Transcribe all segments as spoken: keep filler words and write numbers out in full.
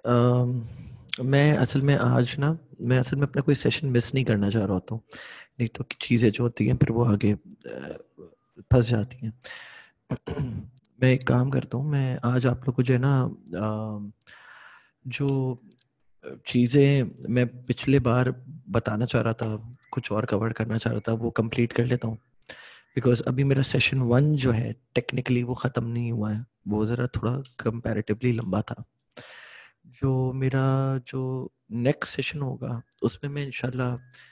अम, मैं असल में आज ना मैं असल में अपना कोई सेशन मिस नहीं करना चाह रहा होता हूँ। नहीं तो चीज़ें जो होती हैं फिर वो आगे अ, फँस जाती हैं। मैं एक काम करता हूँ, मैं आज आप लोग को जो है ना अ, जो अ, चीज़ें मैं पिछले बार बताना चाह रहा था, कुछ और कवर करना चाह रहा था, वो कंप्लीट कर लेता हूँ। बिकॉज़ अभी मेरा सेशन वन जो है टेक्निकली वो ख़त्म नहीं हुआ है। वो ज़रा थोड़ा कंपैरेटिवली लंबा था। जो मेरा जो नेक्स्ट सेशन होगा उसमें मैं इंशाल्लाह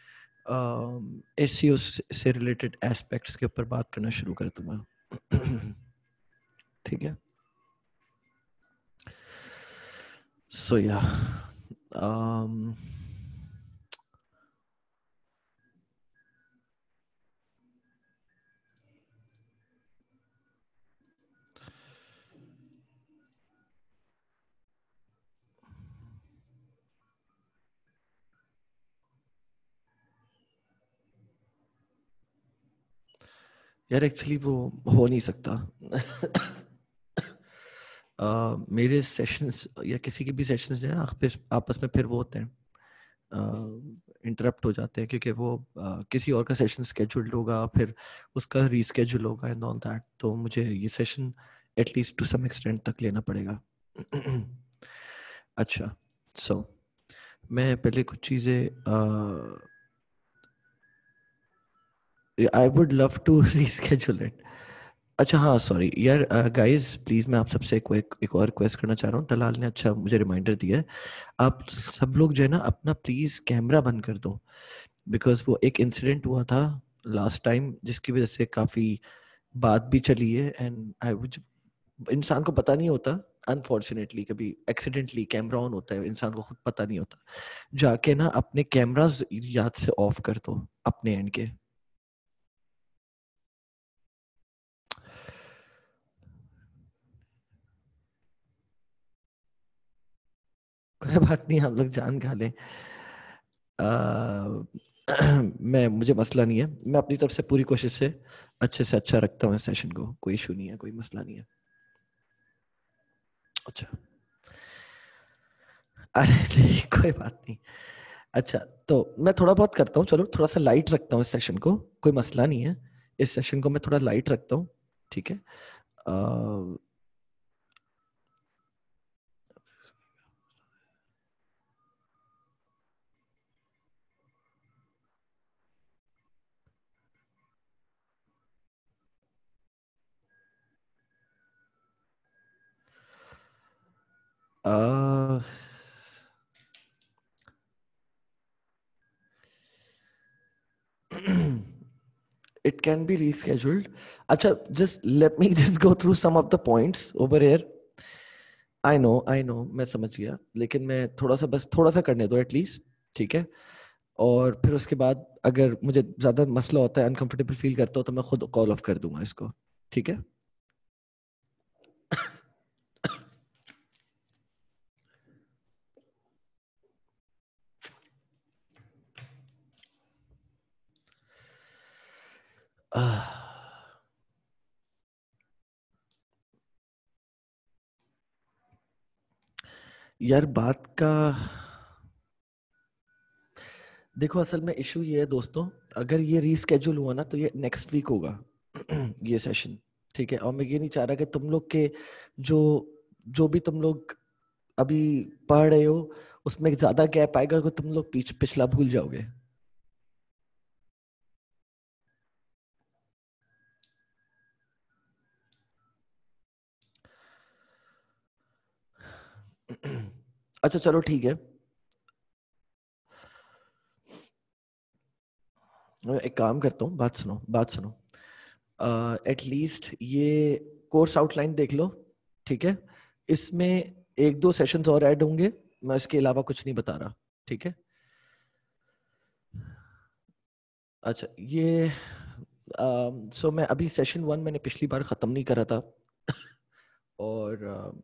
एसईओ से रिलेटेड एस्पेक्ट्स के ऊपर बात करना शुरू कर दूंगा। ठीक है, सो या यार एक्चुअली वो हो नहीं सकता। uh, मेरे सेशंस या किसी के भी सेशंस जो है आपस आपस में फिर वो होते हैं, इंटरप्ट हो जाते हैं क्योंकि वो uh, किसी और का सेशन स्केड्यूल्ड होगा, फिर उसका रीस्केड्यूल होगा एंड ऑल दैट। तो मुझे ये session at least to some extent तक लेना पड़ेगा। अच्छा, सो so, मैं पहले कुछ चीज़ें I would love to reschedule it. अच्छा हाँ, सॉरी यार गाइस, प्लीज़ मैं आप सबसे एक, एक, एक और रिक्वेस्ट करना चाह रहा हूँ। दलाल ने अच्छा मुझे रिमाइंडर दिया है। आप सब लोग जो है ना अपना प्लीज़ कैमरा बंद कर दो, बिकॉज वो एक इंसिडेंट हुआ था लास्ट टाइम जिसकी वजह से काफ़ी बात भी चली है। एंड आई वुड, इंसान को पता नहीं होता अनफॉर्चुनेटली, कभी एक्सीडेंटली कैमरा ऑन होता है, इंसान को खुद पता नहीं होता। जाके ना अपने कैमरास याद से ऑफ कर दो अपने एंड के। कोई बात नहीं, हम लोग जान खा लें। अ, मैं मुझे मसला नहीं है, मैं अपनी तरफ से पूरी कोशिश से अच्छे से अच्छा रखता हूँ इस सेशन को। कोई इशू नहीं है, कोई मसला नहीं है। अच्छा, अरे नहीं कोई बात नहीं। अच्छा, तो मैं थोड़ा बहुत करता हूँ, चलो थोड़ा सा लाइट रखता हूँ इस सेशन को, कोई मसला नहीं है। इस सेशन को मैं थोड़ा लाइट रखता हूँ, ठीक है। Uh, uh, it can be rescheduled. अच्छा, just let me just go through some of the points over here. I know I know, मैं समझ गया, लेकिन मैं थोड़ा सा बस थोड़ा सा करने दो एटलीस्ट, ठीक है। और फिर उसके बाद अगर मुझे ज्यादा मसला होता है, अनकंफर्टेबल फील करता हूँ, तो मैं खुद कॉल ऑफ कर दूंगा इसको, ठीक है। आह, यार बात का देखो, असल में इशू ये है दोस्तों, अगर ये रीस्केड्यूल हुआ ना तो ये नेक्स्ट वीक होगा। ये सेशन, ठीक है। और मैं ये नहीं चाह रहा कि तुम लोग के जो जो भी तुम लोग अभी पढ़ रहे हो उसमें ज्यादा गैप आएगा कि तुम लोग पीछ पिछला भूल जाओगे। अच्छा चलो ठीक है, मैं एक काम करता हूँ, बात सुनो बात सुनो। एटलीस्ट ये कोर्स आउटलाइन देख लो, ठीक है। इसमें एक दो सेशंस और ऐड होंगे, मैं इसके अलावा कुछ नहीं बता रहा, ठीक है। अच्छा, ये सो मैं अभी सेशन वन मैंने पिछली बार ख़त्म नहीं करा था। और uh,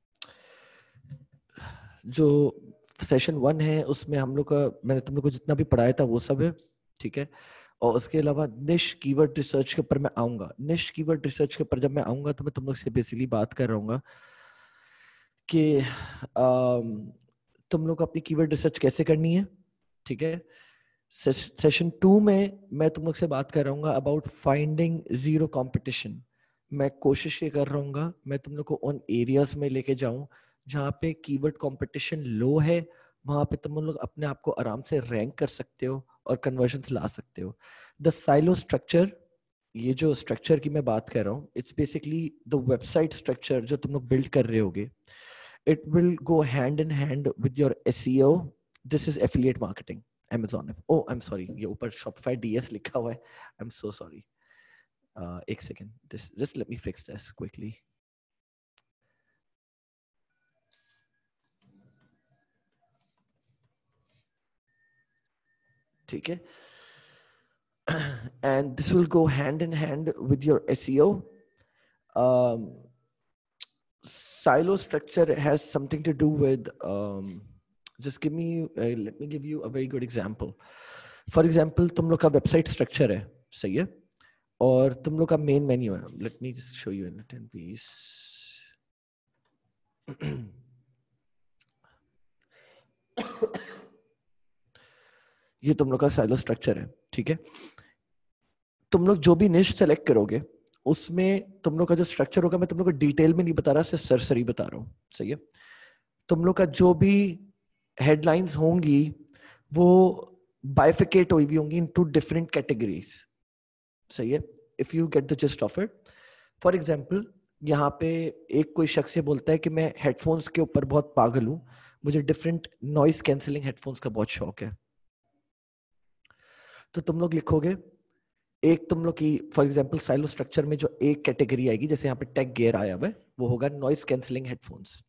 जो सेशन वन है उसमें हम लोग का, मैंने तुम लोग को जितना भी पढ़ाया था वो सब है, ठीक है। और उसके अलावा निश कीवर्ड रिसर्च के ऊपर मैं आऊंगा। निश कीवर्ड रिसर्च के ऊपर जब मैं आऊंगा तो मैं तुम लोग से बेसिकली बात कर रहा हूँ कि um, तुम लोग अपनी कीवर्ड रिसर्च कैसे करनी है, ठीक है। सेशन टू में मैं तुम लोग से बात कर रहा हूँ अबाउट फाइंडिंग जीरो कंपटीशन। मैं कोशिश ये कर रहा हूँ मैं तुम लोग को उन एरियाज में लेके जाऊं जहाँ पे कीवर्ड कंपटीशन लो है, वहां पे तुम लोग अपने आप को आराम से रैंक कर सकते हो और कन्वर्जन्स ला सकते हो। द साइलो स्ट्रक्चर, ये जो स्ट्रक्चर की मैं बात कर रहा हूँ, it's basically the website structure जो तुम लोग बिल्ड कर रहे होगे। It will go hand in hand with your SEO. This is affiliate marketing, Amazon। Oh, I'm sorry, ये ऊपर Shopify D S लिखा हुआ है। I'm so sorry. Uh, एक second. This, just let me fix this quickly. ठीक है। And this will go hand in hand with your S E O. Um, silo structure has something to do with. Um, just give me. Uh, let me give you a very good example. For example, तुम लोग का website structure है, सही है, और तुम लोग का मेन मेन्यू है। Let me just show you in ten piece. ये तुम लोग का साइलो स्ट्रक्चर है, ठीक है। तुम लोग जो भी निश सेलेक्ट करोगे उसमें तुम लोग का जो स्ट्रक्चर होगा, मैं तुम लोग को डिटेल में नहीं बता रहा, सिर्फ सरसरी बता रहा हूँ, सही है। तुम लोग का जो भी हेडलाइंस होंगी वो बाइफिकेट हुई भी होंगी इन टू डिफरेंट कैटेगरीज, सही है। If you get the gist of it, for example यहाँ पे एक कोई शख्स ये बोलता है कि मैं हेडफोन्स के ऊपर बहुत पागल हूँ, मुझे डिफरेंट नॉइस कैंसिलिंग हेडफोन्स का बहुत शौक है। तो तुम लोग लिखोगे, एक तुम लोग की फॉर एग्जांपल साइलो स्ट्रक्चर में जो एक कैटेगरी आएगी, जैसे यहाँ पे टेक गियर आया हुआ है, वो होगा नॉइस कैंसिलिंग हेडफोन्स।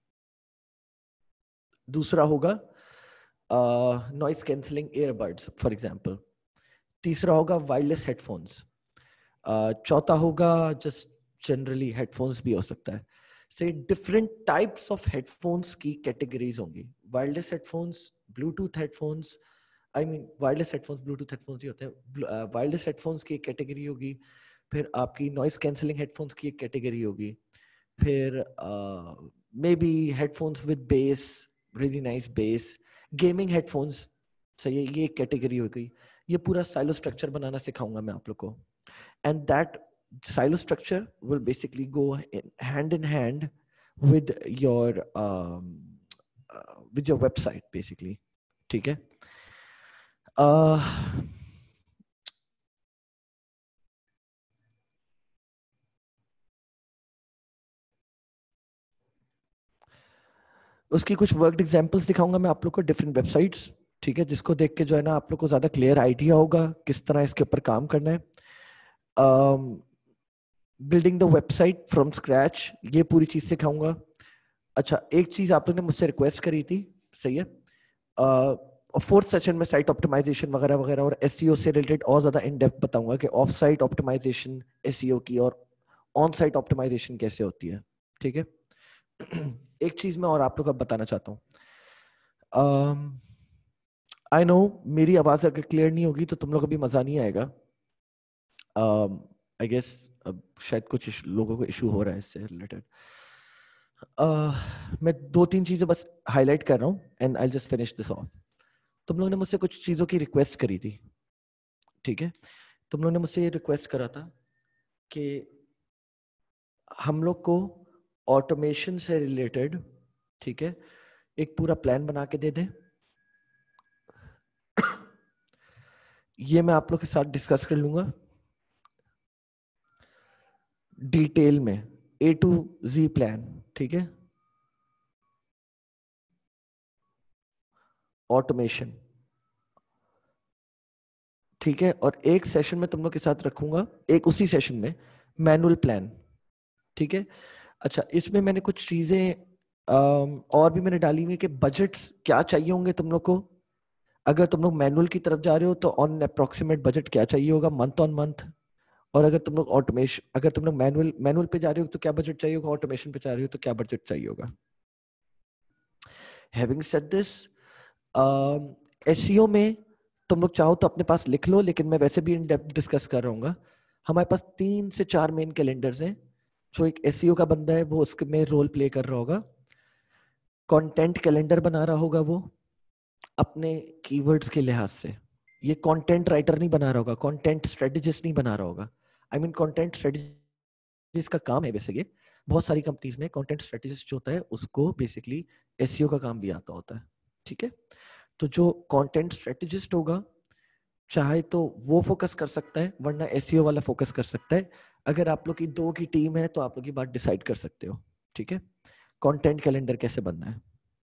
दूसरा होगा noise cancelling earbuds for example. तीसरा होगा वायरलेस हेडफोन्स। चौथा होगा जस्ट जनरली हेडफोन्स भी हो सकता है। से डिफरेंट टाइप्स ऑफ हेडफोन्स की कैटेगरीज होंगी। Wireless headphones, Bluetooth headphones, I mean wireless headphones Bluetooth headphones ही होते हैं। वायरलेस हेडफोन्स की एक कैटेगरी होगी, फिर आपकी नॉइस कैंसिलिंग हेडफोन्स की एक कैटेगरी होगी, फिर maybe headphones with bass, really nice bass, gaming headphones, सही है, ये एक कैटेगरी हो गई। ये पूरा साइलो स्ट्रक्चर बनाना सिखाऊंगा मैं आप लोग को, and that silo structure will basically go hand in hand with your um, uh, with your website basically, ठीक है। uh, उसकी कुछ वर्कड एग्जांपल्स दिखाऊंगा मैं आप लोग को, डिफरेंट वेबसाइट्स, ठीक है, जिसको देख के जो है ना आप लोग को ज्यादा क्लियर आइडिया होगा किस तरह इसके ऊपर काम करना है। Building the website from scratch, ये पूरी चीज सिखाऊंगा। अच्छा, एक चीज आप लोग ने मुझसे रिक्वेस्ट करी थी, सही है, और फोर्थ सेशन में साइट ऑप्टिमाइजेशन वगैरह वगैरह और एसईओ से रिलेटेड और ज्यादा इन डेप्थ बताऊंगा कि ऑफ साइट ऑप्टिमाइजेशन एसईओ की और ऑन साइट ऑप्टिमाइजेशन कैसे होती है, ठीक है। एक चीज मैं और आप लोग को बताना चाहता हूँ। आई नो मेरी आवाज अगर क्लियर नहीं होगी तो तुम लोग को भी मजा नहीं आएगा। आई गेस अब शायद कुछ लोगों को इशू हो रहा है इससे रिलेटेड। Uh, मैं दो तीन चीजें बस हाईलाइट कर रहा हूँ and I just finish this off. तुम लोगों ने मुझसे कुछ चीजों की रिक्वेस्ट करी थी, ठीक है। तुम लोगों ने मुझसे ये रिक्वेस्ट करा था कि हम लोग को ऑटोमेशन से रिलेटेड, ठीक है, एक पूरा प्लान बना के दे दें। ये मैं आप लोग के साथ डिस्कस कर लूंगा डिटेल में, ए टू जी प्लान, ठीक है, ऑटोमेशन, ठीक है। और एक सेशन में तुम लोग के साथ रखूंगा, एक उसी सेशन में मैनुअल प्लान, ठीक है। अच्छा, इसमें मैंने कुछ चीजें और भी मैंने डाली हुई कि बजट्स क्या चाहिए होंगे तुम लोग को। अगर तुम लोग मैनुअल की तरफ जा रहे हो तो ऑन अप्रोक्सीमेट बजट क्या चाहिए होगा मंथ ऑन मंथ, और अगर तुम लोग ऑटोमेशन, अगर तुम लोग मैनुअल मैनुअल पे जा रहे हो तो क्या बजट चाहिए होगा, ऑटोमेशन पे जा रहे हो तो क्या बजट चाहिए होगा। हैविंग सेड दिस, एसईओ में तुम लोग चाहो तो अपने पास लिख लो, लेकिन मैं वैसे भी इन डेप्थ डिस्कस कर रहा हूँ। हमारे पास तीन से चार मेन कैलेंडर्स हैं। जो एक एसईओ का बंदा है वो उसके में रोल प्ले कर रहा होगा। कंटेंट कैलेंडर बना रहा होगा वो अपने कीवर्ड्स के लिहाज से। ये कंटेंट राइटर नहीं बना रहा होगा, कंटेंट स्ट्रेटेजिस्ट नहीं बना रहा होगा। आई मीन कंटेंट स्ट्रेटेजिस्ट का काम है बेसिकली, बहुत सारी कंपनीज में कंटेंट स्ट्रेटेजिस्ट जो होता है उसको बेसिकली एसईओ का काम भी आता होता है, ठीक है। तो जो कंटेंट स्ट्रेटेजिस्ट होगा चाहे तो वो फोकस कर सकता है, वरना एसईओ वाला फोकस कर सकता है। अगर आप लोग की दो की टीम है तो आप लोग की बात डिसाइड कर सकते हो, ठीक है। कंटेंट कैलेंडर कैसे बनना है,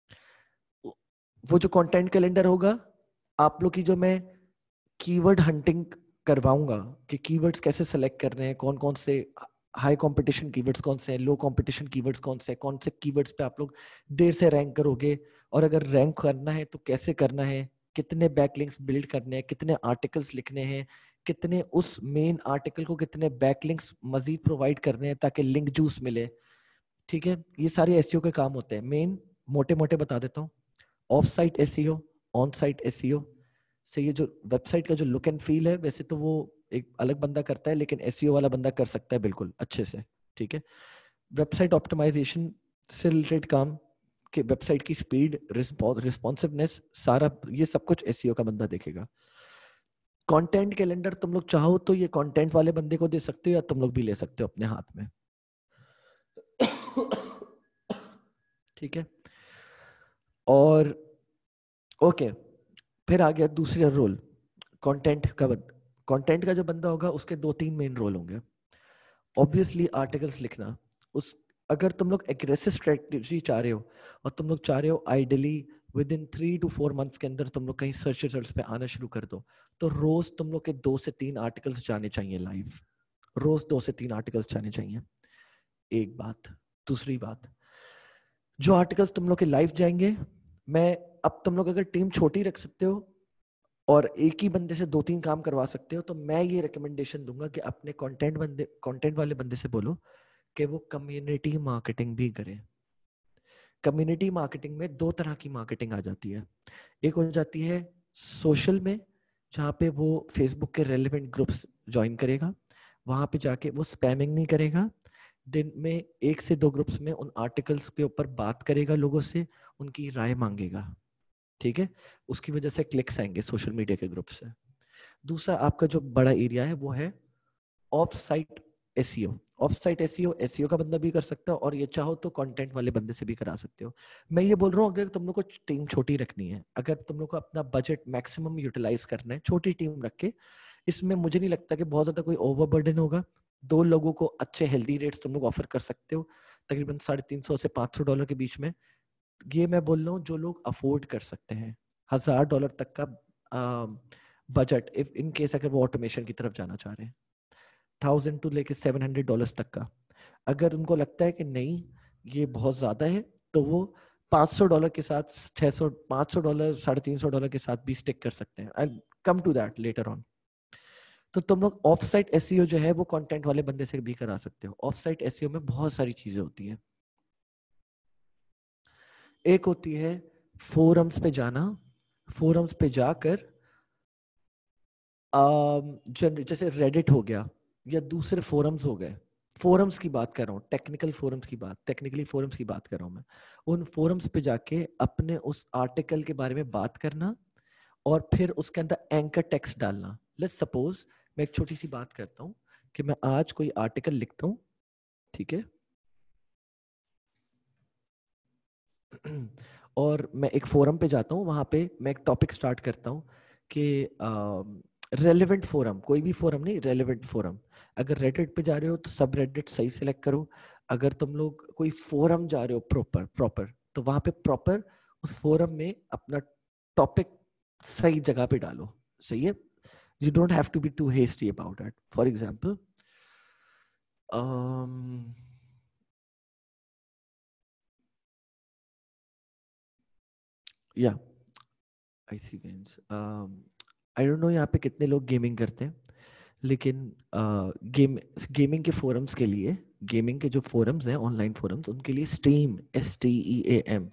वो जो कंटेंट कैलेंडर होगा आप लोग की, जो मैं कीवर्ड हंटिंग करवाऊंगा कि कीवर्ड्स कैसे सेलेक्ट करने हैं, कौन कौन से हाई कंपटीशन कीवर्ड्स कौन से हैं, लो कंपटीशन कीवर्ड्स कौन से हैं, कौन से कीवर्ड्स पे आप लोग देर से रैंक करोगे, और अगर रैंक करना है तो कैसे करना है, कितने बैकलिंक्स बिल्ड करने हैं, कितने आर्टिकल्स लिखने हैं, कितने उस मेन आर्टिकल को कितने बैकलिंक्स मजीद प्रोवाइड करने हैं ताकि लिंक जूस मिले, ठीक है। ये सारे एसईओ के काम होते हैं। मेन मोटे मोटे बता देता हूँ, off site SEO, on site SEO से ये जो वेबसाइट का जो लुक एंड फील है वैसे तो वो एक अलग बंदा करता है, लेकिन एसईओ वाला बंदा कर सकता है बिल्कुल अच्छे से, ठीक है। वेबसाइट ऑप्टिमाइजेशन से रिलेटेड काम कि वेबसाइट की स्पीड, रिस्पॉन्सिवनेस, सारा ये सब कुछ एसईओ का बंदा देखेगा। कंटेंट कैलेंडर तुम लोग चाहो तो ये कंटेंट वाले बंदे को दे सकते हो या तुम लोग भी ले सकते हो अपने हाथ में, ठीक है। और ओके, फिर आ गया दूसरा रोल कंटेंट का। कंटेंट का जो बंदा होगा उसके दो तीन मेन रोल होंगे। ऑब्वियसली आर्टिकल्स लिखना, उस अगर तुम लोग एग्रेसिव स्ट्रेटजी चाह रहे हो और तुम लोग चाह रहे हो ideally within three two four months के अंदर तुम लोग कहीं सर्च रिजल्ट्स पे आना शुरू कर दो, तो रोज तुम लोग के दो से तीन आर्टिकल्स जाने चाहिए लाइव, रोज दो से तीन आर्टिकल्स जाने चाहिए, एक बात। दूसरी बात, जो आर्टिकल्स तुम लोग के लाइव जाएंगे, मैं अब तुम लोग अगर टीम छोटी रख सकते हो और एक ही बंदे से दो तीन काम करवा सकते हो, तो मैं ये रिकमेंडेशन दूंगा कि अपने कंटेंट बंदे कंटेंट वाले बंदे से बोलो कि वो कम्युनिटी मार्केटिंग भी करे। कम्युनिटी मार्केटिंग में दो तरह की मार्केटिंग आ जाती है। एक हो जाती है सोशल में, जहाँ पे वो फेसबुक के रेलेवेंट ग्रुप्स ज्वाइन करेगा, वहां पे जाके वो स्पैमिंग नहीं करेगा, दिन में एक से दो ग्रुप्स में उन आर्टिकल्स के ऊपर बात करेगा, लोगों से उनकी राय मांगेगा, ठीक है। उसकी वजह से क्लिक्स आएंगे सोशल मीडिया के ग्रुप से। दूसरा आपका जो बड़ा एरिया है वो है off site SEO. Off site SEO SEO का बंदा भी कर सकता है, और ये चाहो तो कंटेंट वाले बंदे से भी करा सकते हो। मैं ये बोल रहा हूँ अगर तुम लोग को टीम छोटी रखनी है, अगर तुम लोग को अपना बजट मैक्सिमम यूटिलाइज करना है, छोटी टीम रख के, इसमें मुझे नहीं लगता कि बहुत ज्यादा कोई ओवरबर्डन होगा। दो लोगों को अच्छे हेल्दी रेट्स तुम लोग ऑफर कर सकते हो, तकरीबन साढ़े तीन सौ से पाँच सौ डॉलर के बीच में। ये मैं बोल रहा हूँ जो लोग अफोर्ड कर सकते हैं, हजार डॉलर तक का बजट, इफ इन केस अगर वो ऑटोमेशन की तरफ जाना चाह रहे हैं, थाउजेंड टू लेके सेवन हंड्रेड डॉलर्स तक का। अगर उनको लगता है कि नहीं ये बहुत ज्यादा है, तो वो पाँच सौ डॉलर के साथ, छह सौ, पाँच सौ डॉलर, साढ़े तीन सौ डॉलर के साथ भी स्टिक कर सकते हैं। I come to that later on. तो तुम लोग ऑफ साइट एसईओ जो है वो कंटेंट वाले बंदे से भी करा सकते हो। ऑफ साइट एसईओ में बहुत सारी चीजें होती हैं। एक होती है फोरम्स पे जाना, फोरम्स पे जाकर जैसे रेडिट हो गया या दूसरे फोरम्स हो गए, फोरम्स की बात कर रहा हूँ, टेक्निकल फोरम्स की बात, टेक्निकली फोरम्स की बात कर रहा हूँ मैं। उन फोरम्स पे जाके अपने उस आर्टिकल के बारे में बात करना और फिर उसके अंदर एंकर टेक्स्ट डालना। लेट्स सपोज मैं एक छोटी सी बात करता हूँ कि मैं आज कोई आर्टिकल लिखता हूँ, ठीक है, और मैं एक फोरम पे जाता हूँ, वहां पे मैं एक टॉपिक स्टार्ट करता हूँ कि रेलेवेंट फोरम, कोई भी फोरम नहीं, रेलेवेंट फोरम। अगर रेडिट पे जा रहे हो तो सब रेडिट सही सिलेक्ट करो। अगर तुम लोग कोई फोरम जा रहे हो प्रॉपर प्रॉपर तो वहां पे प्रॉपर उस फोरम में अपना टॉपिक सही जगह पे डालो, सही है। You don't have to be too hasty about it. For example या आई सी वेंस, आई डोंट नो यहाँ पे कितने लोग गेमिंग करते हैं, लेकिन गेम गेमिंग के फोरम्स के लिए, गेमिंग के जो फोरम्स हैं, ऑनलाइन फोरम्स, उनके लिए Steam, S T E A M,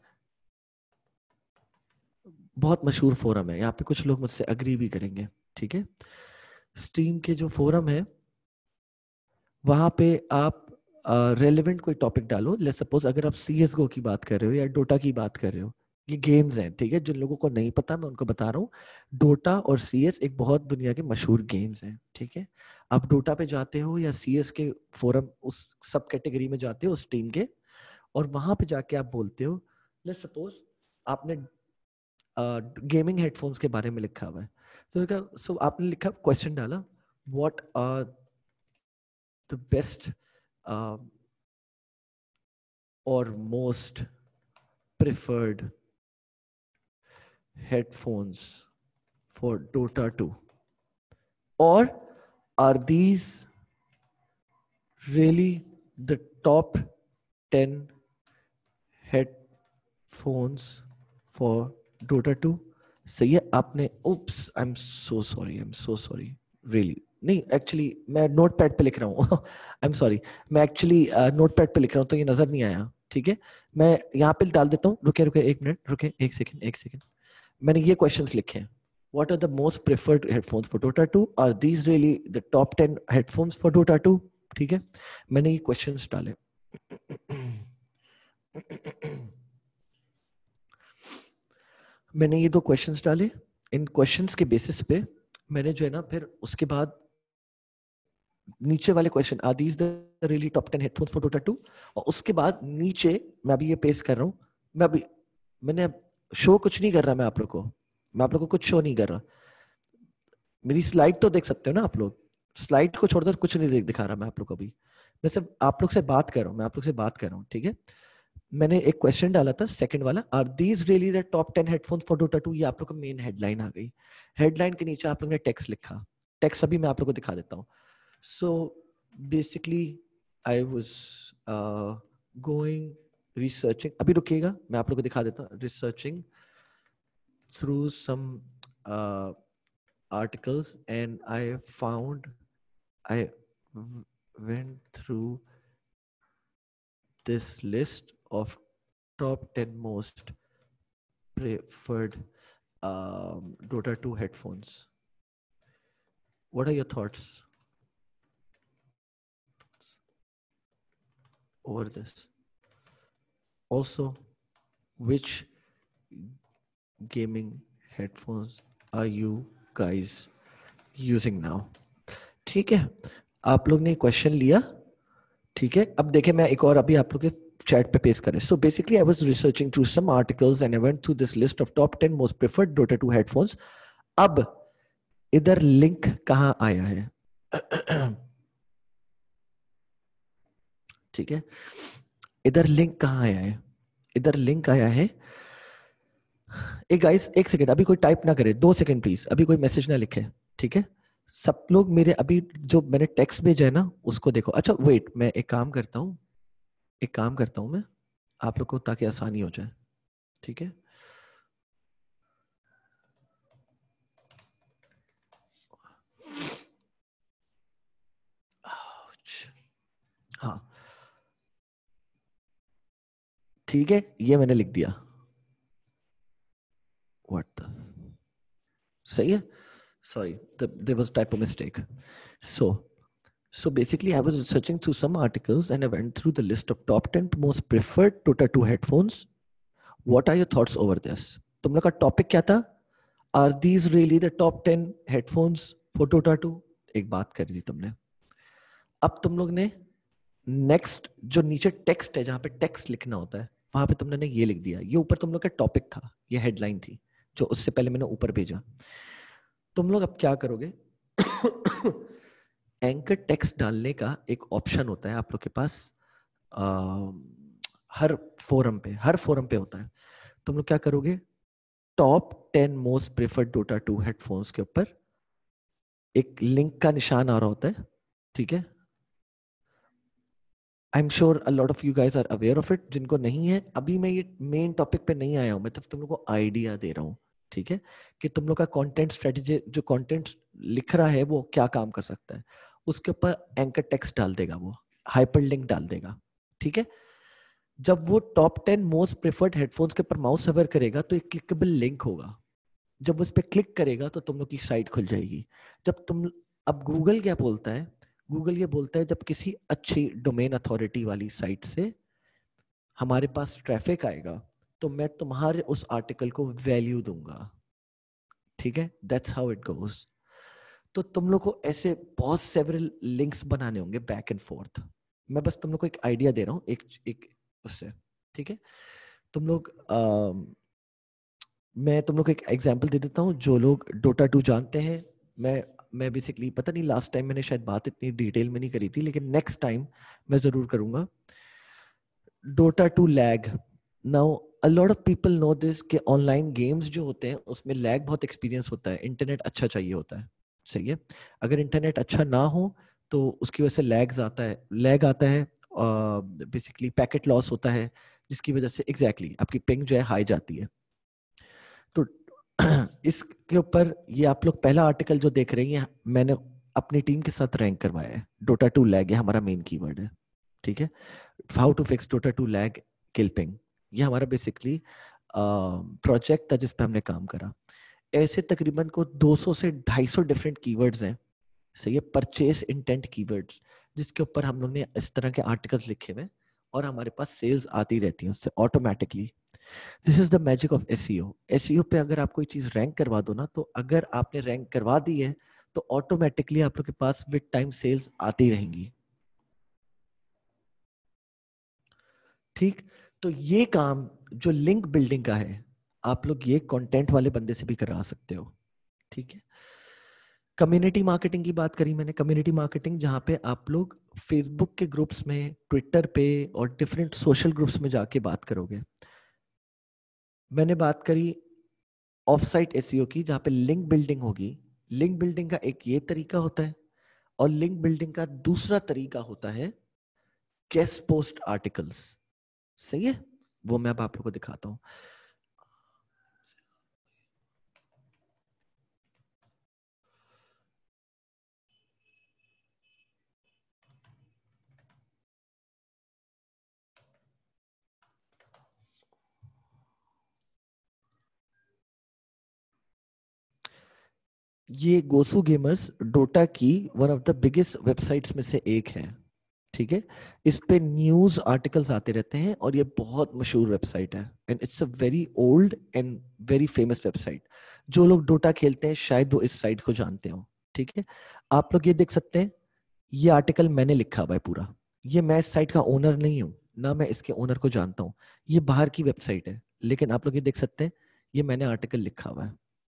बहुत मशहूर फोरम है। यहाँ पे कुछ लोग मुझसे अग्री भी करेंगे, ठीक है। स्टीम के जो फोरम है वहां पे आप रेलेवेंट कोई टॉपिक डालो. लेट्स सपोज अगर आप सी एस गो की बात कर रहे हो या डोटा की बात कर रहे हो, ये गेम्स हैं, ठीक है. जिन लोगों को नहीं पता मैं उनको बता रहा हूँ, डोटा और सी एस एक बहुत दुनिया के मशहूर गेम्स हैं, ठीक है. आप डोटा पे जाते हो या सी एस के फोरम उस सब कैटेगरी में जाते हो उस टीम के, और वहां पे जाके आप बोलते हो, लेट्स सपोज आपने गेमिंग uh, हेडफोन्स के बारे में लिखा हुआ है, तो so, so आपने लिखा क्वेश्चन डाला, व्हाट आर द बेस्ट और most preferred headphones for Dota two, or are these really the top ten headphones for Dota two? सही है आपने. oops I'm so sorry I'm so sorry really नहीं, actually मैं note pad पे लिख रहा हूँ. आई एम सॉरी, मैं एक्चुअली नोट पैड पे लिख रहा हूँ तो ये नजर नहीं आया, ठीक है. मैं यहाँ पे डाल देता हूँ, रुके रुके एक मिनट, रुके एक सेकंड एक सेकंड. मैंने ये क्वेश्चंस लिखे हैं. What are the most preferred headphones for Dota two? Are these really the top ten headphones for Dota two? ठीक है, मैंने ये क्वेश्चंस डाले. मैंने ये दो क्वेश्चंस डाले. इन क्वेश्चंस के बेसिस पे मैंने जो है ना फिर उसके बाद नीचे वाले question, are these the really top ten headphones for Dota two, और उसके बाद नीचे मैं अभी ये पेस्ट कर रहा हूँ. मैं अभी मैंने शो कुछ नहीं कर रहा, मैं आप लोग को मैं आप लोग को कुछ शो नहीं कर रहा. मेरी स्लाइड तो देख सकते हो ना आप लोग, स्लाइड को छोड़कर कुछ नहीं दिखा रहा मैं आप लोग को. अभी मैं सिर्फ आप लोग से बात कर रहा हूँ, मैं आप लोग से बात कर रहा हूँ, ठीक है. मैंने एक क्वेश्चन डाला था सेकंड वाला, are these really the top ten headphones for Dota two. ये आप लोग को मेन हेडलाइन आ गई. हेडलाइन के नीचे आप लोग ने टेक्स्ट लिखा. टेक्स्ट अभी मैं आप लोग को दिखा देता हूँ. So basically I was uh, going researching, अभी रुकिएगा मैं आप लोगों को दिखा देता हूँ. researching through some uh, articles and I found, I went through this list of top ten most preferred um, Dota two headphones. What are your thoughts over this? Also, which gaming headphones are you guys using now? ठीक है, आप लोग ने question लिया, ठीक है. अब देखें मैं एक और अभी आप लोग के चैट पे पेस्ट करें. So basically I was researching through some articles and I went through this list of top ten most preferred Dota two headphones. अब इधर लिंक कहां आया है? ठीक है, इधर लिंक कहां आया है? इधर लिंक आया है. एक गाइस एक सेकंड, अभी कोई टाइप ना करे, दो सेकंड प्लीज, अभी कोई मैसेज ना लिखे, ठीक है. सब लोग मेरे अभी जो मैंने टेक्स्ट भेजा है ना उसको देखो. अच्छा वेट, मैं एक काम करता हूँ एक काम करता हूँ मैं आप लोग को, ताकि आसानी हो जाए, ठीक है. हाँ ठीक है, ये मैंने लिख दिया. व्हाट द, सही है. Sorry, the, there was typo mistake. So, so basically, I was researching through some articles and I went through the list of top ten most preferred Dota two headphones. What are your thoughts over this? तुम लोग का topic क्या था? Are these really the top ten headphones for Dota two? एक बात कर दी तुमने. अब तुम लोग ने नेक्स्ट जो नीचे टेक्स्ट है, जहां पे टेक्स्ट लिखना होता है, वहां पे तुमने ये लिख दिया. ये ऊपर तुम लोग का टॉपिक था, ये हेडलाइन थी जो उससे पहले मैंने ऊपर भेजा. तुम लोग अब क्या करोगे? एंकर टेक्स्ट डालने का एक ऑप्शन होता है आप लोग के पास. आ, हर फोरम पे हर फोरम पे होता है. तुम लोग क्या करोगे? Top ten most preferred Dota two headphones के ऊपर एक लिंक का निशान आ रहा होता है, ठीक है. I am sure a lot of you guys are aware of it. जिनको नहीं है, अभी मैं ये मेन टॉपिक पे नहीं आया हूं, मैं तो तुम लोग को आइडिया दे रहा हूं, ठीक है, कि तुम लोग का कंटेंट स्ट्रेटेजी, जो कंटेंट लिख रहा है वो क्या काम कर सकता है. उसके ऊपर एंकर टेक्स्ट डाल देगा, वो हाइपरलिंक डाल देगा, ठीक है. जब वो top ten most preferred headphones के ऊपर माउस होवर करेगा तो एक क्लिकेबल लिंक होगा. जब उस पर क्लिक करेगा तो तुम लोग की साइट खुल जाएगी. जब तुम, अब गूगल क्या बोलता है, गूगल ये बोलता है जब किसी अच्छी डोमेन अथॉरिटी वाली साइट से हमारे पास ट्रैफिक आएगा तो मैं तुम्हारे उस आर्टिकल को वैल्यू दूंगा, ठीक है, दैट्स हाउ इट गोज। तो तुम लोग को ऐसे बहुत सेवरल लिंक्स बनाने होंगे बैक एंड फोर्थ। मैं बस तुम लोग को एक आइडिया दे रहा हूँ एक एक उससे, ठीक है। तुम लोग आ, मैं तुम लोग को एक एग्जांपल दे देता हूँ। जो लोग डोटा टू जानते हैं, मैं मैं बेसिकली पता नहीं लास्ट टाइम मैंने शायद बात इतनी डिटेल में नहीं करी थी, लेकिन नेक्स्ट टाइम मैं जरूर करूंगा। Dota two lag, now a lot of people know this कि ऑनलाइन गेम्स जो होते हैं उसमें लैग बहुत एक्सपीरियंस होता है, इंटरनेट अच्छा चाहिए होता है, सही है। अगर इंटरनेट अच्छा ना हो तो उसकी वजह से लैग्स आता है लैग आता है बेसिकली पैकेट लॉस होता है, जिसकी वजह से एग्जैक्टली exactly, आपकी पिंग जो है हाई जाती है। तो इसके ऊपर ये आप लोग पहला आर्टिकल जो देख रहे हैं मैंने अपनी टीम के साथ रैंक करवाया है। डोटा टू लैग ये हमारा मेन कीवर्ड है, ठीक है। How to fix Dota two lag kill ping, ये हमारा बेसिकली प्रोजेक्ट था जिस पे हमने काम करा। ऐसे तकरीबन को दो सौ से ढाई सौ डिफरेंट कीवर्ड्स हैं, सही है, परचेस इंटेंट कीवर्ड्स, जिसके ऊपर हम लोग ने इस तरह के आर्टिकल्स लिखे हुए और हमारे पास सेल्स आती रहती हैं उससे automatically. This is the magic of SEO. SEO पे अगर आप कोई चीज रैंक करवा दो ना, तो अगर आपने रैंक करवा दी है तो ऑटोमेटिकली आप लोग के पास विद टाइम सेल्स आती रहेंगी, ठीक। तो ये काम जो लिंक बिल्डिंग का है आप लोग ये कंटेंट वाले बंदे से भी करा सकते हो, ठीक है। कम्युनिटी मार्केटिंग की बात करी मैंने। कम्युनिटी मार्केटिंग जहां पे आप लोग फेसबुक के ग्रुप्स में, ट्विटर पे और डिफरेंट सोशल ग्रुप्स में जाके बात करोगे। मैंने बात करी ऑफ साइट एसईओ की, जहां पे लिंक बिल्डिंग होगी। लिंक बिल्डिंग का एक ये तरीका होता है और लिंक बिल्डिंग का दूसरा तरीका होता है गेस्ट पोस्ट आर्टिकल्स, सही है। वो मैं अब आप लोगों को दिखाता हूं। ये गोसू गेमर्स डोटा की one of the biggest websites में से एक है, ठीक है। इस पे न्यूज आर्टिकल्स आते रहते हैं और ये बहुत मशहूर वेबसाइट है and it's a very old and very famous website. जो लोग डोटा खेलते हैं शायद वो इस साइट को जानते हो, ठीक है। आप लोग ये देख सकते हैं, ये आर्टिकल मैंने लिखा हुआ है पूरा। ये मैं इस साइट का ओनर नहीं हूं, ना मैं इसके ओनर को जानता हूं, ये बाहर की वेबसाइट है, लेकिन आप लोग ये देख सकते हैं ये मैंने आर्टिकल लिखा हुआ है।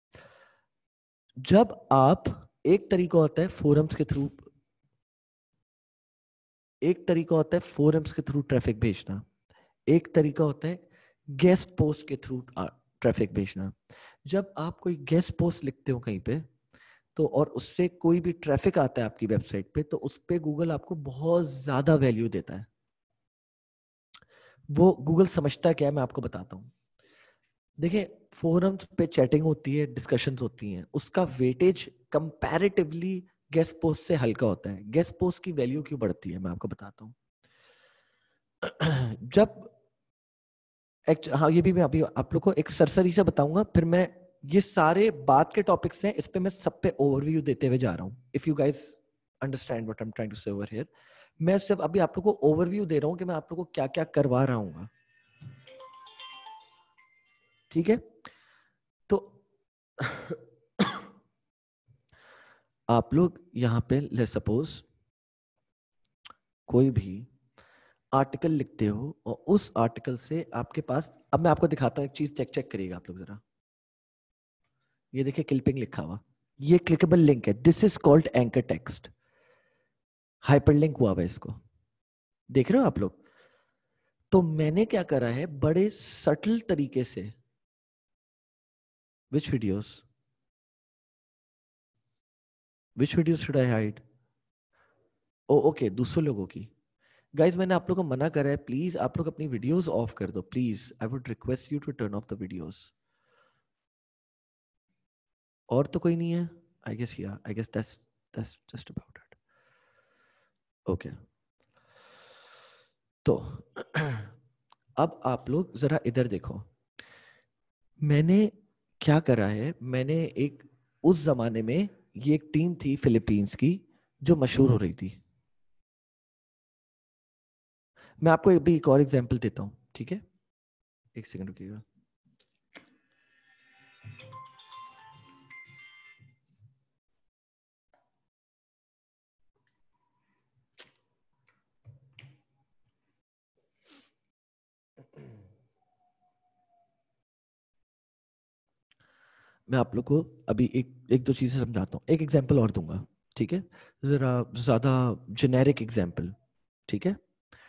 जब आप, एक तरीका होता है फोरम्स के थ्रू, एक तरीका होता है फोरम्स के थ्रू ट्रैफिक भेजना, एक तरीका होता है गेस्ट पोस्ट के थ्रू ट्रैफिक भेजना। जब आप कोई गेस्ट पोस्ट लिखते हो कहीं पे तो और उससे कोई भी ट्रैफिक आता है आपकी वेबसाइट पे, तो उस पे गूगल आपको बहुत ज्यादा वैल्यू देता है। वो गूगल समझता क्या है मैं आपको बताता हूँ। देखिए, फोरम्स पे चैटिंग होती है, डिस्कशंस होती हैं, उसका वेटेज कंपैरेटिवली गेस्ट पोस्ट से हल्का होता है। गेस्ट पोस्ट की वैल्यू क्यों बढ़ती है मैं आपको बताता हूँ। जब हाँ, ये भी मैं अभी आप लोग को एक सरसरी से बताऊंगा, फिर मैं ये सारे बात के टॉपिक्स हैं, इस पे मैं सब पे ओवरव्यू देते हुए जा रहा हूँ। If you guys understand what I am trying to say over here, मैं सिर्फ अभी आप लोग को ओवरव्यू दे रहा हूँ कि मैं आप लोग को क्या क्या करवा रहा हूँ, ठीक है। तो आप लोग यहाँ पे ले सपोज कोई भी आर्टिकल लिखते हो और उस आर्टिकल से आपके पास, अब मैं आपको दिखाता हूँ एक चीज, चेक चेक करिएगा आप लोग जरा। ये देखिए क्लिपिंग लिखा हुआ, ये क्लिकेबल लिंक है, this is called anchor text. Hyperlink हुआ हुआ इसको, देख रहे हो आप लोग। तो मैंने क्या करा है बड़े सटल तरीके से, which videos which videos should I hide, oh okay दूसरे लोगों की। गाइज मैंने आप लोग को मना करा है, प्लीज आप लोग अपनी वीडियोस ऑफ कर दो, please I would request you to turn off the videos. और तो कोई नहीं है, I guess yeah I guess that's that's just about it. Okay, तो अब आप लोग जरा इधर देखो, मैंने क्या करा है। मैंने एक, उस जमाने में ये एक टीम थी फिलीपींस की जो मशहूर हो रही थी, मैं आपको अभी एक और एग्जांपल देता हूँ, ठीक है, एक सेकंड रुकिएगा। मैं आप लोग को अभी एक एक दो चीजें समझाता हूँ, एक एग्जांपल और दूंगा, ठीक है, जरा ज्यादा जेनेरिक एग्जांपल, ठीक है।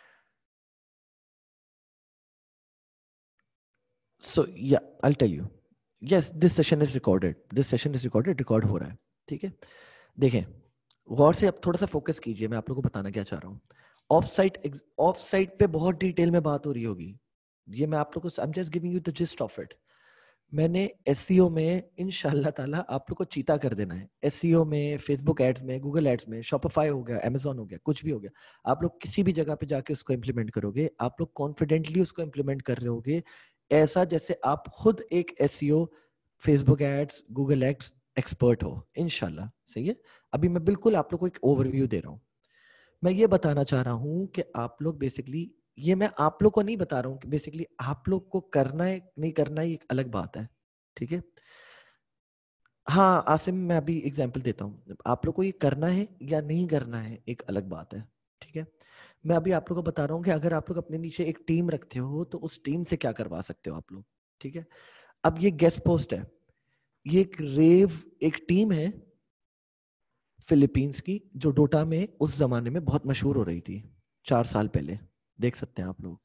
So yeah I tell you, yes this session is recorded, this session is recorded, record हो रहा है, ठीक है। देखें, गौर से अब थोड़ा सा फोकस कीजिए, मैं आप लोगों को बताना क्या चाह रहा हूँ। ऑफ साइट ऑफ साइट पे बहुत डिटेल में बात हो रही होगी, ये मैं आप लोगों को, I am just giving you the gist of it. मैंने एसईओ में इंशाल्लाह ताला आप लोग को चीता कर देना है। एसईओ में, फेसबुक एड्स में, गूगल एड्स में, शॉपिफाई हो गया, अमेजोन हो गया, कुछ भी हो गया, आप लोग किसी भी जगह पे जाके उसको इम्प्लीमेंट करोगे, आप लोग कॉन्फिडेंटली उसको इम्प्लीमेंट कर रहे होगे, ऐसा जैसे आप खुद एक SEO, Facebook ads, Google ads expert हो, इंशाल्लाह। सही है। अभी मैं बिल्कुल आप लोग को एक ओवरव्यू दे रहा हूँ। मैं ये बताना चाह रहा हूँ कि आप लोग बेसिकली, ये मैं आप लोग को नहीं बता रहा हूँ कि बेसिकली आप लोग को करना है नहीं करना है, एक अलग बात है, ठीक है। हाँ आसिम, मैं अभी एग्जांपल देता हूँ, आप लोग को ये करना है या नहीं करना है एक अलग बात है, ठीक है। मैं अभी आप लोग को बता रहा हूँ कि अगर आप लोग अपने नीचे एक टीम रखते हो तो उस टीम से क्या करवा सकते हो आप लोग, ठीक है। अब ये गेस्ट पोस्ट है, ये एक रेव एक टीम है फिलीपींस की, जो डोटा में उस जमाने में बहुत मशहूर हो रही थी, चार साल पहले, देख सकते हैं आप लोग।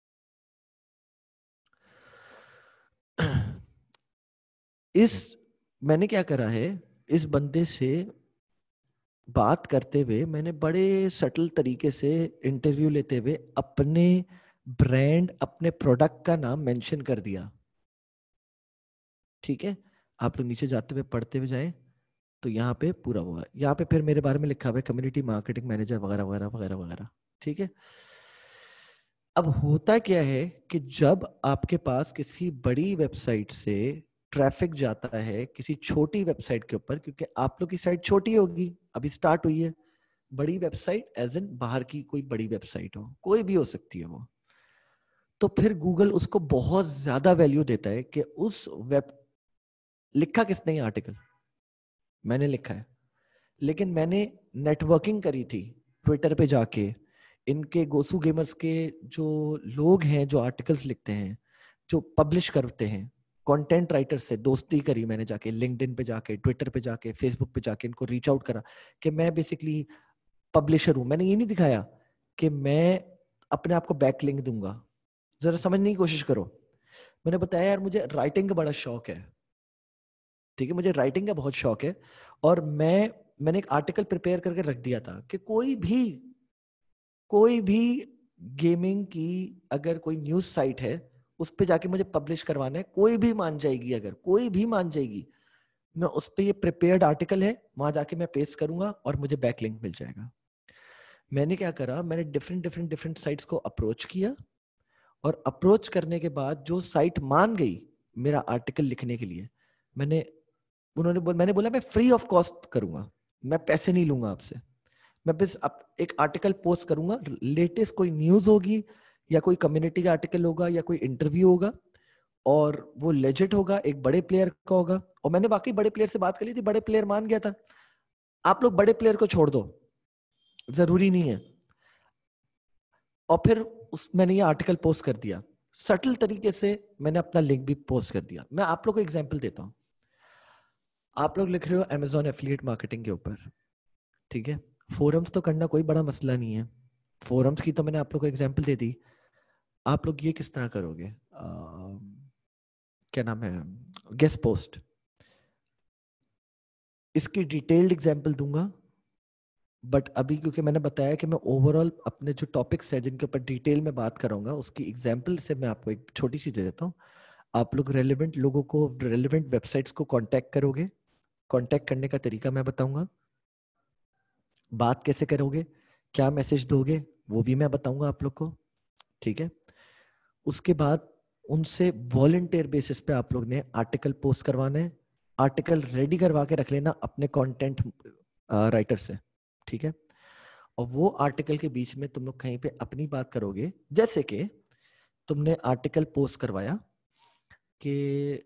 इस मैंने क्या करा है, इस बंदे से बात करते हुए मैंने बड़े सटल तरीके से इंटरव्यू लेते हुए अपने ब्रांड, अपने प्रोडक्ट का नाम मेंशन कर दिया, ठीक है। आप लोग नीचे जाते हुए पढ़ते हुए जाएं तो यहाँ पे पूरा हुआ, यहाँ पे फिर मेरे बारे में लिखा हुआ है कम्युनिटी मार्केटिंग मैनेजर वगैरह वगैरह वगैरह वगैरह, ठीक है। अब होता क्या है कि जब आपके पास किसी बड़ी वेबसाइट से ट्रैफिक जाता है किसी छोटी वेबसाइट के ऊपर, क्योंकि आप लोग की साइट छोटी होगी, अभी स्टार्ट हुई है, बड़ी वेबसाइट एज इन बाहर की कोई बड़ी वेबसाइट हो, कोई भी हो सकती है वो, तो फिर गूगल उसको बहुत ज्यादा वैल्यू देता है कि उस वेब, लिखा किसने ये आर्टिकल, मैंने लिखा है, लेकिन मैंने नेटवर्किंग करी थी ट्विटर पे जाके, इनके गोसू गेमर्स के जो लोग हैं जो आर्टिकल्स लिखते हैं, जो पब्लिश करते हैं, कंटेंट राइटर से दोस्ती करी मैंने जाके, लिंक्डइन पे जाके, ट्विटर पे जाके, फेसबुक पे जाके इनको रीच आउट करा कि मैं बेसिकली पब्लिशर हूं। मैंने ये नहीं दिखाया कि मैं अपने आप को बैक लिंक दूंगा, जरा समझने की कोशिश करो। मैंने बताया यार मुझे राइटिंग का बड़ा शौक है, ठीक है, मुझे राइटिंग का बहुत शौक है, और मैं मैंने एक आर्टिकल प्रिपेयर करके रख दिया था कि कोई भी कोई भी गेमिंग की अगर कोई न्यूज साइट है उस पे जाके मुझे पब्लिश करवाना है, कोई भी मान जाएगी, अगर कोई भी मान जाएगी, मैं उस पे ये प्रिपेयर्ड आर्टिकल है वहां जाके मैं पेस्ट करूंगा और मुझे बैकलिंक मिल जाएगा। मैंने क्या करा, मैंने डिफरेंट डिफरेंट डिफरेंट साइट्स को अप्रोच किया, और अप्रोच करने के बाद जो साइट मान गई मेरा आर्टिकल लिखने के लिए, मैंने उन्होंने बोल मैंने बोला मैं फ्री ऑफ कॉस्ट करूंगा, मैं पैसे नहीं लूंगा आपसे, मैं बस अब एक आर्टिकल पोस्ट करूंगा, लेटेस्ट कोई न्यूज होगी या कोई कम्युनिटी का आर्टिकल होगा या कोई इंटरव्यू होगा, और वो लेजिट होगा, एक बड़े प्लेयर का होगा, और मैंने बाकी बड़े प्लेयर से बात कर ली थी, बड़े प्लेयर मान गया था। आप लोग बड़े प्लेयर को छोड़ दो, जरूरी नहीं है। और फिर उस मैंने ये आर्टिकल पोस्ट कर दिया, सटल तरीके से मैंने अपना लिंक भी पोस्ट कर दिया। मैं आप लोग को एग्जांपल देता हूं, आप लोग लिख रहे हो अमेजॉन एफिलिएट मार्केटिंग के ऊपर, ठीक है, फोरम्स तो करना कोई बड़ा मसला नहीं है, फोरम्स की तो मैंने आप लोग को एग्जांपल दे दी। आप लोग ये किस तरह करोगे, आ, क्या नाम है, गेस्ट पोस्ट, इसकी डिटेल्ड एग्जांपल दूंगा, बट अभी क्योंकि मैंने बताया कि मैं ओवरऑल अपने जो टॉपिक्स है जिनके ऊपर डिटेल में बात कराऊंगा उसकी एग्जांपल से मैं आपको एक छोटी सी दे देता हूँ। आप लोग रेलिवेंट लोगों को, रेलिवेंट वेबसाइट्स को कांटेक्ट करोगे, कांटेक्ट करने का तरीका मैं बताऊंगा, बात कैसे करोगे, क्या मैसेज दोगे वो भी मैं बताऊंगा आप लोग को, ठीक है। उसके बाद उनसे वॉलंटियर बेसिस पे आप लोग ने आर्टिकल पोस्ट करवाना है, आर्टिकल रेडी करवा के रख लेना अपने कंटेंट राइटर से, ठीक है। और वो आर्टिकल के बीच में तुम लोग कहीं पे अपनी बात करोगे, जैसे कि तुमने आर्टिकल पोस्ट करवाया कि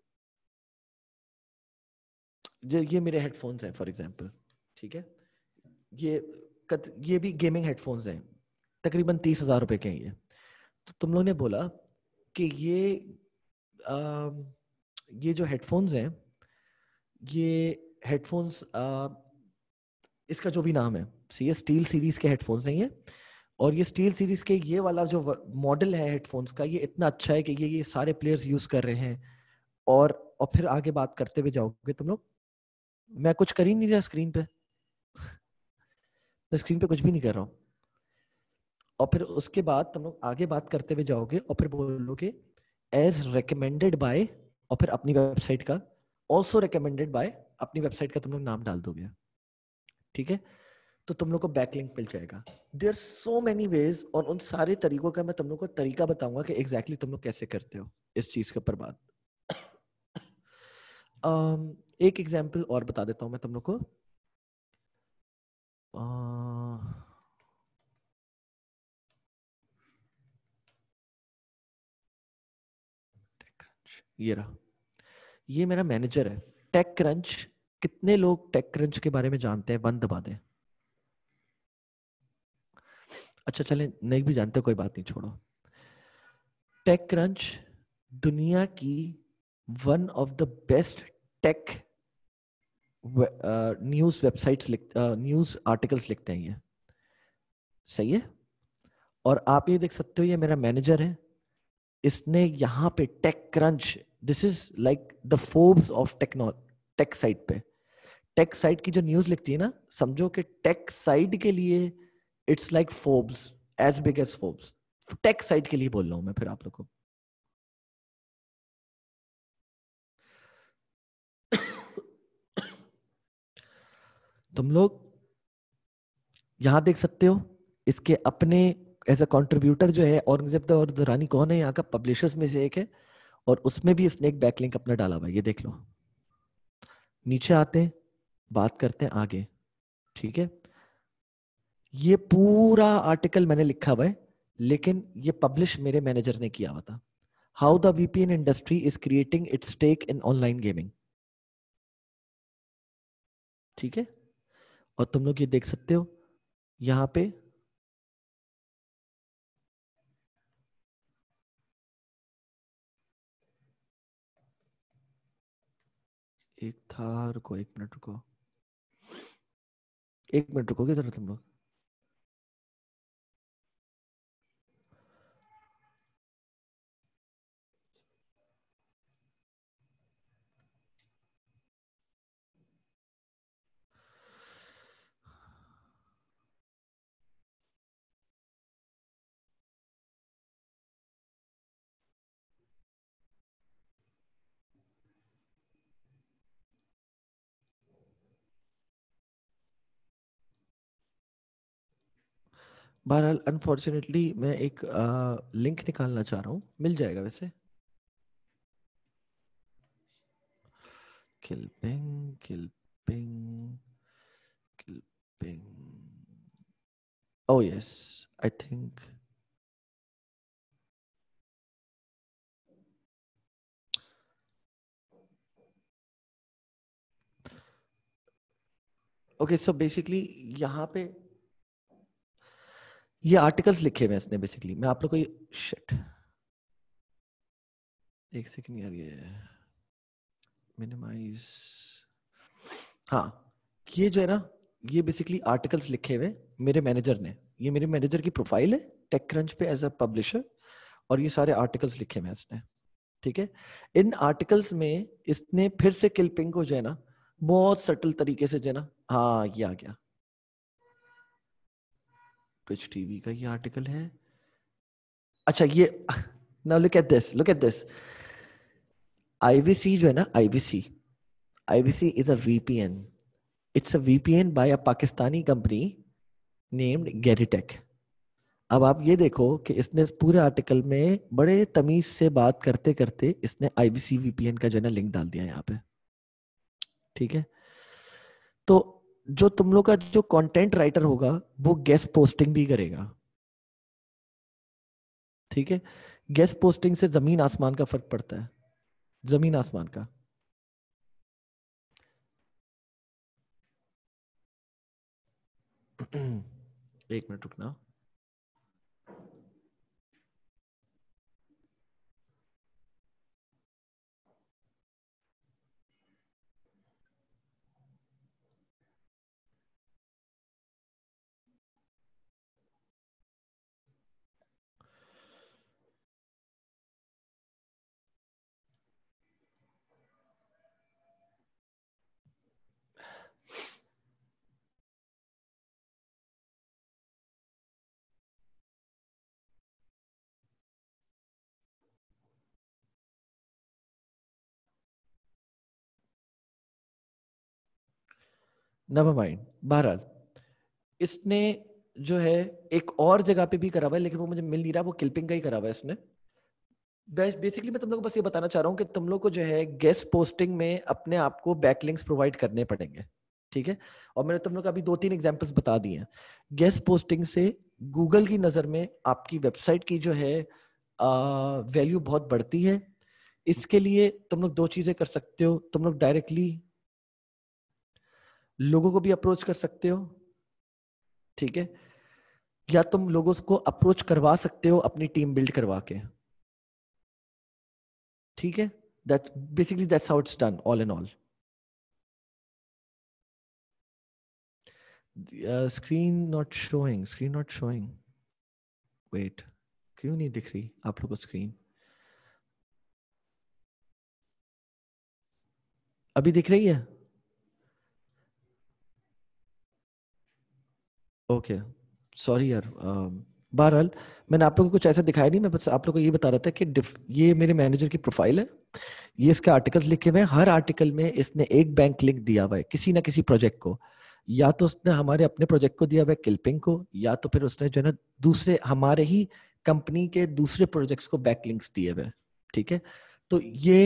ये मेरे हेडफोन्स हैं फॉर एग्जांपल, ठीक है, ये कत, ये भी गेमिंग हेडफोन्स हैं, तकरीबन तीस हजार रुपए के हैं ये। तो तुम लोगों ने बोला कि ये आ, ये जो हेडफोन्स हैं, ये हेडफोन्स इसका जो भी नाम है, ये स्टील सीरीज के हेडफोन्स हैं ये, और ये स्टील सीरीज के ये वाला जो मॉडल है हेडफोन्स का, ये इतना अच्छा है कि ये ये सारे प्लेयर्स यूज कर रहे हैं। और और फिर आगे बात करते हुए जाओगे तुम लोग, मैं कुछ कर ही नहीं रहा स्क्रीन पे, मैं स्क्रीन पे कुछ भी नहीं कर रहा हूँ। और फिर उसके बाद तुम लोग आगे बात करते हुए जाओगे और फिर बोलोगे एज रिकमेंडेड बाय, और फिर अपनी वेबसाइट का, ऑल्सो रिकमेंडेड बाय, अपनी वेबसाइट का तुम लोग नाम डाल दोगे, ठीक है। तो तुम लोग को बैकलिंक मिल जाएगा। देयर सो मेनी वेज, और उन सारे तरीकों का मैं तुम लोग को तरीका बताऊंगा कि एग्जैक्टली exactly तुम लोग कैसे करते हो इस चीज के ऊपर बात। um, एक एग्जांपल और बता देता हूं मैं तुम लोग को। uh, ये रहा, ये मेरा मैनेजर है। टेक क्रंच, कितने लोग टेक क्रंच के बारे में जानते हैं? वन दबा दें। अच्छा चलें, नहीं भी जानते कोई बात नहीं, छोड़ो। टेक क्रंच दुनिया की one of the best tech news websites लिख न्यूज आर्टिकल्स लिखते हैं ये, सही है। और आप ये देख सकते हो, ये मेरा मैनेजर है, इसने यहाँ पे TechCrunch, this is like the Forbes of technology, tech site पे, टेक साइट की जो न्यूज लिखती है ना, समझो कि टेक साइट के लिए it's like Forbes, as big as Forbes. Tech site के लिए बोल रहा हूं मैं फिर आप लोग को। तुम लोग यहां देख सकते हो, इसके अपने एज अ कंट्रीब्यूटर जो है औरंगजेब और दुरानी कौन है, यहाँ का पब्लिशर्स में से एक है, और उसमें भी इसने एक बैकलिंक अपना डाला हुआ है, ये देख लो। नीचे आते हैं, बात करते हैं आगे, ठीक है। ये पूरा आर्टिकल मैंने लिखा हुआ है, लेकिन ये पब्लिश मेरे मैनेजर ने किया हुआ था। How the VPN industry is creating its stake in online gaming, ठीक है। और तुम लोग ये देख सकते हो यहां पे, एक था, रुको एक मिनट रुको, एक मिनट रुकोगे जरा तुम लोग। बहरहाल अनफॉर्चुनेटली मैं एक लिंक निकालना चाह रहा हूँ, मिल जाएगा वैसे। Clapping clapping clapping, oh yes, I think okay, so basically यहाँ पे ये आर्टिकल्स लिखे हुए हैं इसने बेसिकली, मैं आप लोग को ये शिट, एक सेकंड यार, ये मिनिमाइज, हाँ, ये जो है ना, ये बेसिकली आर्टिकल्स लिखे हुए मेरे मैनेजर ने, ये मेरे मैनेजर की प्रोफाइल है टेक क्रंच पे एज अ पब्लिशर, और ये सारे आर्टिकल्स लिखे हुए इसने, ठीक है। इन आर्टिकल्स में इसने फिर से किलपिंग को जो है ना बहुत सटल तरीके से जो है ना, हाँ ये आ गया, ट्विच टीवी का ये आर्टिकल है। अच्छा ये, now look at this, look at this, IVC जो है ना, IVC, IVC is a VPN, it's a VPN by a Pakistani company named Geritech. अब आप ये देखो कि इसने इस पूरे आर्टिकल में बड़े तमीज से बात करते करते इसने आईवीसी वीपीएन का जो है ना लिंक डाल दिया यहाँ पे, ठीक है। तो जो तुम लोग का जो कंटेंट राइटर होगा वो गेस्ट पोस्टिंग भी करेगा, ठीक है। गेस्ट पोस्टिंग से जमीन आसमान का फर्क पड़ता है, जमीन आसमान का। एक मिनट रुकना। नेवर माइंड, बहरहाल इसने जो है एक और जगह पे भी करा हुआ है, लेकिन वो मुझे मिल नहीं रहा, वो किल्पिंग का ही करा हुआ है इसने। बेसिकली मैं तुम लोग को बस ये बताना चाह रहा हूँ कि तुम लोग को जो है गेस्ट पोस्टिंग में अपने आप को बैकलिंक्स प्रोवाइड करने पड़ेंगे, ठीक है। और मैंने तुम लोग को अभी दो तीन एग्जांपल्स बता दिए हैं। गेस्ट पोस्टिंग से गूगल की नजर में आपकी वेबसाइट की जो है वैल्यू बहुत बढ़ती है। इसके लिए तुम लोग दो चीजें कर सकते हो, तुम लोग डायरेक्टली लोगों को भी अप्रोच कर सकते हो, ठीक है, या तुम लोगों को अप्रोच करवा सकते हो अपनी टीम बिल्ड करवा के, ठीक है। That basically that's how it's done all in all. Screen not showing, screen not showing, wait, क्यों नहीं दिख रही आप लोगों को स्क्रीन? अभी दिख रही है? ओके, सॉरी यार। अम, बहरहाल मैंने आप लोगों को कुछ ऐसा दिखाया नहीं, मैं बस आप लोगों को ये बता रहा था कि डिफ- ये मेरे मैनेजर की प्रोफाइल है, ये इसके आर्टिकल्स लिखे हुए हैं, हर आर्टिकल में इसने एक बैंक लिंक दिया हुआ है किसी ना किसी प्रोजेक्ट को, या तो उसने हमारे अपने प्रोजेक्ट को दिया हुआ है किल्पिंग को, या तो फिर उसने जो है ना दूसरे हमारे ही कंपनी के दूसरे प्रोजेक्ट्स को बैक लिंक्स दिए हुए हैं, ठीक है। तो ये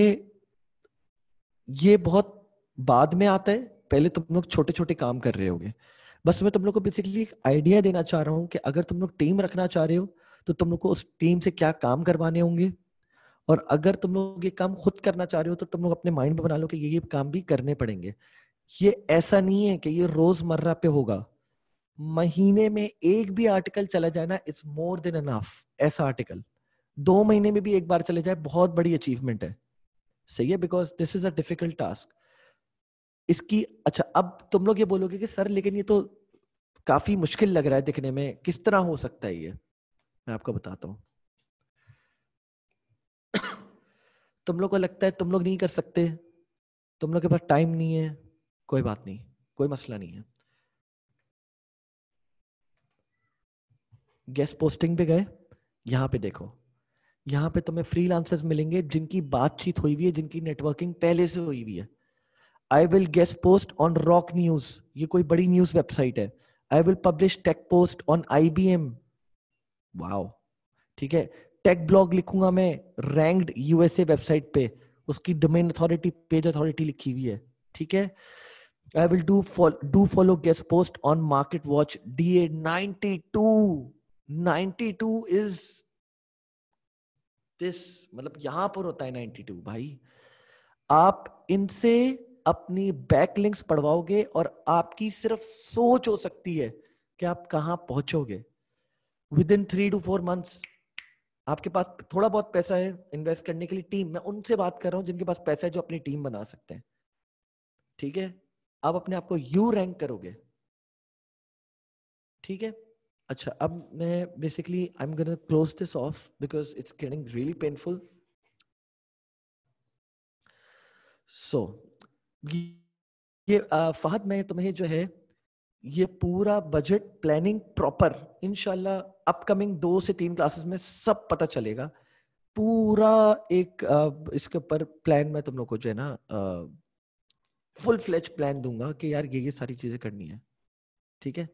ये बहुत बाद में आता है, पहले तुम लोग छोटे छोटे काम कर रहे होगे। बस मैं तुम लोग को बेसिकली एक आइडिया देना चाह रहा हूँ कि अगर तुम लोग टीम रखना चाह रहे हो तो तुम लोग को उस टीम से क्या काम करवाने होंगे, और अगर तुम लोग ये काम खुद करना चाह रहे हो तो तुम लोग अपने माइंड में बना लो कि ये ये काम भी करने पड़ेंगे। ये ऐसा नहीं है कि ये रोजमर्रा पे होगा, महीने में एक भी आर्टिकल चला जाए ना, इट्स मोर देन एनफ। ऐसा आर्टिकल दो महीने में भी एक बार चले जाए बहुत बड़ी अचीवमेंट है, सही है, because this is a difficult task. इसकी अच्छा, अब तुम लोग ये बोलोगे कि सर लेकिन ये तो काफी मुश्किल लग रहा है दिखने में, किस तरह हो सकता है ये? मैं आपको बताता हूँ। तुम लोग को लगता है तुम लोग नहीं कर सकते, तुम लोग के पास टाइम नहीं है, कोई बात नहीं, कोई मसला नहीं है। गेस्ट पोस्टिंग पे गए, यहाँ पे देखो, यहाँ पे तुम्हें फ्रीलांसर्स मिलेंगे जिनकी बातचीत हुई हुई है, जिनकी नेटवर्किंग पहले से हुई हुई है। I will guest post on Rock News, ये कोई बड़ी न्यूज वेबसाइट है। I will publish tech post on IBM, wow, ठीक है। टेक ब्लॉग लिखूंगा मैं रैंक्ड यूएसए वेबसाइट पे, उसकी डोमेन अथॉरिटी, पेज अथॉरिटी लिखी हुई है, ठीक है। I will do do follow guest post on MarketWatch D A ninety two, ninety two is this, मतलब यहां पर होता है नाइनटी टू भाई। आप इनसे अपनी बैकलिंक्स पढ़वाओगे और आपकी सिर्फ सोच हो सकती है कि आप कहां पहुंचोगे within three two four months. आपके पास थोड़ा बहुत पैसा है इन्वेस्ट करने के लिए, टीम, मैं उनसे बात कर रहा हूं जिनके पास पैसा है, जो अपनी टीम बना सकते हैं, ठीक है। आप अपने आप को यू रैंक करोगे, ठीक है। अच्छा, अब मैं basically I am gonna close this off because it's getting really painful. So ये uh, फहद, मैं तुम्हें जो है ये पूरा बजट प्लानिंग प्रॉपर इंशाल्लाह अपकमिंग दो से तीन क्लासेस में सब पता चलेगा। पूरा एक uh, इसके ऊपर प्लान मैं तुम लोग को जो है ना फुल फ्लेज प्लान दूंगा कि यार ये ये सारी चीजें करनी है, ठीक है।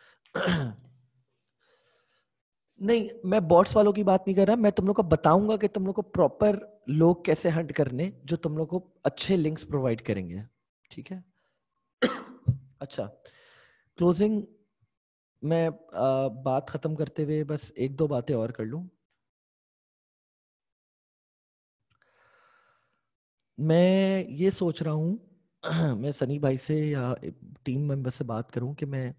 नहीं, मैं बॉट्स वालों की बात नहीं कर रहा, मैं तुम लोग को बताऊंगा कि तुम लोग को प्रॉपर लोग कैसे हंट करने जो तुम लोग को अच्छे लिंक्स प्रोवाइड करेंगे, ठीक है। अच्छा, क्लोजिंग मैं आ, बात खत्म करते हुए बस एक दो बातें और कर लूं। मैं ये सोच रहा हूँ मैं सनी भाई से या टीम मेंबर से बात करूं कि मैं,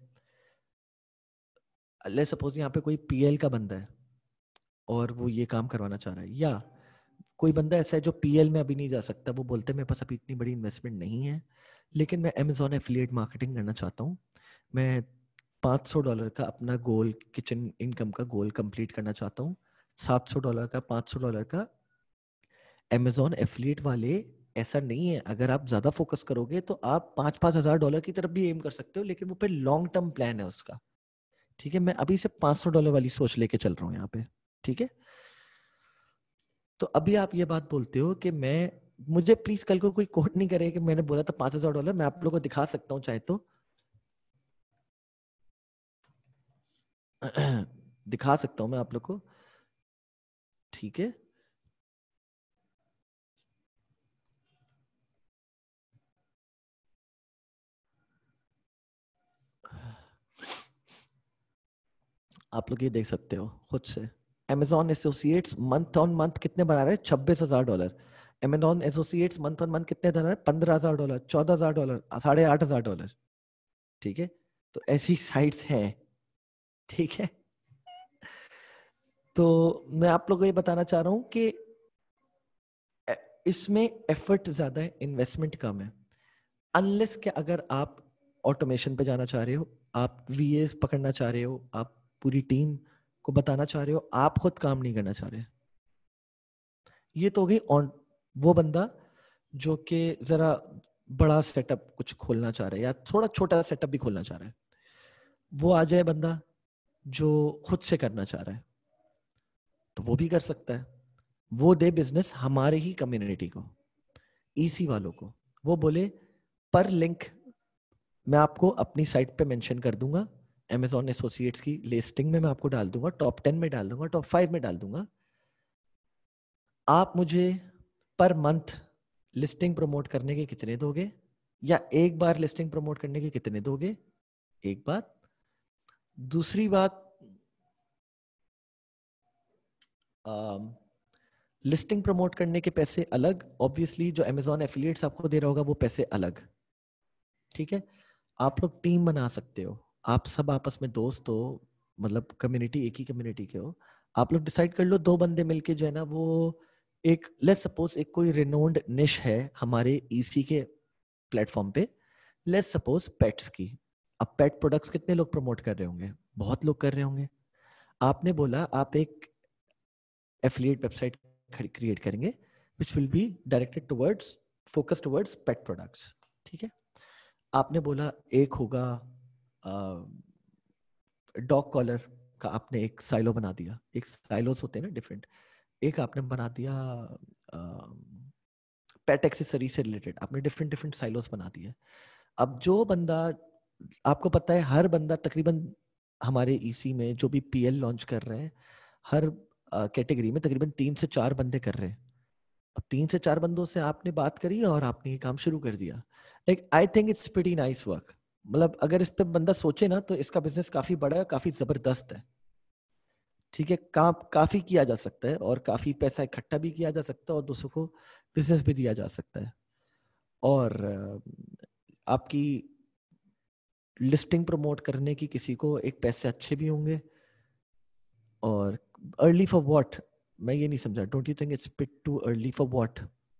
ले सपोज यहाँ पे कोई पीएल का बंदा है और वो ये काम करवाना चाह रहा है, या कोई बंदा ऐसा है जो पीएल में अभी नहीं जा सकता, वो बोलते हैं मेरे पास अभी इतनी बड़ी इन्वेस्टमेंट नहीं है, लेकिन मैं अमेजोन एफिलिएट मार्केटिंग करना चाहता हूँ। मैं पाँच सौ डॉलर का अपना गोल, किचन इनकम का गोल कंप्लीट करना चाहता हूँ। सात सौ डॉलर का, पाँच सौ डॉलर का। अमेजोन एफिलिएट वाले, ऐसा नहीं है, अगर आप ज्यादा फोकस करोगे तो आप पाँच पाँच हजार डॉलर की तरफ भी एम कर सकते हो, लेकिन वो फिर लॉन्ग टर्म प्लान है उसका। ठीक है, मैं अभी से पाँच सौ डॉलर वाली सोच लेके चल रहा हूँ यहाँ पे। ठीक है, तो अभी आप ये बात बोलते हो कि मैं, मुझे प्लीज कल को कोई कोट नहीं करे कि मैंने बोला था पांच हजार डॉलर। मैं आप लोगों को दिखा सकता हूँ चाहे तो दिखा सकता हूँ मैं आप लोग को। ठीक है, आप लोग ये देख सकते हो खुद से। Amazon associates month on month कितने बना रहे हैं? छब्बीस हजार dollar. Amazon associates month on month कितने बना रहे हैं? पंद्रह हजार डॉलर, चौदह हजार डॉलर, साढ़े आठ हजार डॉलर। ठीक है, तो ऐसी साइट्स हैं। ठीक है, तो मैं आप लोगों को ये बताना चाह रहा हूं कि इसमें एफर्ट ज्यादा है, इन्वेस्टमेंट कम है। अनलेस के अगर आप ऑटोमेशन पे जाना चाह रहे हो, आप वीएस पकड़ना चाह रहे हो, आप पूरी टीम को बताना चाह रहे हो, आप खुद काम नहीं करना चाह रहे। ये तो हो गई ऑन वो बंदा जो कि जरा बड़ा सेटअप कुछ खोलना चाह रहा है या थोड़ा छोटा सेटअप भी खोलना चाह रहा है। वो आ जाए बंदा जो खुद से करना चाह रहा है, तो वो भी कर सकता है। वो दे बिजनेस हमारे ही कम्युनिटी को, ईसी वालों को। वो बोले पर लिंक मैं आपको अपनी साइट पे मेंशन कर दूंगा, Amazon एसोसिएट्स की लिस्टिंग में मैं आपको डाल दूंगा, टॉप टेन में डाल दूंगा, टॉप फाइव में डाल दूंगा। आप मुझे पर मंथ लिस्टिंग प्रमोट करने के कितने दोगे, या एक बार लिस्टिंग प्रमोट करने के कितने दोगे? एक बात। दूसरी बात, लिस्टिंग प्रमोट करने के पैसे अलग, ऑब्वियसली जो Amazon एफिलिएट्स आपको दे रहा होगा वो पैसे अलग। ठीक है, आप लोग टीम बना सकते हो, आप सब आपस में दोस्त हो, मतलब कम्युनिटी एक ही कम्युनिटी के हो। आप लोग डिसाइड कर लो, दो बंदे मिलके जो है ना, वो एक, लेट्स सपोज एक कोई रिनोन्ड निश है हमारे ईसी के प्लेटफॉर्म पे, लेट्स सपोज पेट्स की। अब पेट प्रोडक्ट्स कितने लोग प्रमोट कर रहे होंगे? बहुत लोग कर रहे होंगे। आपने बोला आप एक एफिलिएट वेबसाइट क्रिएट करेंगे which will be directed towards, focus towards pet products. ठीक है, आपने बोला एक होगा डॉग कॉलर का, आपने एक साइलो बना दिया, एक साइलोस होते हैं ना डिफरेंट, एक आपने बना दिया पेट एक्सेसरी से रिलेटेड, आपने डिफरेंट डिफरेंट साइलोस बना दिए। अब जो बंदा, आपको पता है हर बंदा तकरीबन हमारे ईसी में जो भी पीएल लॉन्च कर रहे हैं, हर कैटेगरी में तकरीबन तीन से चार बंदे कर रहे हैं। अब तीन से चार बंदों से आपने बात करी और आपने ये काम शुरू कर दिया। Like I think it's pretty nice work. मतलब अगर इस पे बंदा सोचे ना, तो इसका बिजनेस काफी बड़ा है, काफी जबरदस्त है। ठीक है, काम काफी किया जा सकता है और काफी पैसा इकट्ठा भी किया जा सकता है और दूसरों को बिजनेस भी दिया जा सकता है। और अ, आपकी लिस्टिंग प्रमोट करने की किसी को एक पैसे अच्छे भी होंगे। और अर्ली फॉर व्हाट, मैं ये नहीं समझा, don't you think it's bit too early for what?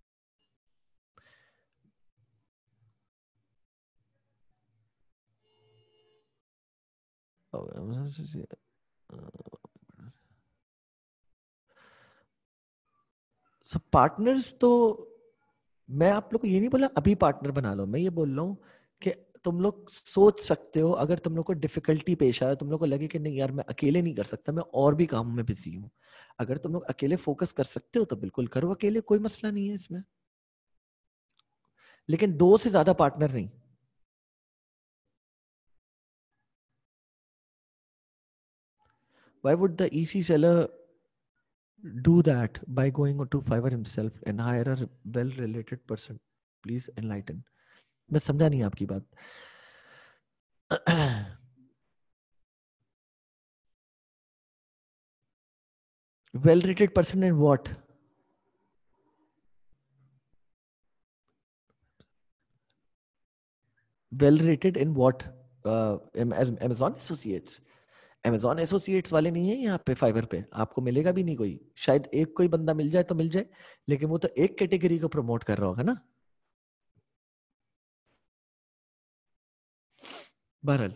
सब पार्टनर्स तो, मैं आप लोग को ये नहीं बोला अभी पार्टनर बना लो, मैं ये बोल रहा हूँ कि तुम लोग सोच सकते हो, अगर तुम लोग को डिफिकल्टी पेश आया, तुम लोग को लगे कि नहीं यार मैं अकेले नहीं कर सकता, मैं और भी कामों में बिजी हूँ, अगर तुम लोग अकेले फोकस कर सकते हो तो बिल्कुल करो अकेले, कोई मसला नहीं है इसमें। लेकिन दो से ज्यादा पार्टनर नहीं। Why would the E C seller do that by going to Fiverr himself and hire a well-related person? Please enlighten. मैं समझा नहीं आपकी बात। well rated person in what? well rated in what? uh, Amazon Associates. Amazon Associates वाले नहीं है यहाँ पे फाइवर पे, आपको मिलेगा भी नहीं कोई, शायद एक कोई बंदा मिल जाए तो मिल जाए, लेकिन वो तो एक कैटेगरी को प्रमोट कर रहा होगा ना। बहरहाल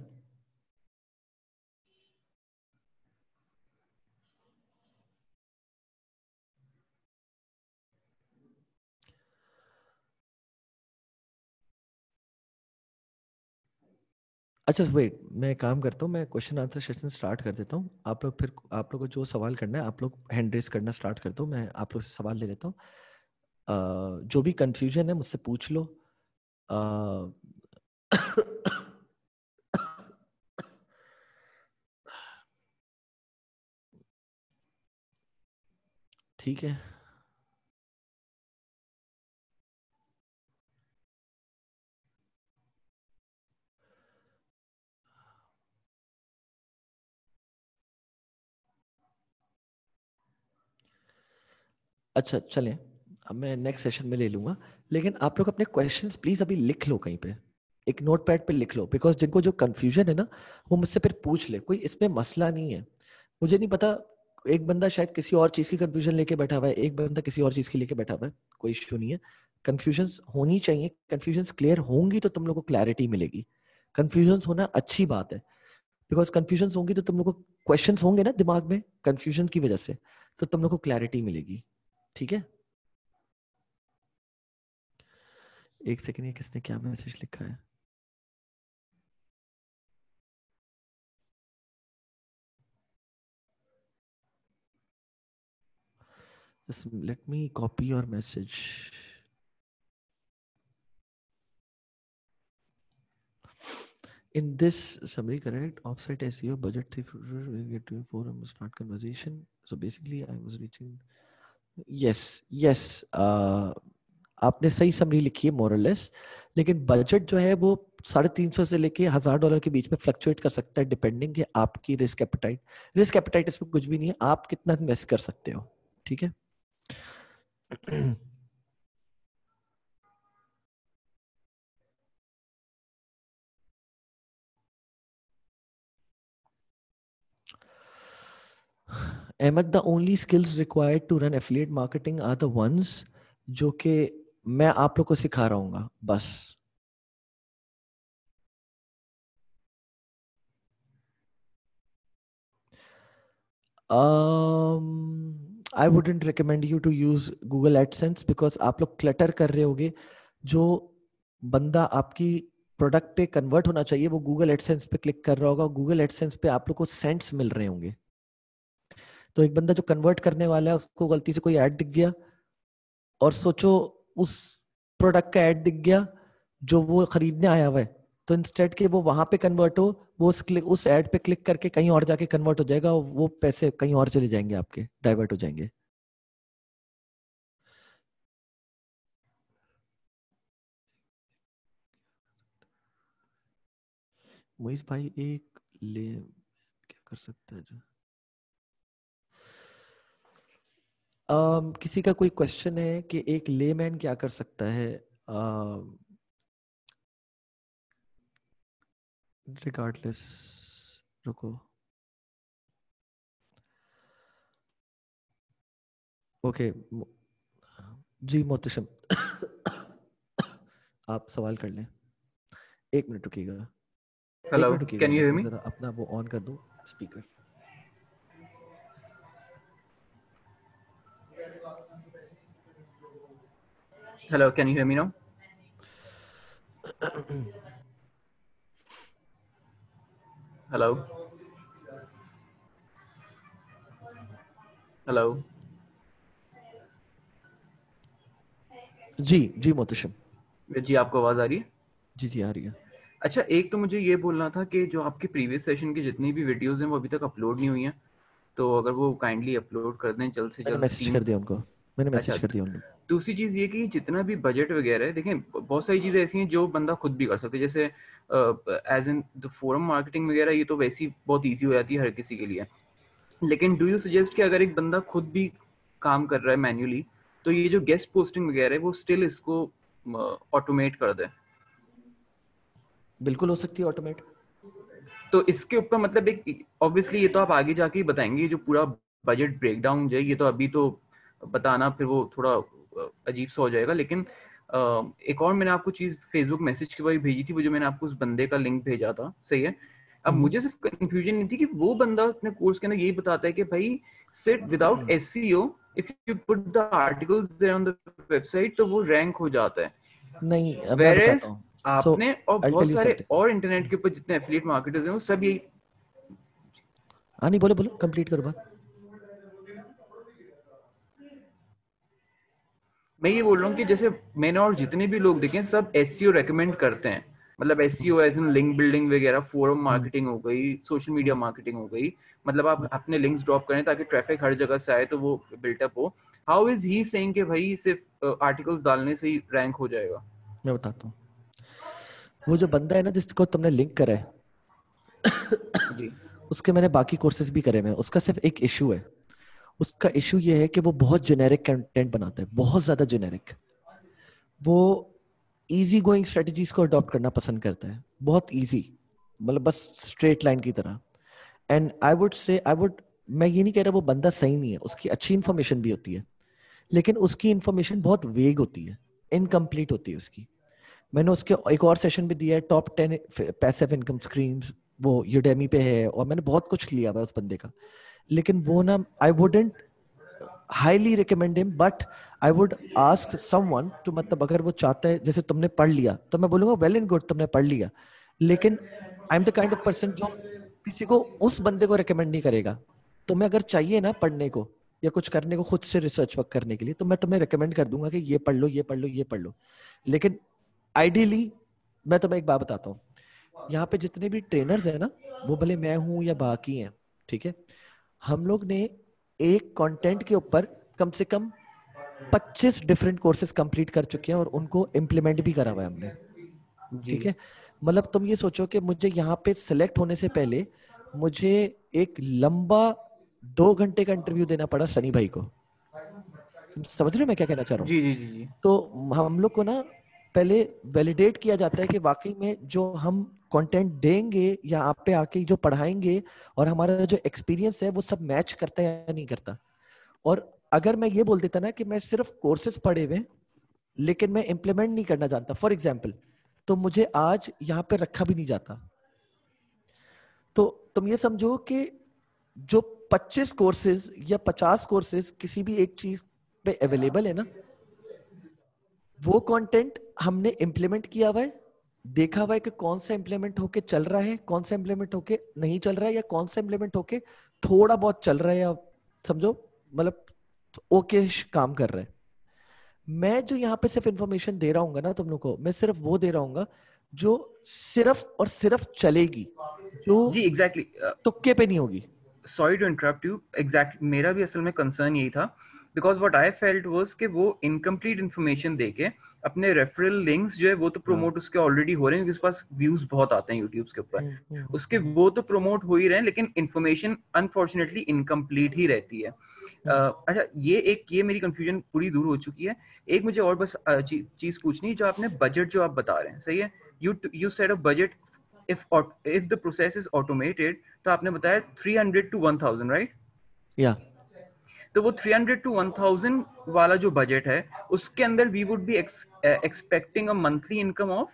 अच्छा वेट, मैं काम करता हूँ, मैं क्वेश्चन आंसर सेशन स्टार्ट कर देता हूँ। आप लोग फिर आप लोग को जो सवाल करना है आप लोग हैंड रेस करना स्टार्ट कर दो, मैं आप लोग से सवाल ले लेता हूँ। uh, जो भी कंफ्यूजन है मुझसे पूछ लो। uh, ठीक है। अच्छा चलें, अब मैं नेक्स्ट सेशन में ले लूंगा, लेकिन आप लोग अपने क्वेश्चंस प्लीज अभी लिख लो कहीं पे, एक नोट पैड पे लिख लो, बिकॉज जिनको जो कंफ्यूजन है ना वो मुझसे फिर पूछ ले, कोई इसमें मसला नहीं है। मुझे नहीं पता, एक बंदा शायद किसी और चीज की कंफ्यूजन लेके बैठा हुआ है, एक बंदा किसी और चीज की लेके बैठा हुआ है, कोई इश्यू नहीं है। कंफ्यूजन होनी चाहिए, कंफ्यूजन क्लियर होंगी तो तुम लोग को क्लैरिटी मिलेगी। कंफ्यूजन होना अच्छी बात है, बिकॉज कंफ्यूजन होंगी तो तुम लोग को क्वेश्चंस होंगे ना दिमाग में कंफ्यूजन की वजह से, तो तुम लोग को क्लैरिटी मिलेगी। ठीक है, एक सेकंड, ये किसने क्या मैसेज लिखा है? Just let me copy your message. In this summary, correct offsite S E O budget three we get to forum start conversation. So basically, I was reaching. Yes, yes. Uh, आपने सही summary लिखी है मोरलेस, लेकिन budget जो है वो साढ़े तीन सौ से लेके हजार डॉलर के बीच में फ्लक्चुएट कर सकता है, डिपेंडिंग है आपकी रिस्क एपेटाइट। रिस्क एपेटाइट इसमें कुछ भी नहीं है, आप कितना इन्वेस्ट कर सकते हो। ठीक है। Ahmed, the only skills required to run affiliate marketing are the ones जो कि मैं आप लोग को सिखा रहा हूँ बस। um, I wouldn't recommend you to use Google AdSense because आप लोग क्लटर कर रहे होगे। जो बंदा आपकी प्रोडक्ट पे कन्वर्ट होना चाहिए वो Google AdSense पे क्लिक कर रहा होगा, Google AdSense पे आप लोग को सेंट्स मिल रहे होंगे। तो एक बंदा जो कन्वर्ट करने वाला है उसको गलती से कोई ऐड दिख गया, और सोचो उस प्रोडक्ट का ऐड दिख गया जो वो खरीदने आया हुआ है, तो इंस्टेड के वो वहां पे कन्वर्ट हो, वो उस क्लिक उस ऐड पे क्लिक करके कहीं और जाके कन्वर्ट हो जाएगा, वो पैसे कहीं और चले जाएंगे, आपके डाइवर्ट हो जाएंगे। मोइस भाई एक ले क्या कर सकता है जो um, किसी का कोई क्वेश्चन है कि एक लेमैन क्या कर सकता है रिगार्डलेस? रुको, ओके जी मोहतशम आप सवाल कर लें, एक मिनट रुकिएगा। एक Hello, मिनट रुकिएगा, can you hear मैं me? जरा अपना वो ऑन कर दूं speaker. Hello, can you hear me now? Hello? Hello? जी जी मोहतशम। जी आपको आवाज आ रही है? जी जी आ रही है। अच्छा, एक तो मुझे ये बोलना था कि जो आपके प्रीवियस सेशन की जितनी भी वीडियोस हैं वो अभी तक अपलोड नहीं हुई हैं, तो अगर वो काइंडली अपलोड कर दें जल्द से मैंने जल्द मैसेज टीम। कर दिया उनको, मैंने अच्छा, मैसेज कर दिया उनको। दूसरी चीज ये कि जितना भी बजट वगैरह है, देखें बहुत सारी चीजें ऐसी हैं जो बंदा खुद भी कर सकता है, जैसे as in the forum marketing वगैरह, ये तो वैसी बहुत इजी हो जाती है हर किसी के लिए। लेकिन डू यू सजेस्ट कि अगर एक बंदा खुद भी काम कर रहा है मैन्युअली, तो ये जो गेस्ट पोस्टिंग वगैरह है वो स्टिल इसको ऑटोमेट कर दे? बिल्कुल हो सकती है ऑटोमेट। तो इसके ऊपर मतलब एक, ऑब्वियसली ये तो आप आगे जाके ही बताएंगे, जो पूरा बजट ब्रेकडाउन जो है, ये तो अभी तो बताना फिर वो थोड़ा अजीब सा हो जाएगा। लेकिन एक और मैंने आपको चीज फेसबुक मैसेज के वही भेजी थी, वो जो मैंने आपको उस बंदे का लिंक भेजा था, सही है। अब मुझे सिर्फ कंफ्यूजन नहीं थी कि वो बंदा अपने कोर्स के अंदर यही बताता है कि भाई सिर्फ without SEO if you put the articles there on the website तो वो रैंक हो जाता है। नहीं, अब मैं बताता वेरेस हूँ। सो आपने और आई टेल बहुत यू सारे समथिंग। और इंटरनेट के ऊपर जितने एफिलिएट मार्केटर्स हैं वो सब यही। हाँ नहीं, बोलो बोलो, कंप्लीट करो बात। मैं ये बोल रहा हूँ कि जैसे मैंने और जितने भी लोग देखे सब एसईओ रेकमेंड करते हैं, मतलब SEO as in link building वगैरह, फोरम मार्केटिंग हो गई, सोशल मीडिया मार्केटिंग हो गई, मतलब आप अपने लिंक्स ड्रॉप करें ताकि ट्रैफिक हर जगह से आए तो वो बिल्टअप हो। हाउ इज ही सेइंग कि भाई सिर्फ आर्टिकल्स डालने से ही रैंक हो जाएगा? मैं बताता हूँ। वो जो बंदा है ना जिसको तुमने लिंक करा है, जी उसके मैंने बाकी कोर्सेज भी करे हुए हैं। उसका सिर्फ एक इशू है। उसका इशू ये है कि वो बहुत जेनेरिक कंटेंट बनाता है, बहुत ज्यादा जेनेरिक। वो इजी गोइंग स्ट्रेटजीज को अडॉप्ट करना पसंद करता है, बहुत इजी, मतलब बस स्ट्रेट लाइन की तरह। And I would say I would मैं ये नहीं कह रहा वो बंदा सही नहीं है, उसकी अच्छी इंफॉर्मेशन भी होती है, लेकिन उसकी इंफॉर्मेशन बहुत वेग होती है, इनकम्प्लीट होती है उसकी। मैंने उसके एक और सेशन भी दिया है, top ten passive income streams, वो यूडेमी पे है, और मैंने बहुत कुछ लिया हुआ है उस बंदे का। लेकिन वो ना, I wouldn't highly recommend him, but I would ask someone to, मतलब अगर वो चाहता है, जैसे तुमने पढ़ लिया तो मैं बोलूंगा वेल एंड गुड, तुमने पढ़ लिया, लेकिन I am the kind of person जो किसी को उस बंदे को रिकमेंड नहीं करेगा। तुम्हें अगर चाहिए ना पढ़ने को या कुछ करने को खुद से रिसर्च वर्क करने के लिए, तो मैं तुम्हें रिकमेंड कर दूंगा कि ये पढ़ लो, ये पढ़ लो, ये पढ़ लो। लेकिन आइडियली मैं तुम्हें एक बात बताता हूँ, यहाँ पे जितने भी ट्रेनर्स हैं ना, वो भले मैं हूं या बाकी हैं, ठीक है, हम लोग ने एक कंटेंट के ऊपर कम से कम पच्चीस डिफरेंट कोर्सेज कंप्लीट कर चुके हैं और उनको इम्प्लीमेंट भी करा हुआ है हमने। जी ठीक है, मतलब तुम ये सोचो कि मुझे यहाँ पे सिलेक्ट होने से पहले मुझे एक लंबा दो घंटे का इंटरव्यू देना पड़ा सनी भाई को। तुम समझ रहे हो मैं क्या कहना चाह रहा हूँ? जी जी जी जी। तो हम लोग को ना पहले वैलिडेट किया जाता है कि वाकई में जो हम कंटेंट देंगे या आप पे आके जो पढ़ाएंगे और हमारा जो एक्सपीरियंस है वो सब मैच करता है या नहीं करता। और अगर मैं ये बोल देता ना कि मैं सिर्फ कोर्सेज पढ़े हुए लेकिन मैं इंप्लीमेंट नहीं करना जानता, फॉर एग्जाम्पल, तो मुझे आज यहाँ पे रखा भी नहीं जाता। तो तुम ये समझो कि जो पच्चीस कोर्सेज या पचास कोर्सेज किसी भी एक चीज पे अवेलेबल है ना, वो कंटेंट हमने इंप्लीमेंट किया हुआ है, देखा हुआ है कि कौन सा इंप्लीमेंट होके चल रहा है, कौन सा इंप्लीमेंट होके नहीं चल रहा है, या कौन सा इंप्लीमेंट होके थोड़ा बहुत चल रहा है, या समझो मतलब ओके काम कर रहा है। मैं जो यहाँ पे सिर्फ इंफॉर्मेशन दे रहा हूँ ना तुम लोग को, मैं सिर्फ वो दे रहा हूँ जो सिर्फ और सिर्फ चलेगी, जो जी एग्जैक्टली exactly. तुक्के पे नहीं होगी। Sorry to interrupt you, exactly मेरा भी असल में कंसर्न यही था, because what I felt was कि वो इनकम्प्लीट इन्फॉर्मेशन देके अपने रेफरल लिंक्स जो है वो तो हाँ। प्रमोट उसके ऑलरेडी हो रहे हैं क्योंकि उसके पास व्यूज बहुत आते हैं यूट्यूब के ऊपर, हम्म, हम्म, उसके हम्म, वो तो प्रमोट हो ही रहे हैं, लेकिन इन्फॉर्मेशन अनफॉर्चुनेटली इनकम्प्लीट ही रहती है। हम्म। uh, अच्छा, ये एक ये मेरी कंफ्यूजन पूरी दूर हो चुकी है। एक मुझे और बस uh, ची, चीज पूछनी, जो आपने बजट जो आप बता रहे हैं, सही है, you you said a budget if if the process is automated, तो आपने बताया three hundred to one thousand, right? या तो वो three hundred to one thousand वाला जो बजट है, उसके अंदर we would be ex, uh, expecting a monthly income of?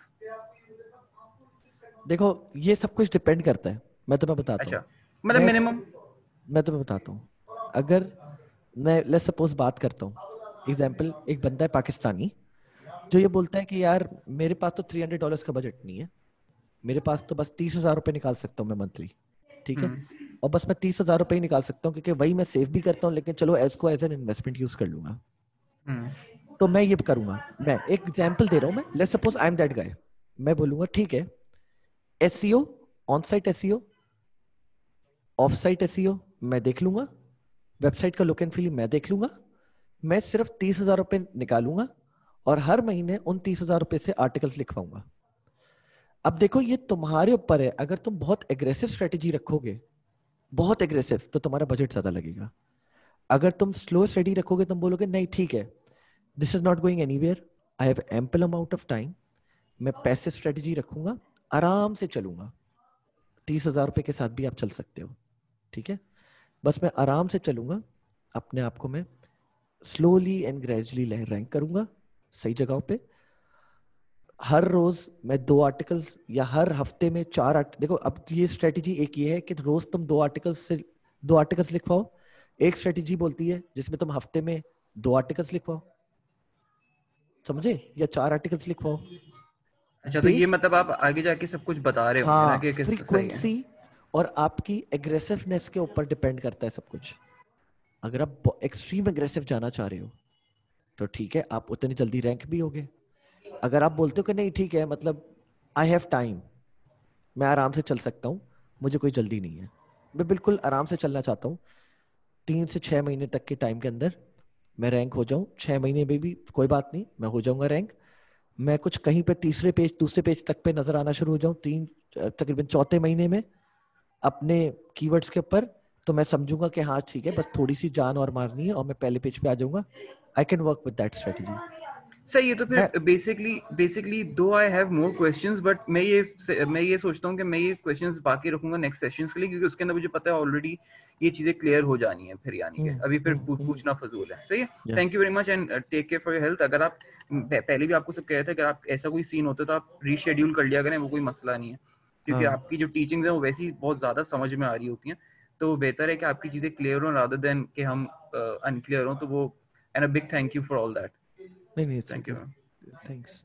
देखो, ये सब कुछ डिपेंड करता है, मैं तुम्हें बताता हूँ। अच्छा, मतलब मैं मिनिमम? मैं तुम्हें बताता हूँ। अगर मैं लेट्स सपोज बात करता हूँ, एग्जाम्पल, एक बंदा है पाकिस्तानी जो ये बोलता है कि यार मेरे पास तो थ्री हंड्रेड डॉलर्स का बजट नहीं है, मेरे पास तो बस तीस हजार रुपये निकाल सकता हूँ मैं मंथली, ठीक है, और बस मैं तीस हजार रुपये ही निकाल सकता हूँ क्योंकि वही मैं सेव भी करता हूँ, लेकिन चलो एज को एज एन इन्वेस्टमेंट यूज कर लूंगा। तो मैं ये करूंगा, मैं एक एग्जाम्पल दे रहा हूँ, मैं let's suppose I am that guy. मैं बोलूंगा ठीक है, SEO, on site SEO, off site SEO मैं देख लूंगा, वेबसाइट का लुक एंड फील मैं देख लूंगा, मैं सिर्फ तीस हजार रुपए निकालूंगा और हर महीने उन तीस हजार रुपए से आर्टिकल्स लिखवाऊंगा। अब देखो ये तुम्हारे ऊपर है, अगर तुम बहुत एग्रेसिव स्ट्रेटेजी रखोगे, बहुत एग्रेसिव, तो तुम्हारा बजट ज्यादा लगेगा। अगर तुम स्लो स्टडी रखोगे, तुम बोलोगे नहीं ठीक है, this is not going anywhere, I have ample amount of time, मैं पैसे स्ट्रेटेजी रखूंगा, आराम से चलूंगा। तीस हजार रुपए के साथ भी आप चल सकते हो, ठीक है, बस मैं आराम से चलूंगा, अपने आप को मैं स्लोली एंड ग्रेजुअली रैंक करूंगा सही जगहों पे। हर रोज मैं दो आर्टिकल्स या हर हफ्ते में चार आर्ट देखो अब ये स्ट्रेटेजी एक ये है कि रोज तुम दो आर्टिकल्स से दो आर्टिकल्स लिखवाओ। एक स्ट्रेटेजी बोलती है जिसमें तुम हफ्ते में दो आर्टिकल्स लिखवाओ, समझे, या चार आर्टिकल्स लिखवाओ। अच्छा, तो ये बेस, मतलब आप आगे जाके सब कुछ बता रहे होंगे ना हाँ, कि किस सही है। फ्रीक्वेंसी और आपकी एग्रेसिवनेस के ऊपर डिपेंड करता है सब कुछ। अगर आप एक्सट्रीम एग्रेसिव जाना चाह रहे हो तो ठीक है, आप उतनी जल्दी रैंक भी होगे। अगर आप बोलते हो कि नहीं ठीक है, मतलब आई हैव टाइम, मैं आराम से चल सकता हूँ, मुझे कोई जल्दी नहीं है, मैं बिल्कुल आराम से चलना चाहता हूँ, तीन से छह महीने तक के टाइम के अंदर मैं रैंक हो जाऊं, छह महीने में भी कोई बात नहीं, मैं हो जाऊंगा रैंक। मैं कुछ कहीं पे तीसरे पेज दूसरे पेज तक पे नजर आना शुरू हो जाऊं तीन तकरीबन चौथे महीने में अपने कीवर्ड्स के ऊपर, तो मैं समझूंगा कि हाँ ठीक है, बस थोड़ी सी जान और मारनी है और मैं पहले पेज पे आ जाऊंगा। I can work with that strategy. सही है। तो फिर बेसिकली बेसिकली दो I have more questions, but मैं ये मैं ये सोचता हूँ कि मैं ये क्वेश्चंस बाकी रखूंगा नेक्स्ट सेशंस के लिए, क्योंकि उसके अंदर मुझे पता है ऑलरेडी ये चीजें क्लियर हो जानी है फिर, यानी कि अभी फिर पूछना फजूल है। सही है। Thank you very much and take care for your health. अगर आप पहले भी आपको सब कह रहे थे, अगर आप ऐसा कोई सीन होता तो आप रीशेड्यूल कर लिया करें, वो कोई मसला नहीं है, क्योंकि हाँ। आपकी जो टीचिंग्स है वो वैसी बहुत ज्यादा समझ में आ रही होती हैं, तो बेहतर है कि आपकी चीजें क्लियर हो रादर देन कि हम अनक्लियर हो। तो वो and a big thank you for all that. नहीं नहीं, it's thank okay, you. Thanks.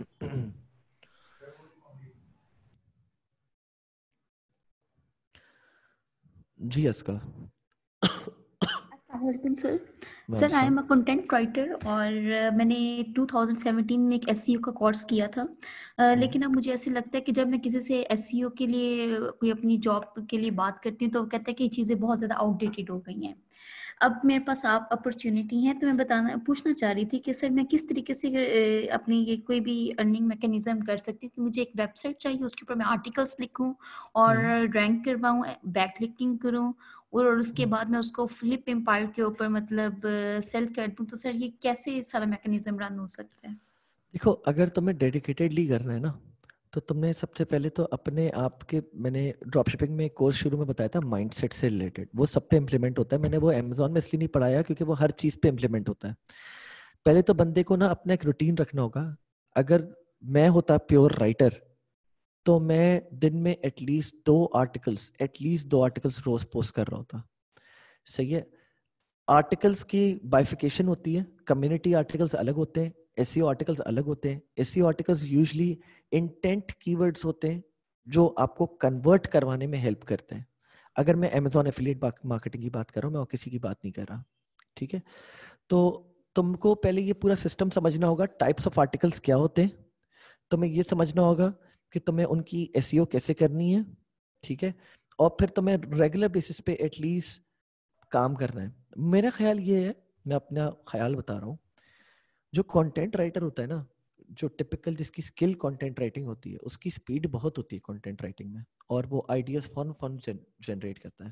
जी अस्का। अस्सलामुअलैकुम sir. Sir I am a content writer और मैंने टू थाउजेंड सेवेंटीन में एक एसईओ का कोर्स किया था, uh, लेकिन अब मुझे ऐसे लगता है कि जब मैं किसी से एसईओ के लिए कोई अपनी जॉब के लिए बात करती हूँ तो वो कहता है कि ये चीज़ें बहुत ज़्यादा आउटडेटेड हो गई हैं। अब मेरे पास आप अपॉर्चुनिटी है, तो मैं बताना पूछना चाह रही थी कि सर मैं किस तरीके से अ, अपनी ये कोई भी अर्निंग मैकेनिज्म कर सकती हूँ कि मुझे एक वेबसाइट चाहिए, उसके ऊपर मैं आर्टिकल्स लिखूं और रैंक करवाऊं, बैक लिंकिंग करूं और उसके बाद मैं उसको फ्लिप एम्पायर के ऊपर मतलब सेल कर दूं। तो सर ये कैसे सारा मैकेनिज्म रन हो सकता है? देखो, अगर तुम्हें डेडिकेटेडली करना है ना, तो तुमने सबसे पहले तो अपने आप के, मैंने ड्रॉपशिपिंग में एक कोर्स शुरू में बताया था माइंडसेट से रिलेटेड, वो सब पे इम्प्लीमेंट होता है। मैंने वो अमेजोन में इसलिए नहीं पढ़ाया क्योंकि वो हर चीज पे इम्प्लीमेंट होता है। पहले तो बंदे को ना अपना एक रूटीन रखना होगा। अगर मैं होता प्योर राइटर तो मैं दिन में एटलीस्ट दो आर्टिकल्स एटलीस्ट दो आर्टिकल्स रोज पोस्ट कर रहा होता। सही है। आर्टिकल्स की बाइफिकेशन होती है, कम्युनिटी आर्टिकल्स अलग होते हैं, एसईओ आर्टिकल्स अलग होते हैं। SEO articles usually intent keywords होते हैं जो आपको कन्वर्ट करवाने में हेल्प करते हैं। अगर मैं अमेजॉन एफिलिएट मार्केटिंग की बात कर रहा हूँ, मैं और किसी की बात नहीं कर रहा, ठीक है। तो तुमको पहले ये पूरा सिस्टम समझना होगा, टाइप्स ऑफ आर्टिकल्स क्या होते हैं, तुम्हें ये समझना होगा कि तुम्हें उनकी एसईओ कैसे करनी है, ठीक है, और फिर तुम्हें रेगुलर बेसिस पे एटलीस्ट काम करना है। मेरा ख्याल ये है, मैं अपना ख्याल बता रहा हूँ, जो कंटेंट राइटर होता है ना, जो टिपिकल जिसकी स्किल कंटेंट राइटिंग होती है, उसकी स्पीड बहुत होती है कंटेंट राइटिंग में, और वो आइडियाज फन फन जनरेट करता है।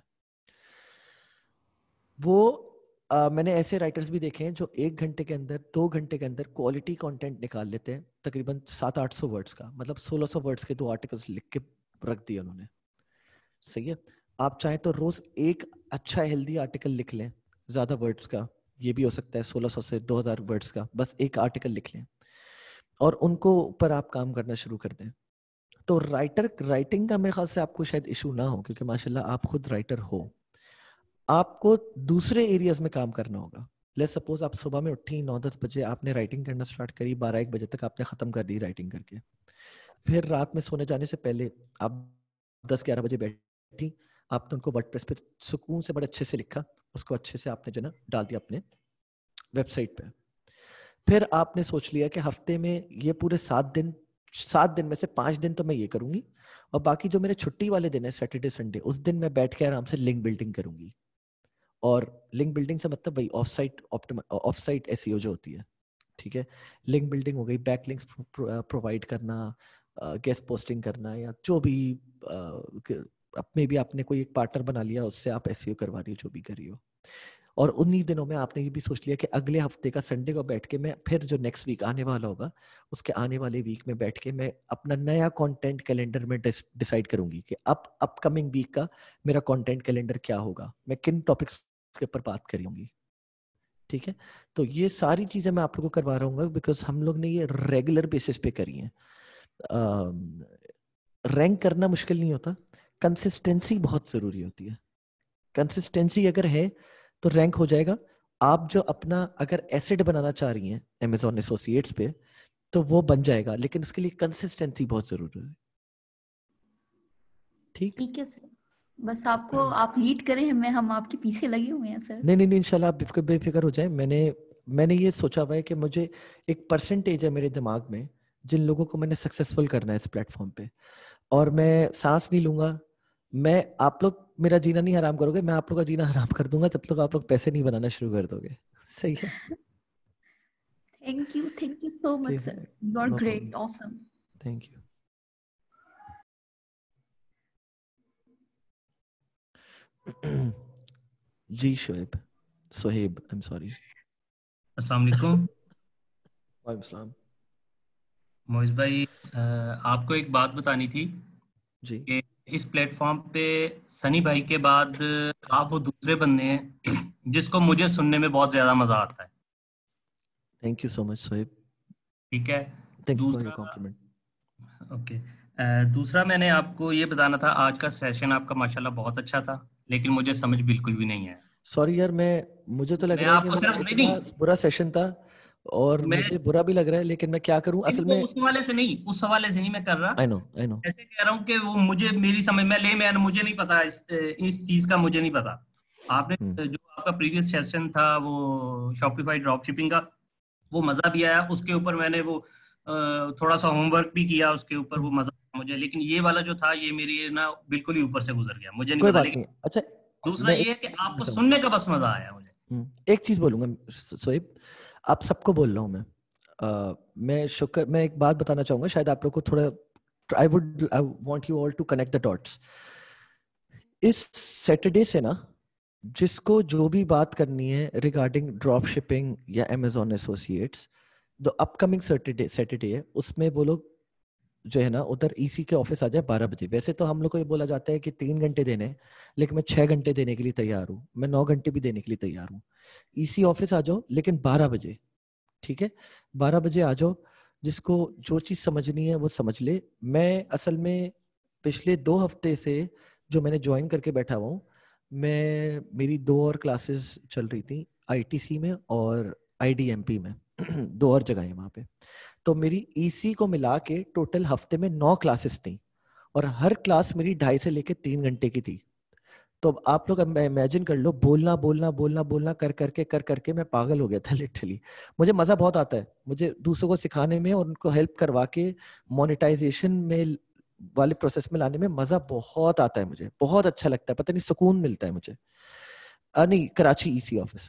वो आ, मैंने ऐसे राइटर्स भी देखे हैं जो एक घंटे के अंदर, दो घंटे के अंदर क्वालिटी कंटेंट निकाल लेते हैं, तकरीबन सात आठ सौ वर्ड्स का, मतलब सोलह सौ वर्ड्स के दो आर्टिकल्स लिख के रख दिए उन्होंने। सही है। आप चाहें तो रोज एक अच्छा हेल्दी आर्टिकल लिख लें, ज्यादा वर्ड्स का, ये भी हो सकता है सोलह सौ से दो हज़ार वर्ड्स का, बस एक आर्टिकल लिख लें और उनको ऊपर आप काम करना शुरू कर दें। तो राइटर राइटिंग का मेरे ख्याल से आपको शायद इशू ना हो, क्योंकि माशाल्लाह आप खुद राइटर हो। आपको दूसरे एरियाज में काम करना होगा। लेट्स सपोज आप सुबह में उठी नौ दस बजे, आपने राइटिंग करना स्टार्ट करी, बारह एक बजे तक आपने खत्म कर दी राइटिंग करके। फिर रात में सोने जाने से पहले आप दस ग्यारह बजे बैठी, आपने उनको वर्डप्रेस पे सुकून से बड़े अच्छे से लिखा, उसको अच्छे से आपने जो ना डाल दिया अपने वेबसाइट पे। फिर आपने सोच लिया कि हफ्ते में ये पूरे सात दिन सात दिन में से पांच दिन तो मैं ये करूंगी, और बाकी जो मेरे छुट्टी वाले दिन है सैटरडे संडे, उस दिन मैं बैठ के आराम से लिंक बिल्डिंग करूंगी और लिंक बिल्डिंग से मतलब वही off site off site SEO जो होती है, ठीक है। लिंक बिल्डिंग हो गई, बैक लिंक्स प्रोवाइड करना, गेस्ट पोस्टिंग करना, या जो भी अपने भी आपने कोई एक पार्टनर बना लिया, उससे आप एसईओ करवा रही हो, जो भी कर रही हो। और उन्हीं दिनों में आपने ये भी सोच लिया कि अगले हफ्ते का संडे को बैठ के मैं फिर जो नेक्स्ट वीक आने वाला होगा, उसके आने वाले वीक में बैठ के मैं अपना नया कंटेंट कैलेंडर में डिसाइड करूंगी कि अब अपकमिंग वीक का मेरा कंटेंट कैलेंडर क्या होगा, मैं किन टॉपिक्स के ऊपर बात करूंगी, ठीक है। तो ये सारी चीजें मैं आप लोगों को करवा रहा हूँ बिकॉज हम लोग ने ये रेगुलर बेसिस पे करी है। रैंक करना मुश्किल नहीं होता, कंसिस्टेंसी बहुत जरूरी होती है। कंसिस्टेंसी अगर है तो रैंक हो जाएगा। आप जो अपना अगर एसेट बनाना चाह रही हैं Amazon एसोसिएट्स पे, तो वो बन जाएगा, लेकिन उसके लिए कंसिस्टेंसी बहुत जरूरी है। ठीक ठीक है सर, बस आपको आप लीड करें, मैं हम आपके पीछे लगे हुए हैं सर। नहीं नहीं नहीं इंशाल्लाह आप बेफिक्र बेफिक्र हो जाए। मैंने मैंने ये सोचा हुआ है कि मुझे एक परसेंटेज है मेरे दिमाग में जिन लोगों को मैंने सक्सेसफुल करना है इस प्लेटफॉर्म पे, और मैं सांस नहीं लूंगा। मैं आप लोग मेरा जीना नहीं हराम करोगे, मैं आप लोग का जीना हराम कर दूंगा, तब तक आप लोग पैसे नहीं बनाना शुरू कर दोगे। सही है। Thank you, thank you so much sir, you are great, awesome. Thank you. जी Shoaib, Soheb, I am sorry. अस्सलाम वालेकुम। वालेकुम सलाम। मोइज भाई, आपको एक बात बतानी थी जी। कि इस प्लेटफॉर्म पे सनी भाई के बाद आप वो दूसरे बंदे हैं जिसको मुझे सुनने में बहुत ज्यादा मजा आता है। Thank you so much Soheb. ठीक है। थैंक यू फॉर योर दूसरा, कॉम्प्लीमेंट। ओके, अ, दूसरा मैंने आपको ये बताना था, आज का सेशन आपका माशाल्लाह बहुत अच्छा था, लेकिन मुझे समझ बिल्कुल भी नहीं आया। सॉरी यार, मैं मुझे तो लग मैं रहा है कि आपको वो सिर्फ नहीं इतना नहीं बुरा सेशन था और मैं मुझे बुरा भी लग रहा है, लेकिन मैं क्या करूं असल इनको में। उस हवाले से नहीं उस हवाले से नहीं मैं कर रहा, आई नो आई नो। ऐसे कह रहा हूँ कि वो मुझे मेरी समझ में ले, मैं मुझे नहीं पता, इस इस चीज का मुझे नहीं पता। आपने जो आपका प्रीवियस सेशन था वो शॉपिफाई ड्रॉप शिपिंग का, वो मजा भी आया, उसके ऊपर मैंने वो थोड़ा सा होमवर्क भी किया उसके ऊपर, वो मजा आया मुझे। लेकिन ये वाला जो था ये मेरी ना बिल्कुल ही ऊपर से गुजर गया, मुझे नहीं कोई पता। बात लेकिन नहीं। अच्छा, दूसरा मैं ये एक है कि आपको बताऊं, सुनने का बस मजा आया मुझे। एक चीज बोलूंगा सोएब, आप सबको बोल रहा हूं मैं। uh, मैं शुक्र मैं एक बात बताना चाहूंगा, शायद आप लोग को थोड़ा, I would I want you all to connect the dots. इस सैटरडे से ना, जिसको जो भी बात करनी है रिगार्डिंग ड्रॉप शिपिंग या Amazon एसोसिएट्स, जो अपकमिंग सैटरडे सैटरडे है, उसमें वो लोग जो है ना उधर ईसी के ऑफिस आ जाए बारह बजे। वैसे तो हम लोग को ये बोला जाता है कि तीन घंटे देने हैं, लेकिन मैं छह घंटे देने के लिए तैयार हूँ, मैं नौ घंटे भी देने के लिए तैयार हूँ। ईसी ऑफिस आ जाओ, लेकिन बारह बजे, ठीक है। बारह बजे आ जाओ, जिसको जो चीज समझनी है वो समझ ले। मैं असल में पिछले दो हफ्ते से जो मैंने ज्वाइन करके बैठा हुआ हूँ, मैं मेरी दो और क्लासेस चल रही थी, आईटीसी में और आईडीएमपी में दो और जगह है वहां पे। तो मेरी ईसी को मिला के टोटल हफ्ते में नौ क्लासेस थी, और हर क्लास मेरी ढाई से लेके तीन घंटे की थी। तो अब आप लोग इमेजिन कर लो, बोलना बोलना बोलना बोलना कर करके कर करके मैं पागल हो गया था लिटरली। मुझे मजा बहुत आता है, मुझे दूसरों को सिखाने में और उनको हेल्प करवा के मोनेटाइजेशन में वाले प्रोसेस में लाने में मजा बहुत आता है, मुझे बहुत अच्छा लगता है, पता नहीं सुकून मिलता है मुझे। आ, नहीं, कराची ईसी ऑफिस।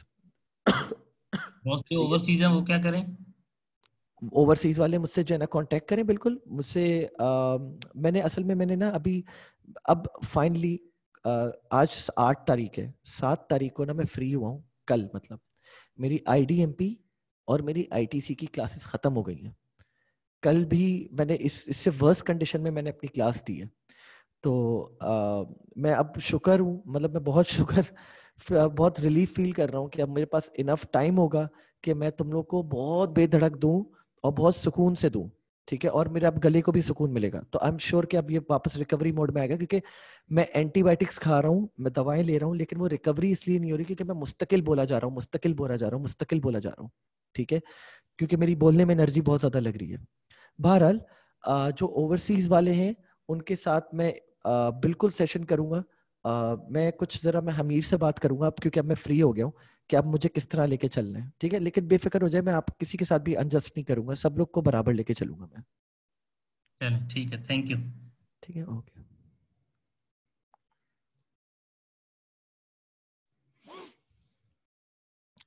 ओवरसीज है वो क्या करें? ओवरसीज वाले मुझसे जो है ना कांटेक्ट करें, बिल्कुल मुझसे। आ, मैंने असल में मैंने ना अभी अब फाइनली आज आठ तारीख है, सात तारीख को ना मैं फ्री हुआ हूँ कल, मतलब मेरी आईडीएमपी और मेरी आईटीसी की क्लासेस खत्म हो गई हैं। कल भी मैंने इस इससे वर्स कंडीशन में मैंने अपनी क्लास दी है। तो आ, मैं अब शुक्र हूँ, मतलब मैं बहुत शुक्र बहुत रिलीफ फील कर रहा हूँ कि अब मेरे पास इनफ टाइम होगा कि मैं तुम लोग को बहुत बेधड़क दूं और बहुत सुकून से दूं, ठीक है। और मेरे अब गले को भी सुकून मिलेगा, तो आई एम श्योर कि अब ये वापस रिकवरी मोड में आएगा, क्योंकि मैं एंटीबायोटिक्स खा रहा हूँ, मैं दवाएं ले रहा हूँ, लेकिन वो रिकवरी इसलिए नहीं हो रही क्योंकि मैं मुस्तकिल बोला जा रहा हूँ मुस्तकिल बोला जा रहा हूँ मुस्तकिल बोला जा रहा हूँ, ठीक है, क्योंकि मेरी बोलने में एनर्जी बहुत ज्यादा लग रही है। बहरहाल, जो ओवरसीज वाले हैं उनके साथ मैं आ, बिल्कुल सेशन करूंगा। आ, मैं कुछ जरा मैं हमीर से बात करूंगा अब, क्योंकि अब मैं फ्री हो गया हूँ कि अब मुझे किस तरह लेके चलना है, ठीक है। लेकिन बेफिक्र हो जाए, मैं आप किसी के साथ भी अनजस्ट नहीं करूंगा, सब लोग को बराबर लेके चलूंगा मैं। चलो ठीक है, थैंक यू। ठीक है, ओके।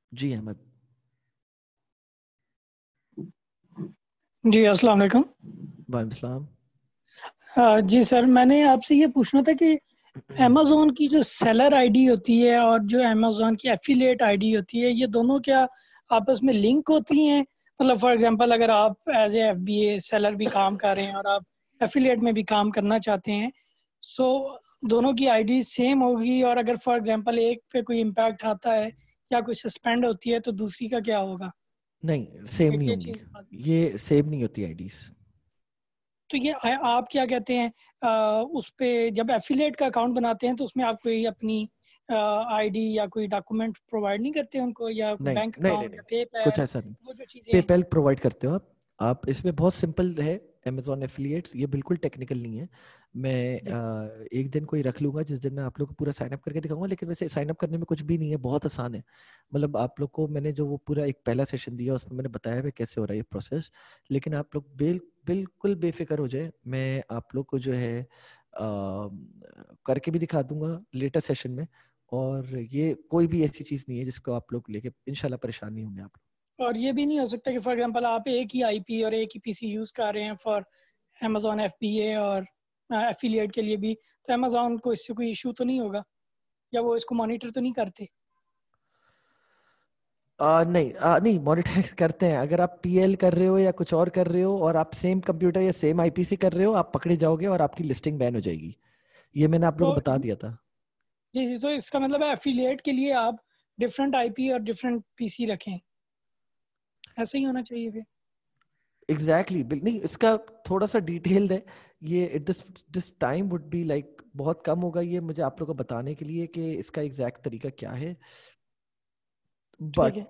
जी अहमद। जी अस्सलाम वालेकुम। वालेकुम सलाम। हाँ, जी सर, मैंने आपसे ये पूछना था कि अमेज़न की जो सेलर आईडी होती है और जो अमेज़न की एफिलिएट आईडी होती है, ये दोनों क्या आपस में लिंक होती हैं? मतलब फॉर एग्जांपल अगर आप एज ए एफबीए सेलर भी काम कर रहे हैं और आप एफिलिएट में भी काम करना चाहते हैं, सो दोनों की आईडी सेम होगी, और अगर फॉर एग्जांपल एक पे कोई इम्पैक्ट आता है या कोई सस्पेंड होती है तो दूसरी का क्या होगा? नहीं, सेम एक नहीं ये होंगी, चीज़। ये सेम नहीं होती आईडीज। तो ये आ- आप क्या कहते हैं, आ, उस पे जब एफिलिएट का अकाउंट बनाते हैं तो उसमें आप कोई अपनी आईडी या कोई डॉक्यूमेंट प्रोवाइड नहीं करते उनको, या कोई नहीं बैंक नहीं नहीं अकाउंट या नहीं, कुछ पेपैल, ऐसा नहीं। वो जो चीज़ें हैं? पेपैल प्रोवाइड करते हो आप आप इसमें बहुत सिंपल है। अमेजोन एफिलिएट्स ये बिल्कुल टेक्निकल नहीं है। मैं जी। आ, एक दिन कोई रख लूंगा जिस दिन मैं आप लोग को पूरा साइन अप करके दिखाऊंगा, लेकिन वैसे साइन अप करने में कुछ भी नहीं है, बहुत आसान है। मतलब आप लोग को मैंने जो वो पूरा एक पहला सेशन दिया उसमें मैंने बताया है कैसे हो रहा है ये प्रोसेस। लेकिन आप लोग बिल बिल्कुल बेफिक्र हो जाए, मैं आप लोग को जो है आ, करके भी दिखा दूंगा लेटर सेशन में। और ये कोई भी ऐसी चीज़ नहीं है जिसको आप लोग लेके इंशाल्लाह परेशान नहीं होंगे आप। और ये भी नहीं हो सकता कि फॉर एग्जांपल आप एक ही आईपी और एक ही पीसी यूज़ कर रहे हैं फॉर अमेज़न एफबीए और एफिलिएट के लिए भी, तो अमेज़न को इससे कोई इशू तो नहीं होगा, या वो इसको मॉनिटर तो नहीं करते? आ, नहीं आ, नहीं मॉनिटर करते हैं। अगर आप पीएल कर रहे हो या कुछ और कर रहे हो और आप सेम कंप्यूटर या सेम आईपी से कर रहे हो, आप पकड़े जाओगे और आपकी लिस्टिंग बैन हो जाएगी। ये मैंने आप लोगों तो को बता दिया था। जी जी, तो इसका मतलब है एफिलिएट के लिए आप डिफरेंट आईपी और डिफरेंट पीसी रखें, ऐसे ही होना चाहिए फिर? एग्जैक्टली exactly, नहीं इसका थोड़ा सा डिटेल्ड है ये। This this time would be like बहुत कम होगा ये मुझे आप लोगों को बताने के लिए कि इसका एग्जैक्ट तरीका क्या है। ठीक है। बट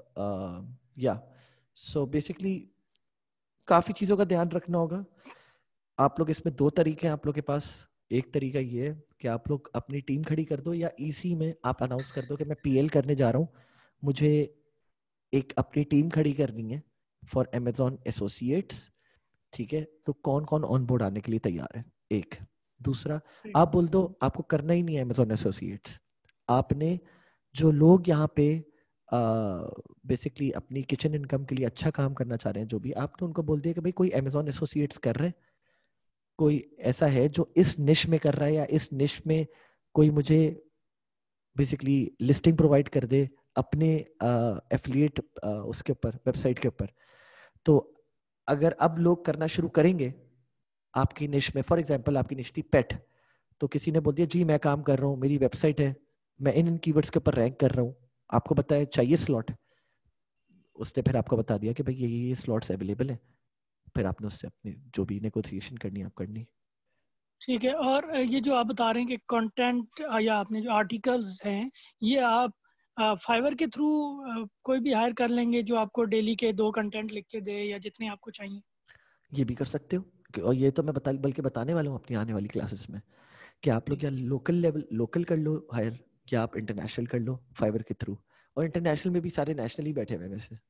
या सो बेसिकली काफी चीजों का ध्यान रखना होगा। आप लोग इसमें दो तरीके हैं आप लोग के पास। एक तरीका ये है कि आप लोग अपनी टीम खड़ी कर दो या ईसी में आप अनाउंस कर दो कि मैं पीएल करने जा रहा हूँ, मुझे एक अपनी टीम खड़ी करनी है फॉर अमेजॉन एसोसिएट्स। ठीक है, तो कौन कौन ऑन बोर्ड आने के लिए तैयार है। एक दूसरा, ठीक। आप बोल दो आपको करना ही नहीं है अमेजॉन एसोसिएट्स। आपने जो लोग यहाँ पे बेसिकली uh, अपनी किचन इनकम के लिए अच्छा काम करना चाह रहे हैं, जो भी आपने उनको बोल दिया कि भाई कोई अमेजॉन एसोसिएट्स कर रहे हैं, कोई ऐसा है जो इस निश में कर रहा है या इस निश में कोई मुझे बेसिकली लिस्टिंग प्रोवाइड कर दे अपने एफिलिएट uh, uh, उसके ऊपर वेबसाइट के ऊपर। तो अगर अब लोग करना शुरू करेंगे आपकी निश में, फॉर एग्जांपल आपकी निश थी पेट, तो किसी ने बोल दिया जी मैं काम कर रहा हूँ, मेरी वेबसाइट है, मैं इन इन कीवर्ड्स के ऊपर रैंक कर रहा हूँ, आपको बताया चाहिए स्लॉट, उसने फिर आपको बता दिया कि भाई ये ये स्लॉट्स अवेलेबल है, फिर आपने उससे अपनी जो भी नेगोशिएशन करनी आप करनी। ठीक है। और ये जो आप बता रहे हैं कि कंटेंट या आपने जो आर्टिकल्स हैं, ये आप फाइवर के थ्रू कोई भी हायर कर लेंगे जो आपको डेली के दो कंटेंट लिख के दे या जितने आपको चाहिए? ये भी कर सकते हो कि- और ये तो मैं बता बल्कि बताने वाला हूँ अपनी आने वाली क्लासेस में कि आप लोग या लोकल लेवल लोकल कर लो हायर, या आप इंटरनेशनल कर लो फाइवर के थ्रू। और इंटरनेशनल में भी सारे नेशनल ही बैठे हुए हैं वैसे।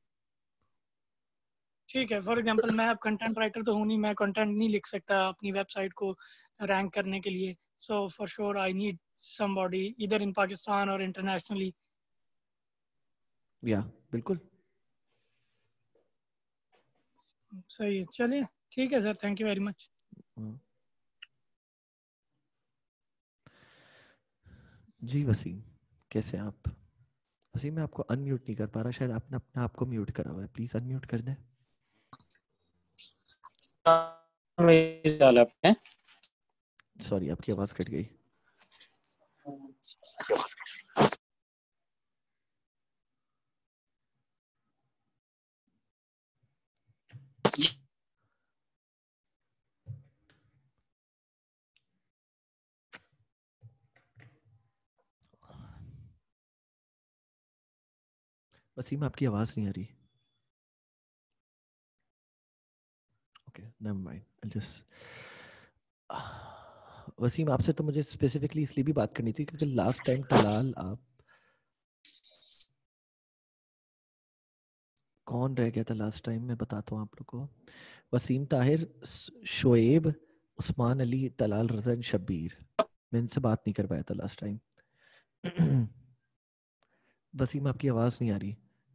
ठीक है। फॉर एग्जांपल मैं अब कंटेंट राइटर तो हूँ नहीं, मैं कंटेंट नहीं लिख सकता अपनी वेबसाइट को रैंक करने के लिए, so for sure I need somebody इधर इन पाकिस्तान और इंटरनेशनली। या बिल्कुल। सही है, चलिए ठीक है sir, thank you very much. जी वसीम, कैसे हैं आप? वसीम मैं आपको अनम्यूट नहीं कर पा रहा, शायद आपने अपने आप को म्यूट करा हुआ है, प्लीज अनम्यूट कर दें। सॉरी आपकी आवाज कट गई। वसीम आपकी आवाज नहीं आ रही। Okay never mind, I just Waseem आपसे तो मुझे स्पेसिफिकली इसलिए भी बात करनी थी क्योंकि लास्ट टाइम तलाल आप कौन रह गया था लास्ट टाइम, मैं बताता हूँ आप लोग को। वसीम ताहिर, शोएब, उस्मान अली, तलाल रजन, शब्बीर। मैं इनसे बात नहीं कर पाया था लास्ट टाइम। वसीम आपकी आवाज नहीं आ रही।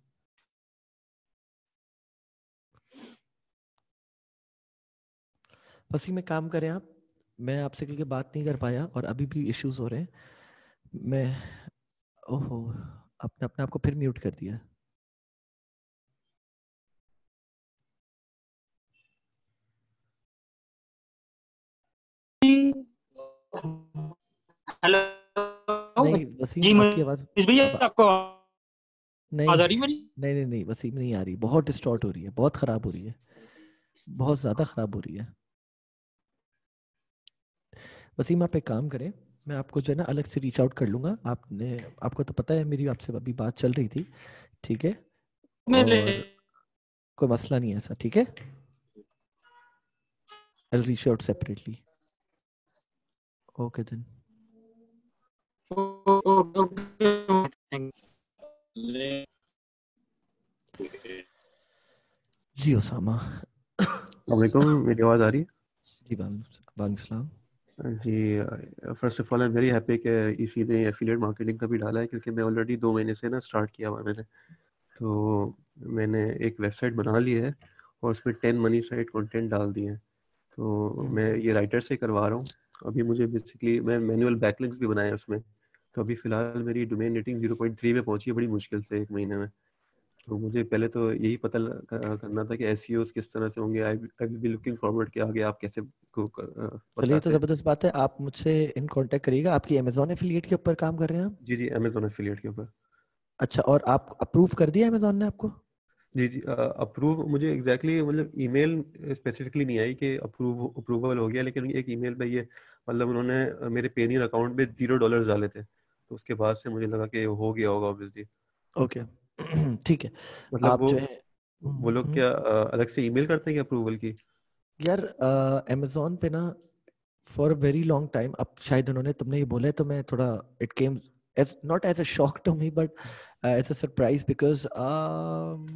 वसीम एक काम करें आप, मैं आपसे क्योंकि बात नहीं कर पाया और अभी भी इश्यूज हो रहे हैं, मैं ओहो आपने अपने आप को फिर म्यूट कर दिया। हेलो नहीं वसीम आपकी आवाज भैया आपको नहीं आवाज आ रही मेरी? नहीं नहीं नहीं वसीम नहीं आ रही, बहुत डिस्टॉर्ट हो रही है, बहुत खराब हो रही है, बहुत ज्यादा खराब हो रही है। वसीम आप एक काम करें, मैं आपको जो है ना अलग से रीच आउट कर लूंगा। आपने आपको तो पता है मेरी आपसे अभी बात चल रही थी, ठीक है, और कोई मसला नहीं है ऐसा, ठीक है। I'll reach out separately. Okay then. जी उसामा। अस्सलामुअलैकुम, मेरी आवाज़ आ रही है? जी वालेकुम सलाम। जी first of all I am very happy कि इसी ने एफिलिएट मार्केटिंग का भी डाला है, क्योंकि मैं ऑलरेडी दो महीने से ना स्टार्ट किया हुआ मैंने। तो मैंने एक वेबसाइट बना ली है और उसमें टेन मनी साइट कंटेंट डाल दिए हैं। तो मैं ये राइटर से करवा रहा हूँ। अभी मुझे बेसिकली मैं मैनुअल बैकलिंक्स भी बनाए उसमें। तो अभी फ़िलहाल मेरी domain rating zero point three पे पहुंची है, बड़ी मुश्किल से एक महीने में। तो मुझे पहले तो यही पता करना था कि एसईओस किस तरह से होंगे। I will be looking forward कि आगे आप कैसे को चलिए तो जबरदस्त बात है, आप मुझसे इन कांटेक्ट करिएगा। आपकी अमेज़न एफिलिएट के ऊपर काम कर रहे हैं आप? जी जी अमेज़न एफिलिएट के ऊपर। अच्छा, और आप अप्रूव कर दिया अमेज़न ने आपको? जी जी अप्रूव मुझे एग्जैक्टली exactly, मतलब ईमेल स्पेसिफिकली नहीं आई कि अप्रूव अप्रूवल हो गया, लेकिन एक ईमेल पे ये मतलब उन्होंने मेरे पेनियर अकाउंट में जीरो डॉलर डाले थे, तो उसके बाद से मुझे लगा कि हो गया होगा ऑब्वियसली। ओके ठीक है। मतलब आप वो जो है वो लोग क्या अलग से ईमेल करते हैं क्या अप्रूवल की? यार अमेज़न पे ना for a very long time, अब शायद उन्होंने तुमने ये बोला है तो मैं थोड़ा it came as not as a shock to me but uh, as a surprise because um,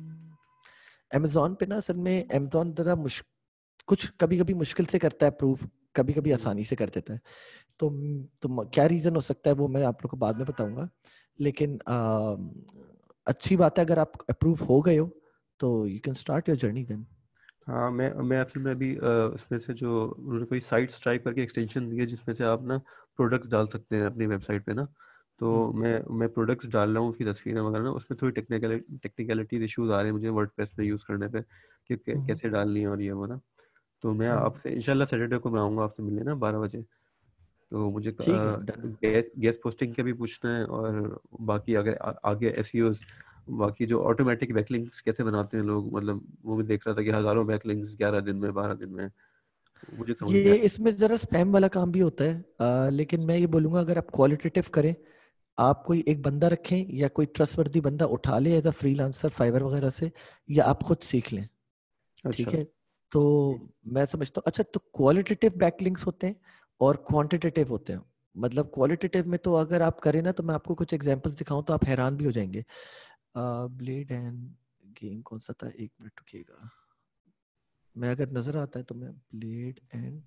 Amazon पे ना असल में Amazon जरा मुश्किल कुछ कभी कभी मुश्किल से करता है अप्रूव, कभी कभी आसानी से कर देता है। तो तो क्या रीजन हो सकता है वो मैं आप लोग को बाद में बताऊंगा, लेकिन आ, अच्छी बात है अगर आप अप्रूव हो गए हो तो you can start your journey then. हाँ मैं मैं असल में अभी उसमें से जो उन्होंने कोई साइट स्ट्राइक करके एक्सटेंशन दी है जिसमें से आप ना प्रोडक्ट्स डाल सकते हैं अपनी वेबसाइट पे ना। तो मैं मैं प्रोडक्ट्स डाल रहा हूँ, उसकी तस्वीरें वगैरह ना, उसमें थोड़ी टेक्निकल टेक्निकलिटीज इश्यूज आ रहे हैं मुझे वर्डप्रेस में यूज़ करने पे कि कैसे डालनी है और ये वो ना। तो मैं आपसे इंशाल्लाह सैटरडे को मैं आऊँगा आपसे मिलने ना बारह बजे। तो मुझे गेस्ट गेस्ट पोस्टिंग के भी पूछना है और बाकी अगर आ, आगे एसईओ बाकी जो ऑटोमेटिक बैकलिंक्स कैसे बनाते हैं लोग, मतलब वो भी देख रहा था कि हजारों बैकलिंक्स ग्यारह दिन में बारह दिन में मुझे समझ ये इसमें जरा स्पैम वाला काम भी होता है, आ, लेकिन मैं ये बोलूंगा अगर आप क्वालिटेटिव करें, आप कोई एक बंदा रखें या कोई ट्रस्टवर्दी बंदा उठा ले एज अ फ्रीलांसर फाइवर वगैरह से, या आप खुद सीख लें। अच्छा। ठीक है, तो मैं समझता हूँ। अच्छा, तो क्वालिटेटिव बैकलिंक्स होते हैं और क्वांटिटेटिव होते हैं। मतलब क्वालिटेटिव में तो अगर आप करें ना तो मैं आपको कुछ एग्जांपल्स दिखाऊं तो आप हैरान भी हो जाएंगे। ब्लेड एंड गेम कौन सा था, एक मिनट रुकिएगा, मैं अगर नजर आता है तो मैं ब्लेड एंड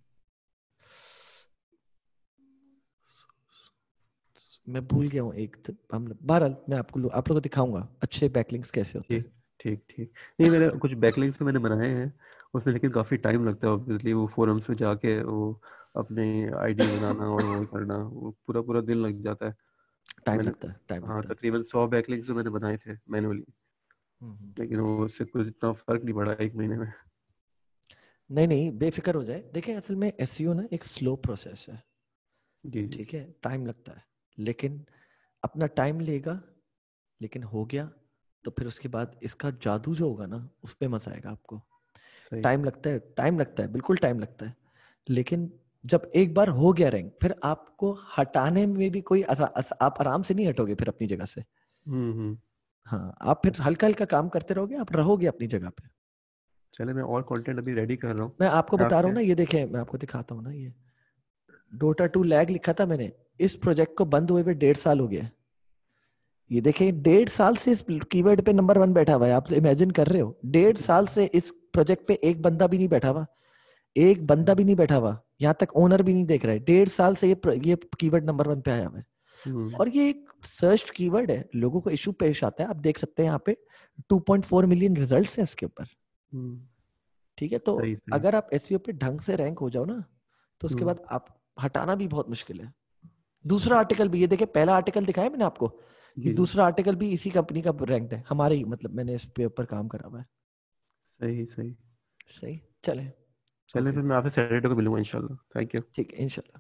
मैं भूल गया हूँ एक, हम बहरहाल मैं आपको आप लोगों को दिखाऊंगा अच्छे बैकलिंक्स कैसे होते हैं। ठीक ठीक नहीं, मैंने कुछ बैकलिंक्स मैंने बनाए हैं उसमें, लेकिन काफी टाइम लगता है ऑब्वियसली। वो फोरम्स में जाके वो अपने आईडी बनाना और वो करना, वो पूरा पूरा दिन लग जाता है। टाइम मैंने लगता है टाइम हाँ लगता है तकरीबन सौ बैकलिंक्स तो मैंने बनाए थे मैनुअली, लेकिन वो उससे कुछ इतना फर्क नहीं पड़ा एक महीने में। नहीं नहीं बेफिक्र हो जाए। देखिए असल में एसईओ ना एक स्लो प्रोसेस है, जी जी ठीक है, टाइम लगता है, लेकिन अपना टाइम लेगा, लेकिन हो गया तो फिर उसके बाद इसका जादू जो होगा ना उस पे मजा आएगा आपको। टाइम लगता है, टाइम लगता है, बिल्कुल टाइम लगता है, लेकिन जब एक बार हो गया रैंक फिर आपको हटाने में भी कोई असा, असा, आप आराम से नहीं हटोगे फिर अपनी जगह से। हम्म हाँ, आप फिर हल्का हल्का काम करते रहोगे, आप रहोगे अपनी जगह पे। चले मैं और कंटेंट अभी रेडी कर रहा हूँ। मैं आपको बता रहा हूँ ना, ये देखें मैं आपको दिखाता हूँ ना, ये डोटा टू लैग लिखा था मैंने, इस प्रोजेक्ट को बंद हुए पे डेढ़ साल हो गया। ये देखें डेढ़ साल से इस कीवर्ड पे नंबर वन बैठा हुआ है। आप इमेजिन कर रहे हो डेढ़ साल से इस प्रोजेक्ट पे एक बंदा भी नहीं बैठा हुआ, एक बंदा भी नहीं बैठा हुआ, यहाँ तक ओनर भी नहीं देख रहा है। डेढ़ साल से ये ये कीवर्ड नंबर वन पे आया हुआ है। और ये एक सर्च कीवर्ड है, लोगों को इशू पेश आता है। आप देख सकते हैं यहाँ पे two point four million results हैं इसके ऊपर, ठीक है। तो सही, सही। अगर आप एसईओ पे ढंग से रैंक हो जाओ ना, तो उसके बाद आप हटाना भी बहुत मुश्किल है। दूसरा आर्टिकल भी, ये देखिए पहला आर्टिकल दिखाया मैंने आपको, ये दूसरा आर्टिकल भी इसी कंपनी का रैंक्ड है, हमारे ही, मतलब मैंने इस पे ऊपर काम करा हुआ है। सही सही सही, चले चले okay. फिर मैं आपसे सैटरडे को मिलूंगा इंशाल्लाह। Thank you. ठीक है, इंशाल्लाह।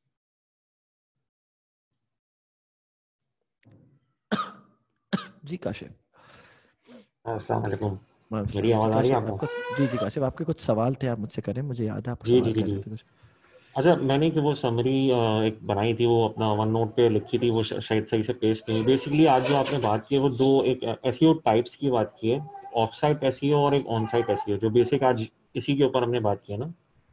जी काशिफ। अस्सलाम वालेकुम। वालेकुम मेरी सलाम। आवाज जी आ रही है काशिफ, आपको? आपको जी जी काशिफ, आपके कुछ सवाल थे, आप मुझसे करें, मुझे याद है आप जी सवाल जी जी कर जी रहे थे कुछ। अच्छा, मैंने एक वो समरी एक बनाई थी, वो अपना वन नोट पे लिखी थी, वो श- शायद सही से पेस्ट नहीं। बेसिकली आज जो आपने बात की है वो दो, एक एसईओ टाइप्स की बात की है, ऑफ साइट एसईओ और एक ऑन साइट एसईओ, जो बेसिक आज इसी के ऊपर हमने बात की है ना,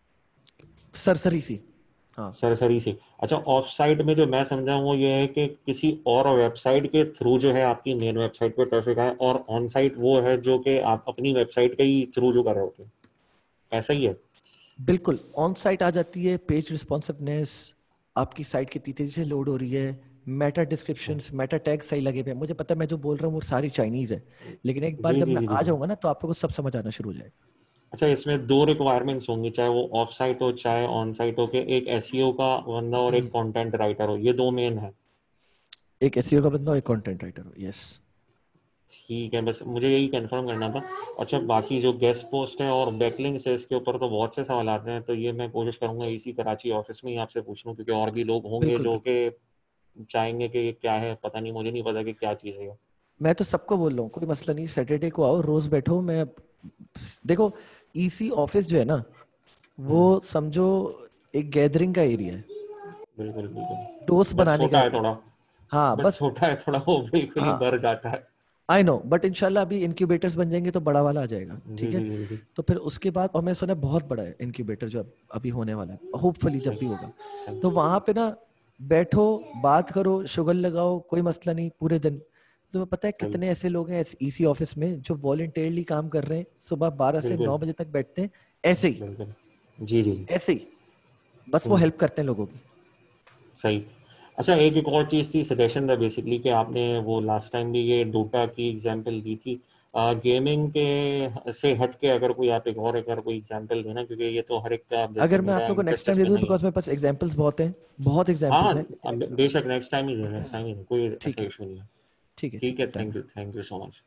सरसरी सी। हाँ सरसरी से। अच्छा, ऑफ साइट में जो मैं समझा हूँ वो ये है कि किसी और वेबसाइट के थ्रू जो है आपकी मेन वेबसाइट पे ट्रैफिक आए, और ऑन साइट वो है जो कि आप अपनी वेबसाइट के ही थ्रू जो कर रहे होते हैं, ऐसा ही है? बिल्कुल, ऑन साइट आ जाती है, पेज रिस्पॉन्सिवनेस आपकी साइट की तेजी से लोड हो रही है, मेटा डिस्क्रिप्शंस, मेटा टैग सही लगे हुए हैं। मुझे पता है मैं जो बोल रहा हूँ वो सारी चाइनीज है, लेकिन एक बार जी जब जी मैं जी जी आ जी। जाऊंगा ना तो आपको सब समझ आना शुरू हो जाएगा। अच्छा, इसमें दो रिक्वायरमेंट्स होंगी, चाहे वो ऑफ साइट हो चाहे ऑन साइट हो, के एक एसईओ का बंदा और एक कंटेंट राइटर हो, ये दो मेन है? एक एसईओ का बंदा और एक कंटेंट राइटर हो, यस। ठीक है, बस मुझे यही कंफर्म करना था। अच्छा, बाकी जो गेस्ट पोस्ट है और बैकलिंक्स है, इसके ऊपर तो बहुत से सवाल आते हैं, तो ये मैं कोशिश करूंगा इसी कराची ऑफिस में ही आपसे पूछ लूं, क्योंकि और भी लोग होंगे बिल्कुल जो बिल्कुल, कि चाहेंगे कि ये क्या है, पता नहीं, मुझे नहीं पता कि क्या चीज़ है ये। मैं तो सबको बोल रहा हूँ, कोई मसला नहीं, सैटरडे को आओ, रोज बैठो। मैं देखो, ईसी ऑफिस जो है ना, वो समझो एक गैदरिंग का एरिया है, बिल्कुल बिल्कुल। दोस्त बस बनाने छोटा का। है थोड़ा, हाँ बस बस, छोटा है थोड़ा, वो बिल्कुल ही हाँ भर जाता है। आई नो, बट इंशाल्लाह अभी इंक्यूबेटर्स बन जाएंगे तो बड़ा वाला आ जाएगा, जी ठीक जी है। जी जी। तो फिर उसके बाद, और मैं सुना बहुत बड़ा है इंक्यूबेटर जो अब अभी होने वाला है, होपफुली जब भी सही होगा, सही। तो वहां पे ना बैठो, बात करो, शुगर लगाओ, कोई मसला नहीं पूरे दिन। तुम्हें पता है सही। कितने ऐसे लोग हैं ईसी ऑफिस में जो वॉलंटियरली काम कर रहे हैं, सुबह बारह से बिल्कुल नौ बजे तक बैठते हैं, ऐसे ही बिल्कुल। जी जी जी। ऐसे ही, बस वो हम्म, हेल्प करते हैं लोगों की। सही। अच्छा, एक एक और चीज़ थी, सजेशन था बेसिकली, कि आपने वो लास्ट टाइम भी ये डोटा की एग्जांपल दी थी, गेमिंग के से हट के अगर कोई आप एक और, एक और कोई एग्जांपल देना, क्योंकि ये तो हर एक का, आप जैसे अगर मैं आप मेरा लोगों को नेक्स्ट इंटरेस्ट टाइम दे इसमें दूं, नहीं है। बिकॉज मेरे पास एग्जांपल्स बहुत हैं, बहुत हाँ, एग्जांपल्स हैं। अब बेशक नेक्स्ट टाइम ही दे, नेक्स्ट टाइम ही दे, कोई ठीक ऐसा है, इशू नहीं है। ठीक है, ठीक ठीक है, है, done. Thank you, thank you so much.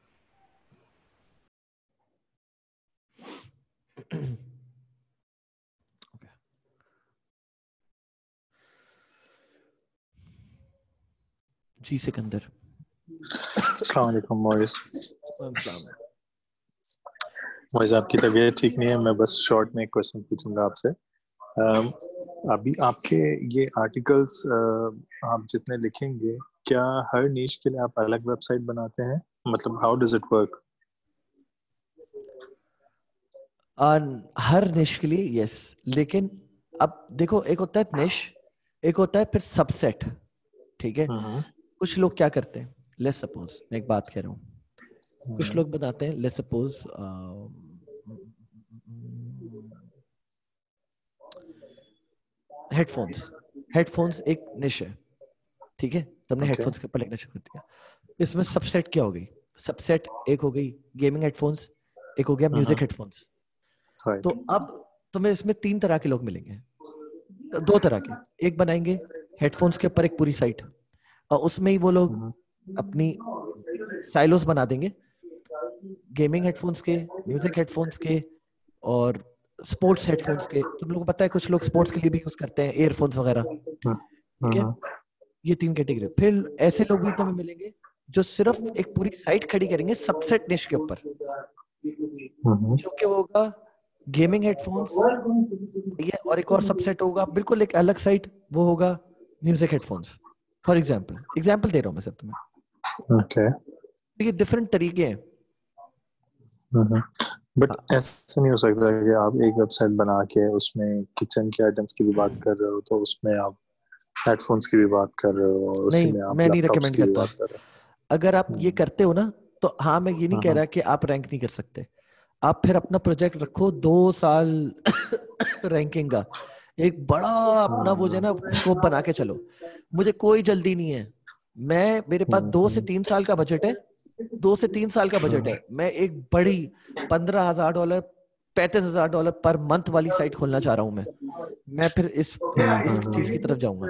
जी सिकंदर। अस्सलाम वालेकुम मोइस। अस्सलाम। मोइस, आपकी तबीयत ठीक नहीं है, मैं बस शॉर्ट में एक क्वेश्चन पूछूंगा आपसे। अम, अभी आपके ये आर्टिकल्स आप जितने लिखेंगे, क्या हर नीश के लिए आप अलग वेबसाइट बनाते हैं? मतलब हाउ डज इट वर्क? हर निश के लिए यस, लेकिन अब देखो, एक होता है निश, एक होता है फिर सबसेट, ठीक है। कुछ लोग क्या करते हैं, लेट्स सपोज, मैं एक बात कह रहा हूँ, कुछ लोग बताते हैं, लेट्स सपोज हेडफोन्स, हेडफोन्स एक निश है, ठीक है। तुमने Okay. हेडफोन्स के ऊपर लिखना शुरू कर दिया, इसमें सबसेट क्या हो गई, सबसेट एक हो गई गेमिंग हेडफोन्स, एक हो गया म्यूजिक हेडफोन्स। Right. तो अब तुम्हें इसमें तीन तरह के लोग मिलेंगे, तो दो तरह के, एक बनाएंगे हेडफोन्स के ऊपर एक पूरी साइट, और उसमें ही वो लोग अपनी साइलोस बना देंगे, गेमिंग हेडफोन्स के, म्यूजिक हेडफोन्स के, और स्पोर्ट्स हेडफोन्स के। तुम लोगों को पता है कुछ लोग स्पोर्ट्स के लिए भी यूज करते हैं ईयरफोन्स वगैरह, ठीक है। ये तीन कैटेगरी। फिर ऐसे लोग भी तुम्हें मिलेंगे जो सिर्फ एक पूरी साइट खड़ी करेंगे सबसेट निश के ऊपर, जो कि होगा गेमिंग हेडफोन्स, ठीक है, और एक और सबसेट होगा बिल्कुल एक अलग साइट, वो होगा music headphones. For example, example दे रहा हूं मैं सब तुम्हें, Okay. ये डिफरेंट तरीके हैं। बट ऐसा नहीं हो सकता कि आप एक वेबसाइट बना के उसमें किचन के आइटम्स की भी बात कर रहे हो, तो उसमें आप हेडफोन्स की भी बात कर रहे हो, और उसी नहीं, में आप मैं नहीं लैपटॉप्स रिकमेंड की भी करता। बात कर रहे हो। अगर आप ये करते हो ना, तो हाँ, मैं ये नहीं कह रहा कि आप रैंक नहीं कर सकते, आप फिर अपना प्रोजेक्ट रखो दो साल रैंकिंग का, एक बड़ा अपना वो जो है ना स्कोप बना के चलो। मुझे कोई जल्दी नहीं है, मैं मेरे पास दो से तीन साल का बजट है, दो से तीन साल का बजट है। मैं एक बड़ी पंद्रह हजार डॉलर पैंतीस हजार डॉलर पर मंथ वाली साइट खोलना चाह रहा हूँ मैं मैं फिर इस इस, इस चीज की तरफ जाऊंगा।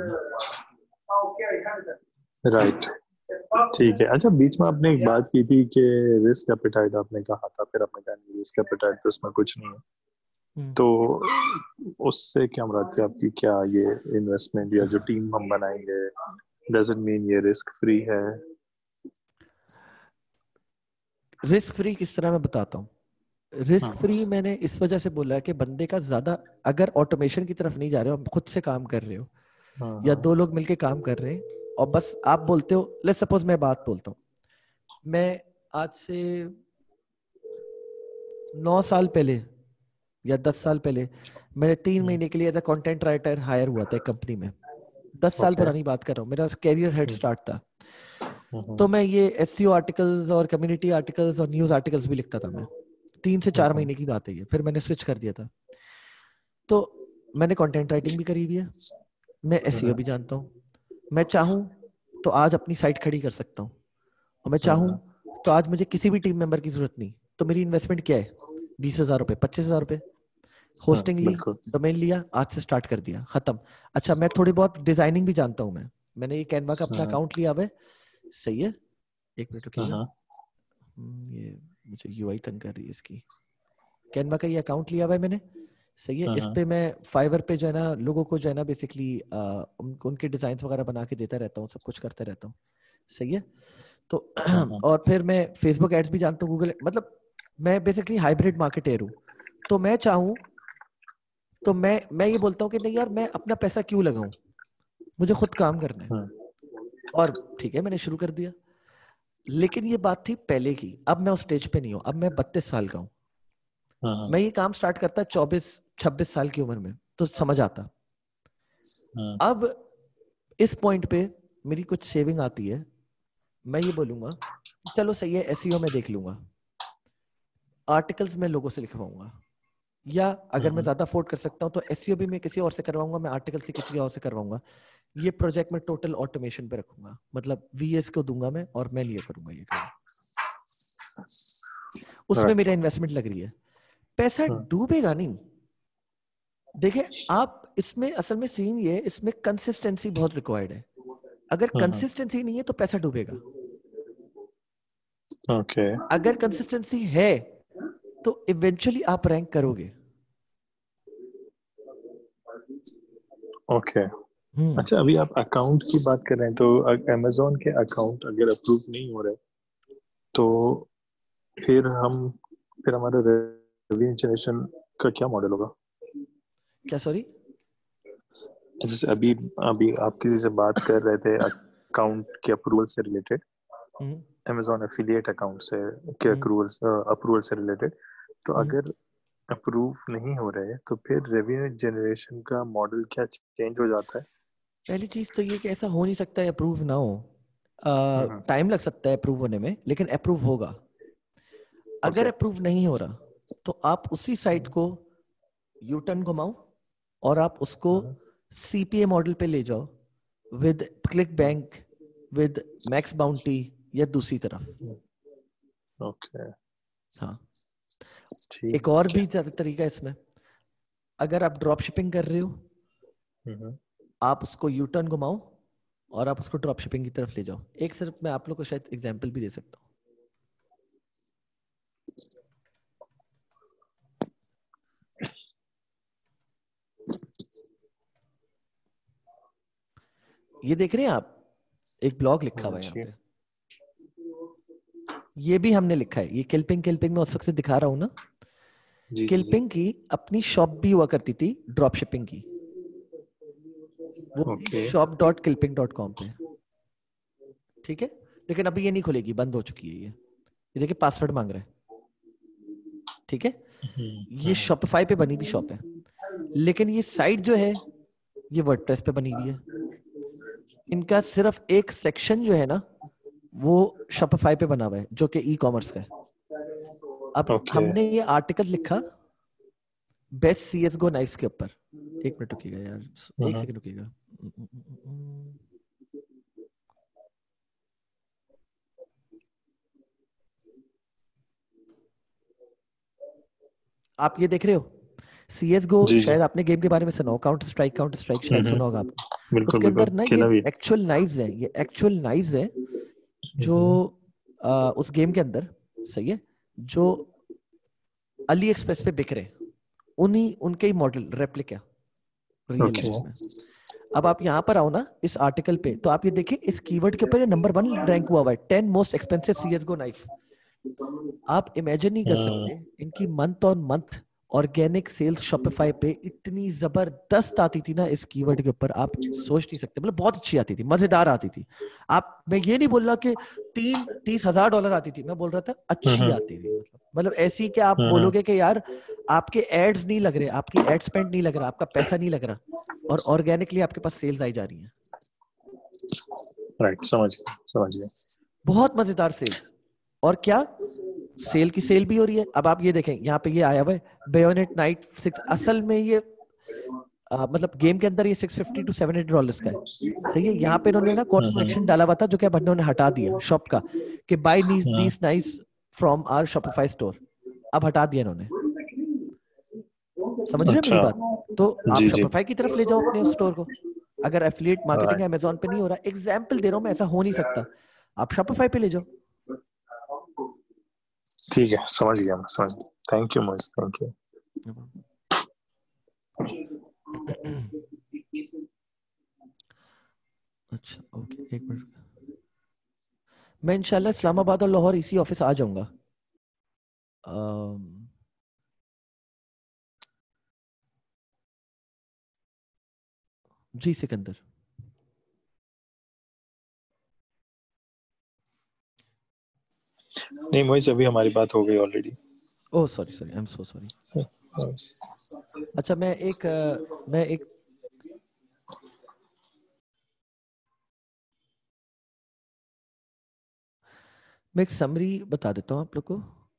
राइट, ठीक है। अच्छा, बीच में आपने एक बात की थी कि रिस्क एपेटाइट आपने कहा था, फिर आपने कहा रिस्क एपेटाइट तो उसमें कुछ नहीं है, तो उससे क्या मुराद थी आपकी? क्या ये इन्वेस्टमेंट या जो टीम हम बनाएंगे डजंट मीन ये रिस्क फ्री है? रिस्क फ्री किस तरह मैं बताता हूँ। रिस्क फ्री मैंने इस वजह से बोला है कि बंदे का ज्यादा, अगर ऑटोमेशन की तरफ नहीं जा रहे हो, खुद से काम कर रहे हो या दो लोग मिलके काम कर रहे हैं और बस आप बोलते हो, लेट्स सपोज मैं बात बोलता हूँ, मैं आज से नौ साल पहले या दस साल पहले मैंने तीन महीने के लिए as a content writer hire हुआ था एक कंपनी में। दस साल पुरानी बात कर रहा हूँ, मेरा कैरियर हेड स्टार्ट था। तो मैं ये एसईओ आर्टिकल्स और कम्युनिटी आर्टिकल्स और न्यूज आर्टिकल्स भी लिखता था। मैं तीन से चार महीने की बात है ये, फिर मैंने स्विच कर दिया था। तो मैंने कंटेंट राइटिंग भी करी हुई है, मैं एसईओ भी जानता हूँ। मैं चाहूँ तो आज अपनी साइट खड़ी कर सकता हूँ, और मैं चाहूँ तो आज मुझे किसी भी टीम मेंबर की जरूरत नहीं। तो मेरी इन्वेस्टमेंट क्या है? बीस हजार रुपए, पच्चीस हजार रुपए, होस्टिंग ली, डोमेन लिया, आज से स्टार्ट कर दिया, खत्म। अच्छा, मैं थोड़ी बहुत डिजाइनिंग भी जानता हूँ। मैं मैंने ये कैनवा का अपना अकाउंट लिया हुआ है, सही है। एक मिनट रुकिएगा, ये मुझे यूआई तंग कर रही है इसकी। कैनवा का ये अकाउंट लिया हुआ है मैंने, सही है। इस पे मैं फाइवर पे जो है ना लोगों को जो है ना बेसिकली उन, उनके डिजाइन वगैरह बना के देता रहता हूँ, सब कुछ करता रहता हूँ, सही है। तो और फिर मैं फेसबुक एड्स भी जानता हूँ, गूगल, मतलब मैं बेसिकली हाइब्रिड मार्केटर हूँ। तो मैं चाहूँ तो मैं मैं ये बोलता हूँ कि नहीं यार, मैं अपना पैसा क्यों लगाऊं, मुझे खुद काम करना है। और ठीक है, मैंने शुरू कर दिया। लेकिन ये बात थी पहले की, अब मैं उस स्टेज पे नहीं हूँ। अब मैं बत्तीस साल का हूँ, मैं ये काम स्टार्ट करता चौबीस छब्बीस साल की उम्र में, तो समझ आता। अब इस पॉइंट पे मेरी कुछ सेविंग आती है, मैं ये बोलूंगा चलो सही है, एसईओ में देख लूंगा, आर्टिकल्स में लोगों से लिखवाऊंगा, या अगर मैं ज्यादा अफोर्ड कर सकता हूँ तो एसईओ भी मैं किसी और से करवाऊंगा, मैं आर्टिकल से किसी और से करवाऊंगा। ये प्रोजेक्ट में टोटल ऑटोमेशन पे रखूंगा, मतलब वीएस को दूंगा मैं और मैं लिया करूंगा ये काम। उसमें मेरा इन्वेस्टमेंट लग रही है, पैसा डूबेगा नहीं। देखिए आप, इसमें असल में सीन ये है, इसमें कंसिस्टेंसी बहुत रिक्वायर्ड है। अगर कंसिस्टेंसी नहीं है तो पैसा डूबेगा। ओके, अगर कंसिस्टेंसी है तो इवेंचुअली आप रैंक करोगे। Okay okay. अच्छा, अभी आप अकाउंट की बात कर रहे हैं, तो अमेज़न के अकाउंट अगर अप्रूव नहीं हो रहे तो फिर हम फिर हमारा रेवेन्यू जनरेशन का क्या मॉडल होगा? क्या? सॉरी, जैसे अभी अभी आप किसी से बात कर रहे थे अकाउंट के अप्रूवल से रिलेटेड, अमेज़न एफिलिएट अकाउंट से के अप्रूवल अप्रूवल से रिलेटेड, तो अगर अप्रूव नहीं हो रहे तो फिर रेवेन्यू जनरेशन का मॉडल क्या चेंज हो जाता है? पहली चीज तो ये कि ऐसा हो नहीं सकता है अप्रूव ना हो, टाइम लग सकता है अप्रूव होने में, लेकिन अप्रूव होगा। अगर अप्रूव नहीं हो रहा तो आप उसी साइट को यू टर्न घुमाओ और आप उसको सीपीए मॉडल पे ले जाओ, with ClickBank, with MaxBounty, या दूसरी तरफ। ओके, हाँ, एक और भी तरीका है इसमें। अगर आप ड्रॉप शिपिंग कर रहे हो, आप उसको यू टर्न घुमाओ और आप उसको ड्रॉप शिपिंग की तरफ ले जाओ। एक सिर्फ मैं आप लोग को शायद एग्जांपल भी दे सकता हूँ। ये देख रहे हैं आप, एक ब्लॉग लिखा हुआ है यहाँ पे, ये भी हमने लिखा है। ये किल्पिंग किल्पिंग में उस वक्त से दिखा रहा हूँ ना, किल्पिंग की अपनी शॉप भी हुआ करती थी ड्रॉप शिपिंग की, वो shop dot kilping dot com पे, ठीक है। लेकिन अभी ये नहीं खुलेगी, बंद हो चुकी है ये। ये देखिए पासवर्ड मांग रहा है, ठीक है। ये शॉपिफाई पे बनी हुई शॉप है, लेकिन ये साइट जो है ये वर्डप्रेस पे बनी हुई है। इनका सिर्फ एक सेक्शन जो है ना वो शॉपिफाई पे बना हुआ है, जो कि ई कॉमर्स का है। अब okay. हमने ये आर्टिकल लिखा बेस्ट सीएसगो नाइफ्स के ऊपर, एक मिनट रुकिएगा यार, एक सेकंड रुकिएगा। आप ये देख रहे हो सी एस गो, शायद आपने गेम के बारे में सुना हो, काउंटर स्ट्राइक, काउंटर स्ट्राइक शायद सुना होगा आपने। उसके अंदर ना ये एक्चुअल नाइव्स है, ये एक्चुअल नाइव्स है जो आ, उस गेम के अंदर, सही है, जो अली एक्सप्रेस पे बिक रहे, उन्हीं उनके ही मॉडल रेप्लिका रियल लाइफ में। अब आप यहाँ पर आओ ना इस आर्टिकल पे, तो आप ये देखिए इस कीवर्ड के ऊपर ये नंबर वन रैंक हुआ हुआ है, ten most expensive CSGO knife. आप इमेजिन नहीं कर सकते इनकी month on month organic sales Shopify पे इतनी जबरदस्त आती थी ना इस कीवर्ड के ऊपर, आप सोच नहीं सकते, मतलब बहुत अच्छी आती थी, मजेदार आती थी। आप, मैं ये नहीं बोल रहा कि तीन तीस हजार डॉलर आती थी, मैं बोल रहा था अच्छी आती थी, मतलब मतलब ऐसी कि आप बोलोगे कि यार आपके एड्स नहीं लग रहे, आपकी एड स्पेंड नहीं लग रहा, आपका पैसा नहीं लग रहा, और ऑर्गेनिकली आपके पास सेल्स आई जा रही है। राइट, समझ गया समझ गया। मतलब बहुत मजेदार सेल्स, और क्या सेल की सेल भी हो रही है। अब आप ये देखें यहाँ पे ये आया हुआ है बेयोनेट नाइट सिक्स, असल में ये आ, मतलब गेम के अंदर ये six fifty to seven hundred dollars का है, सही है। यहाँ पे इन्होंने ना कॉल टू एक्शन डाला हुआ था जो क्या बंदों ने हटा दिया शॉप का, कि buy these knives from our Shopify store, अब हटा दिया इन्होंने। समझ रहे हो मेरी बात? तो आप शॉपिफाई की तरफ ले जाओ अपने स्टोर को। अगर एफिलिएट मार्केटिंग अमेज़न पे नहीं हो रहा, एग्जांपल दे रहा हूं मैं, ऐसा हो नहीं सकता, आप शॉपिफाई पे ले जाओ। ठीक है, समझ गया मैं, समझ गया। Thank you Moiz, thank you. अच्छा ओके, एक मिनट, मैं इंशाल्लाह इस्लामाबाद और लाहौर इसी ऑफिस आ जाऊंगा। जी सिकंदर। नहीं मोइज, अभी हमारी बात हो गई already. Oh sorry sorry, I am so sorry. अच्छा मैं एक मैं एक मैं एक समरी बता देता हूँ आप लोग को।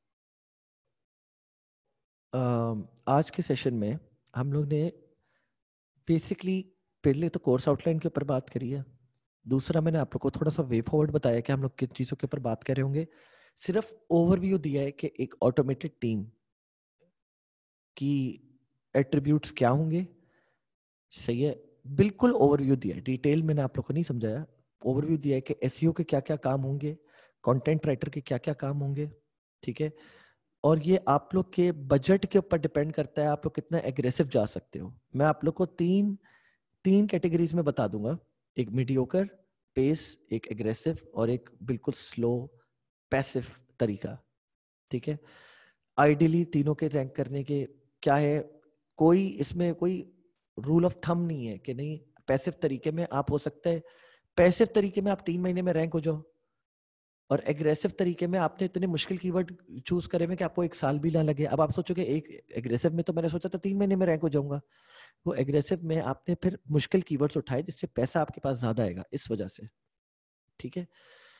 आज के सेशन में हम लोग ने बेसिकली पहले तो कोर्स आउटलाइन के ऊपर बात करी है, दूसरा मैंने आप लोग को थोड़ा सा वे फॉरवर्ड बताया कि हम लोग किन चीज़ों के ऊपर बात कर रहे होंगे, सिर्फ ओवरव्यू दिया है कि एक ऑटोमेटेड टीम की एट्रीब्यूट्स क्या होंगे, सही है, बिल्कुल ओवरव्यू दिया है, डिटेल मैंने आप लोग को नहीं समझाया, ओवरव्यू दिया है कि एसईओ के क्या क्या काम होंगे, कंटेंट राइटर के क्या क्या काम होंगे, ठीक है। और ये आप लोग के बजट के ऊपर डिपेंड करता है, आप लोग कितना एग्रेसिव जा सकते हो। मैं आप लोग को तीन तीन कैटेगरीज में बता दूंगा, एक मीडियोकर, पेस, एक एग्रेसिव और एक बिल्कुल स्लो पैसिव तरीका, ठीक है। आइडियली तीनों के रैंक करने के क्या है, कोई इसमें कोई रूल ऑफ थंब नहीं है कि नहीं पैसिव तरीके में आप हो सकता है, पैसिव तरीके में आप तीन महीने में रैंक हो जाओ, और एग्रेसिव तरीके में आपने इतने मुश्किल कीवर्ड चूज करे में कि आपको एक साल भी ना लगे। अब आप सोचोगे एक एग्रेसिव में तो मैंने सोचा था तीन महीने में रैंक हो जाऊंगा, वो एग्रेसिव में आपने फिर मुश्किल कीवर्ड्स उठाए जिससे पैसा आपके पास ज्यादा आएगा, इस वजह से, ठीक है।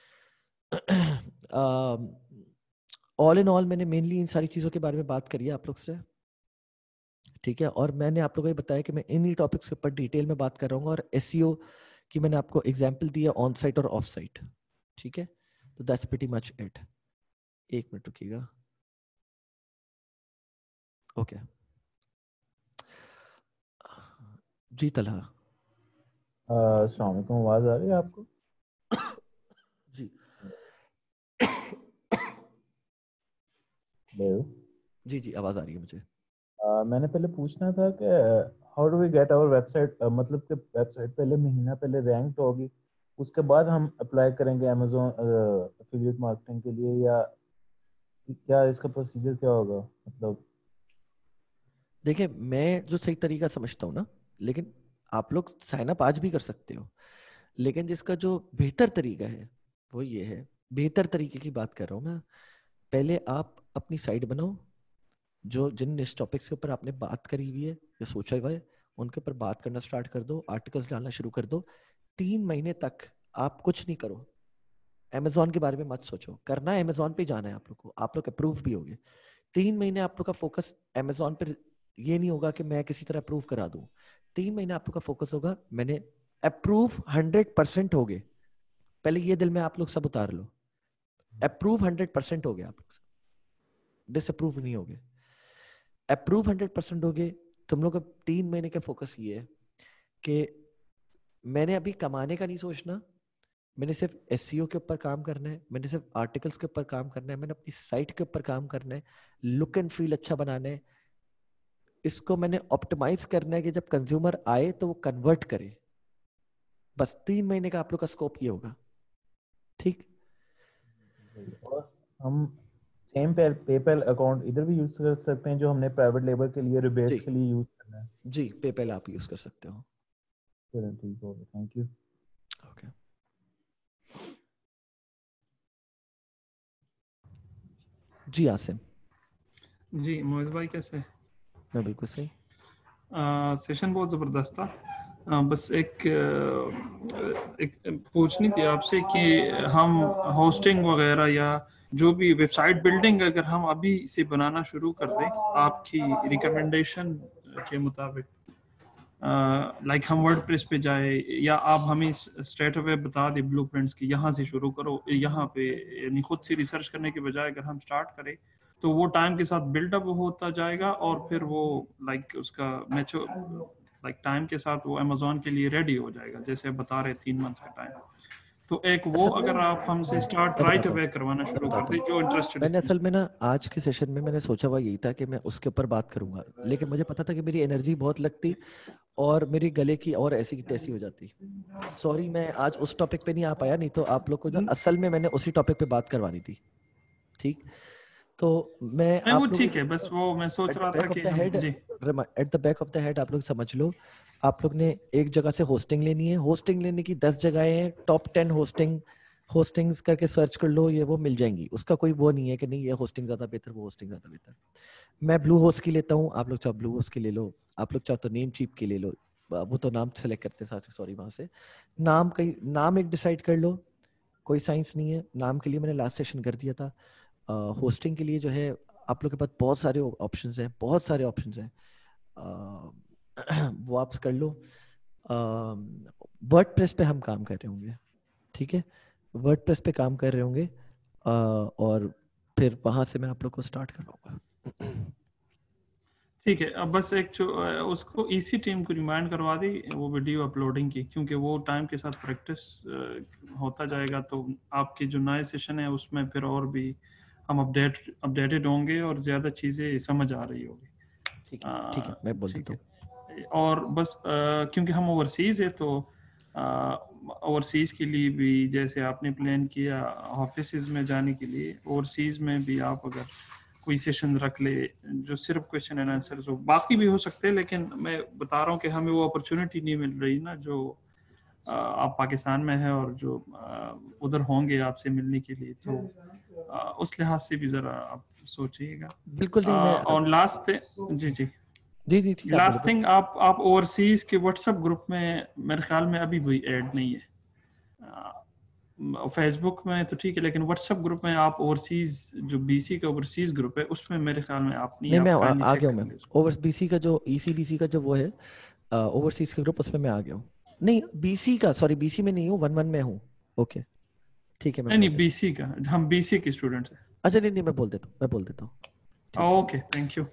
ऑल इन ऑल मैंने मेनली इन सारी चीजों के बारे में बात करी है आप लोग से, ठीक है। और मैंने आप लोगों को बताया कि मैं इन्हीं टॉपिक्स के ऊपर डिटेल में बात कर रहा हूँ, और एसईओ की मैंने आपको एग्जांपल दिया ऑन साइट और ऑफ साइट, ठीक है। तो दैट्स प्रीटी मच इट। एक मिनट रुकिएगा, ओके जी तलहा। अस्सलाम वालेकुम, आवाज आ रही है आपको? जी जी जी आवाज आ रही है मुझे। uh, मैंने पहले पूछना था कि how do we get our website, मतलब कि वेबसाइट पहले महीना पहले रैंक होगी, उसके बाद हम अप्लाई करेंगे अमेज़न एफिलिएट मार्केटिंग के लिए, या क्या इसका प्रोसीजर क्या होगा? मतलब देखिए मैं जो सही तरीका समझता हूँ ना, लेकिन आप लोग साइन अप आज भी कर सकते हो, लेकिन जिसका जो बेहतर तरीका है वो ये है, बेहतर तरीके की बात कर रहा हूँ मैं। पहले आप अपनी साइट बनाओ, जो जिन इस टॉपिक्स के ऊपर आपने बात करी हुई है या सोचा हुआ है उनके ऊपर बात करना स्टार्ट कर दो, आर्टिकल्स डालना शुरू कर दो। तीन महीने तक आप कुछ नहीं करो, अमेजोन के बारे में मत सोचो, करना है अमेजोन पे जाना है आप लोग को, आप लोग अप्रूव भी होगे। तीन महीने आप लोग का फोकस अमेजोन पे ये नहीं होगा कि मैं किसी तरह अप्रूव करा दूं। तीन महीने आप लोग का फोकस होगा मैंने अप्रूव हंड्रेड परसेंट हो गए, पहले ये दिल में आप लोग सब उतार लो, अप्रूव हंड्रेड परसेंट हो गया आप लोग, डिसअप्रूव नहीं हो गए, अप्रूव हंड्रेड परसेंट हो गए। तुम लोग का तीन महीने का फोकस ये है कि मैंने अभी कमाने का नहीं सोचना, मैंने सिर्फ एसईओ के ऊपर काम करना है, मैंने सिर्फ आर्टिकल्स के ऊपर काम करना है, मैंने अपनी साइट के ऊपर काम करना है, लुक एंड फील अच्छा बनाना है, इसको मैंने ऑप्टिमाइज करना है कि जब कंज्यूमर आए तो वो कन्वर्ट करे। बस तीन महीने का आप लोग का स्कोप ये होगा, ठीक। और हम सेम पेपैल अकाउंट इधर भी यूज कर सकते हैं जो हमने प्राइवेट लेबर के लिए रिबेट्स के लिए यूज करना है। जी पेपैल आप यूज कर सकते हो। चलो ठीक है, थैंक यू। ओके जी आसिम। जी मोइज भाई कैसे? मैं बिल्कुल सही। सेशन बहुत ज़बरदस्त था। आ, बस एक, एक पूछनी थी आपसे कि हम होस्टिंग वगैरह या जो भी वेबसाइट बिल्डिंग अगर हम अभी से बनाना शुरू कर दें आपकी रिकमेंडेशन के मुताबिक, लाइक हम वर्डप्रेस पे जाए या आप हमें स्ट्रेट अवे बता दें ब्लूप्रिंट्स की यहाँ से शुरू करो, यहाँ पे यानी खुद से रिसर्च करने के बजाय अगर हम स्टार्ट करें तो वो टाइम के साथ बिल्डअप होता जाएगा और फिर वो लाइक उसका मैच्योर लाइक टाइम के साथ वो अमेज़न के लिए रेडी हो जाएगा, जैसे बता रहे तीन मंथ्स का टाइम। तो एक वो अगर आप हमसे स्टार्ट राइट अवे करवाना शुरू कर दें जो इंटरेस्टेड। मैंने असल में ना आज के सेशन में मैंने सोचा हुआ यही था कि मैं उसके ऊपर बात करूंगा, लेकिन मुझे पता था कि मेरी एनर्जी बहुत लगती और मेरी गले की और ऐसी की तैसी हो जाती। सॉरी मैं आज उस टॉपिक पे नहीं आ पाया, नहीं तो आप लोग को जो असल में मैंने उसी टॉपिक पे बात करवानी थी, ठीक। तो मैं नहीं, आप वो ठीक है, बस वो मैं सोच रहा था कि at the back of the head आप लोग समझ लो, आप लोग ने एक जगह से होस्टिंग लेनी है, होस्टिंग लेने की दस जगहें हैं, टॉप टेन होस्टिंग होस्टिंग्स करके सर्च कर लो, ये वो मिल जाएंगी, उसका कोई वो नहीं है कि नहीं ये होस्टिंग ज्यादा बेहतर वो होस्टिंग ज्यादा बेहतर। मैं ब्लू होस्ट की लेता हूँ, आप लोग चाहो ब्लू होस्ट की ले लो, आप लोग चाहो तो नेम चीप की ले लो, वो तो नाम सेलेक्ट करते साथ, सॉरी वहां से नाम कहीं नाम एक डिसाइड कर लो, कोई साइंस नहीं है, नाम के लिए मैंने लास्ट सेशन कर दिया था। होस्टिंग uh, के लिए जो है आप लोग के पास बहुत सारे ऑप्शंस हैं, बहुत सारे ऑप्शंस हैं, uh, वो आप कर लो। वर्डप्रेस uh, पे हम काम कर रहे होंगे, ठीक है, वर्डप्रेस पे काम कर रहे होंगे uh, और फिर वहां से मैं आप लोग को स्टार्ट करवाऊंगा। ठीक है, अब बस एक जो उसको इसी टीम को रिमाइंड करवा दी वो वीडियो अपलोडिंग की, क्योंकि वो टाइम के साथ प्रैक्टिस होता जाएगा तो आपके जो नए सेशन है उसमें फिर और भी हम अपडेट अपडेटेड होंगे और ज़्यादा चीज़ें समझ आ रही होगी। ठीक है, ठीक है, मैं बोल देता हूँ। और बस आ, क्योंकि हम ओवरसीज़ है तो ओवरसीज़ के लिए भी जैसे आपने प्लान किया ऑफिस में जाने के लिए, ओवरसीज़ में भी आप अगर कोई सेशन रख ले जो सिर्फ क्वेश्चन एंड आंसर हो, बाकी भी हो सकते हैं, लेकिन मैं बता रहा हूँ कि हमें वो अपॉर्चुनिटी नहीं मिल रही ना जो आ, आप पाकिस्तान में है और जो आ, उधर होंगे आपसे मिलने के लिए, तो आ, उस लिहाज से भी ज़रा आप सोचिएगा। बिल्कुल नहीं, मैं और लास्ट जी जी जी जी ठीक है, लास्ट थिंग आप आप ओवरसीज के व्हाट्सएप ग्रुप में मेरे ख्याल में अभी भी ऐड नहीं है, फेसबुक में तो ठीक है, लेकिन व्हाट्सएप ग्रुप में आप ओवरसीज जो बीसी का ओवरसीज ग्रुप है उसमें मेरे ख्याल में आप नहीं, नहीं मैं आप आ गया हूं, मैं ओवर बीसी का जो ईसीबीसी का जो वो है ओवरसीज के ग्रुप उसमें मैं आ गया हूँ। नहीं बीसी का, सॉरी बीसी में नहीं हूँ, वन वन में हूँ। ओके ठीक है, मैं नहीं नहीं बीसी का, हम बीसी के स्टूडेंट्स हैं। अच्छा नहीं नहीं मैं बोल देता हूँ, मैं बोल देता हूँ। Okay thank you.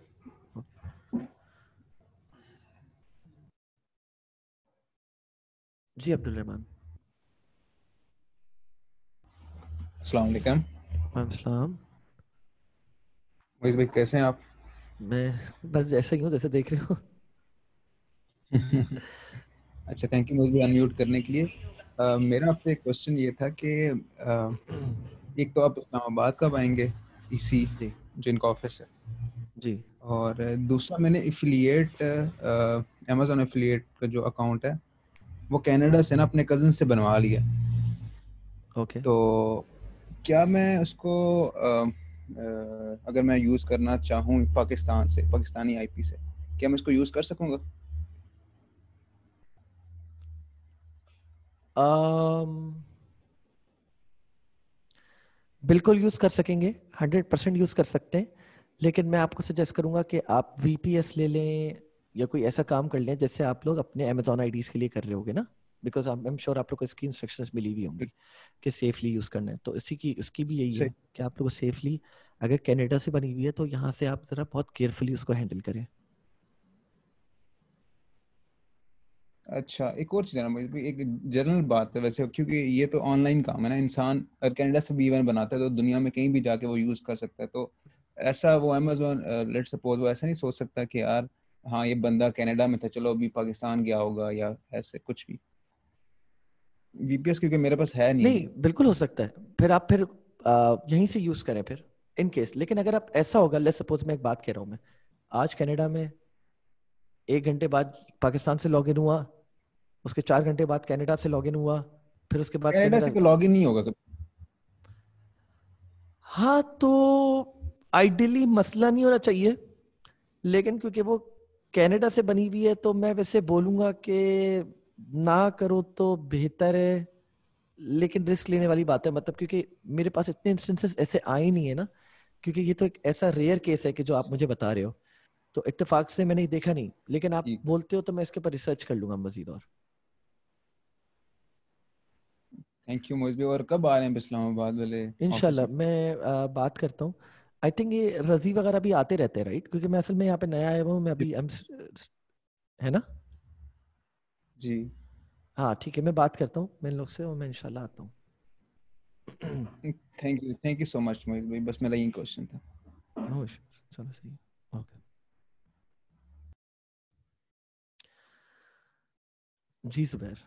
जी अब्दुल रहमान। अस्सलाम वालेकुम। वालेकुम सलाम। मोइज़ भाई कैसे हैं आप? मैं बस जैसे ही हूँ जैसे देख रहे हो। अच्छा थैंक यू मुझे अनम्यूट करने के लिए। uh, मेरा आपसे एक क्वेश्चन ये था कि uh, एक तो आप इस्लामाबाद कब आएंगे ईसी जो इनका ऑफिस है जी, और दूसरा मैंने एफिलिएट अमेज़न एफिलिएट का जो अकाउंट है वो कनाडा से ना अपने कज़न से बनवा लिया। ओके तो क्या मैं उसको uh, uh, अगर मैं यूज़ करना चाहूँ पाकिस्तान से, पाकिस्तानी आईपी से, क्या मैं इसको यूज़ कर सकूँगा? um, बिल्कुल यूज कर सकेंगे, हंड्रेड परसेंट यूज कर सकते हैं, लेकिन मैं आपको सजेस्ट करूंगा कि आप वीपीएस ले लें या कोई ऐसा काम कर लें जैसे आप लोग अपने अमेजोन आईडीज के लिए कर रहे होगे ना, बिकॉज आई एम श्योर आप लोग को इसकी इंस्ट्रक्शंस मिली हुई होंगी कि सेफली यूज करना है। तो इसी की इसकी भी यही है कि आप लोग को सेफली, अगर कनाडा से बनी हुई है तो यहाँ से आप जरा बहुत केयरफुली उसको हैंडल करें। अच्छा, एक और चीज़ है ना, मुझे एक जनरल बात है वैसे, क्योंकि ये तो ऑनलाइन काम है ना, इंसान अगर कनाडा से भी इवन बनाता है तो दुनिया में कहीं भी जाके वो यूज़ कर सकता है। तो ऐसा वो अमेजोन लेट्स सपोज वो ऐसा नहीं सोच सकता कि यार हाँ ये बंदा कनाडा में था, चलो अभी पाकिस्तान गया होगा या ऐसे कुछ भी। वीपीएस क्योंकि मेरे पास है नहीं। नहीं, बिल्कुल हो सकता है, फिर आप फिर आ, यहीं से यूज करें फिर इन केस। लेकिन अगर आप ऐसा होगा, लेट्स सपोज मैं एक बात कह रहा हूँ, मैं आज कनाडा में एक घंटे बाद पाकिस्तान से लॉगिन हुआ, उसके चार घंटे बाद कनाडा से लॉगिन हुआ, फिर उसके बाद कनाडा से तो लॉगिन नहीं होगा कभी। हाँ, तो आइडियली मसला नहीं होना चाहिए, लेकिन क्योंकि वो कनाडा से बनी हुई है तो मैं वैसे बोलूंगा कि ना करो तो बेहतर है। लेकिन रिस्क लेने वाली बात है, मतलब क्योंकि मेरे पास इतने इंस्टेंसेस ऐसे आए नहीं है ना, क्योंकि ये तो एक ऐसा रेयर केस है कि जो आप मुझे बता रहे हो, तो इत्तेफाक से मैंने देखा नहीं। लेकिन आप बोलते हो तो मैं इसके ऊपर रिसर्च कर लूंगा मजीद। और थैंक यू मोइज भाई। और कब आ रहे हैं इस्लामाबाद वाले? इंशाल्लाह मैं आ, बात करता हूँ। आई थिंक ये रजी वगैरह भी आते रहते हैं राइट, क्योंकि मैं असल में यहाँ पे नया आया हूँ, मैं अभी है ना जी। हाँ ठीक है, मैं बात करता हूँ मैं इन लोग से और मैं इंशाल्लाह आता हूँ। Thank you thank you so much Moiz भाई, बस मेरा यही क्वेश्चन था। नो इश्यूज, चलो सही, ओके जी। जुबैर,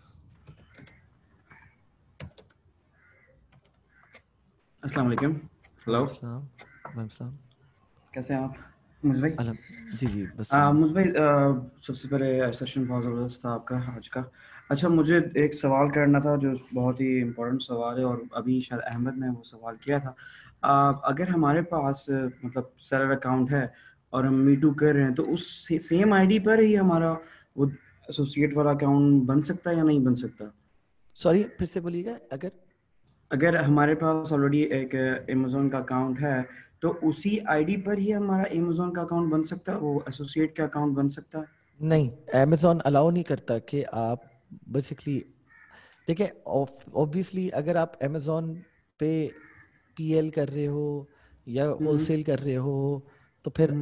अस्सलाम वालेकुम। हेलो, अस्सलाम वालेकुम। कैसे हैं आप मुझे भाई? अलम जी जी बस मुझे भाई सबसे पहले सेशन बहुत ज़बरदस्त था आपका आज का। अच्छा, मुझे एक सवाल करना था जो बहुत ही इम्पोर्टेंट सवाल है, और अभी शायद अहमद ने वो सवाल किया था। आ, अगर हमारे पास मतलब सेलर अकाउंट है और हम मीटू कर रहे हैं, तो उस से, सेम आईडी पर ही हमारा वो एसोसिएट वाला अकाउंट बन सकता है या नहीं बन सकता? सॉरी फिर से बोलिएगा। अगर अगर हमारे पास ऑलरेडी एक अमेज़न का अकाउंट है तो उसी आईडी पर ही हमारा अमेज़न का अकाउंट बन सकता है, वो एसोसिएट का अकाउंट बन सकता है? नहीं, अमेज़न अलाउ नहीं करता कि आप बेसिकली, देखिए ऑब्वियसली अगर आप अमेज़न पे पीएल कर रहे हो या होलसेल कर रहे हो तो फिर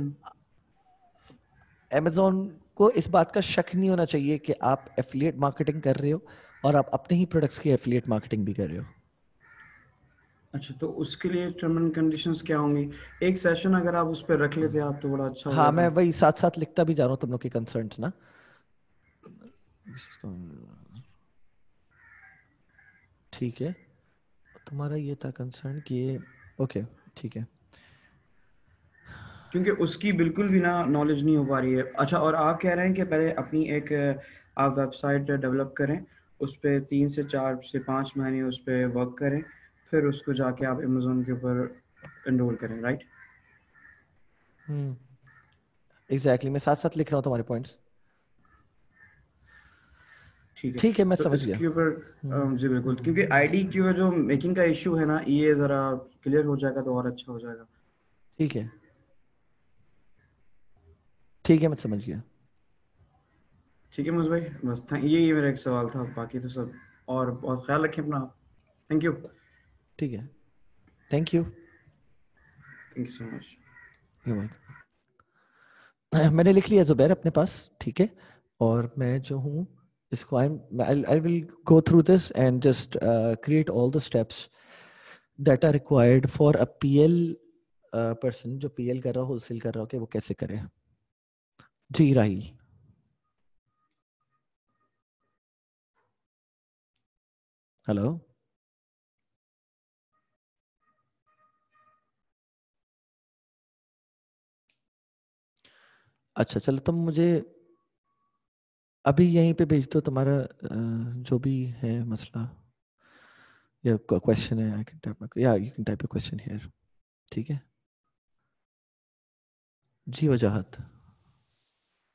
अमेज़न को इस बात का शक नहीं होना चाहिए कि आप एफिलिएट मार्केटिंग कर रहे हो और आप अपने ही प्रोडक्ट्स की एफिलिएट मार्केटिंग भी कर रहे हो। अच्छा, तो उसके लिए टर्म एंड कंडीशंस क्या होंगी? एक सेशन अगर आप उस पर रख लेते आप तो बड़ा अच्छा हाँ, होगा। मैं वही साथ साथ लिखता भी जा रहा हूँ तुम लोग के कंसर्न्स ना। ठीक है, तुम्हारा ये था कंसर्न कि ओके ठीक है, क्योंकि उसकी बिल्कुल भी ना नॉलेज नहीं हो पा रही है। अच्छा, और आप कह रहे हैं कि पहले अपनी एक आप वेबसाइट डेवलप करें, उस पर तीन से चार से पाँच महीने उस पर वर्क करें, फिर उसको जाके आप अमेज़न के ऊपर एनरोल करें, राइट? हम्म एग्जैक्टली, मैं साथ साथ लिख रहा हूँ तुम्हारे पॉइंट्स। ठीक है, ठीक है, मैं तो समझ गया। इसके ऊपर जी बिल्कुल, क्योंकि आईडी की जो मेकिंग का इशू है ना, ये ज़रा क्लियर हो जाएगा तो और अच्छा हो जाएगा। ठीक है ठीक है, मैं समझ गया। ठीक है मुझे भाई, बस यही मेरा एक सवाल था, बाकी तो सब और बहुत ख्याल रखें अपना। Thank you. ठीक है, thank you thank you so much. You welcome. मैंने लिख लिया जुबैर अपने पास, ठीक है, और मैं जो हूँ इसको I I will go through this and just create all the steps that are required for a PL person जो पीएल कर रहा हो, होलसेल कर रहा हो, कि वो कैसे करे। जी राहिल, हेलो। अच्छा चलो, तुम मुझे अभी यहीं पे भेज दो तुम्हारा जो भी है मसला या क्वेश्चन है। आई कैन टाइप या you can type a question here, ठीक है। जी वजाहत।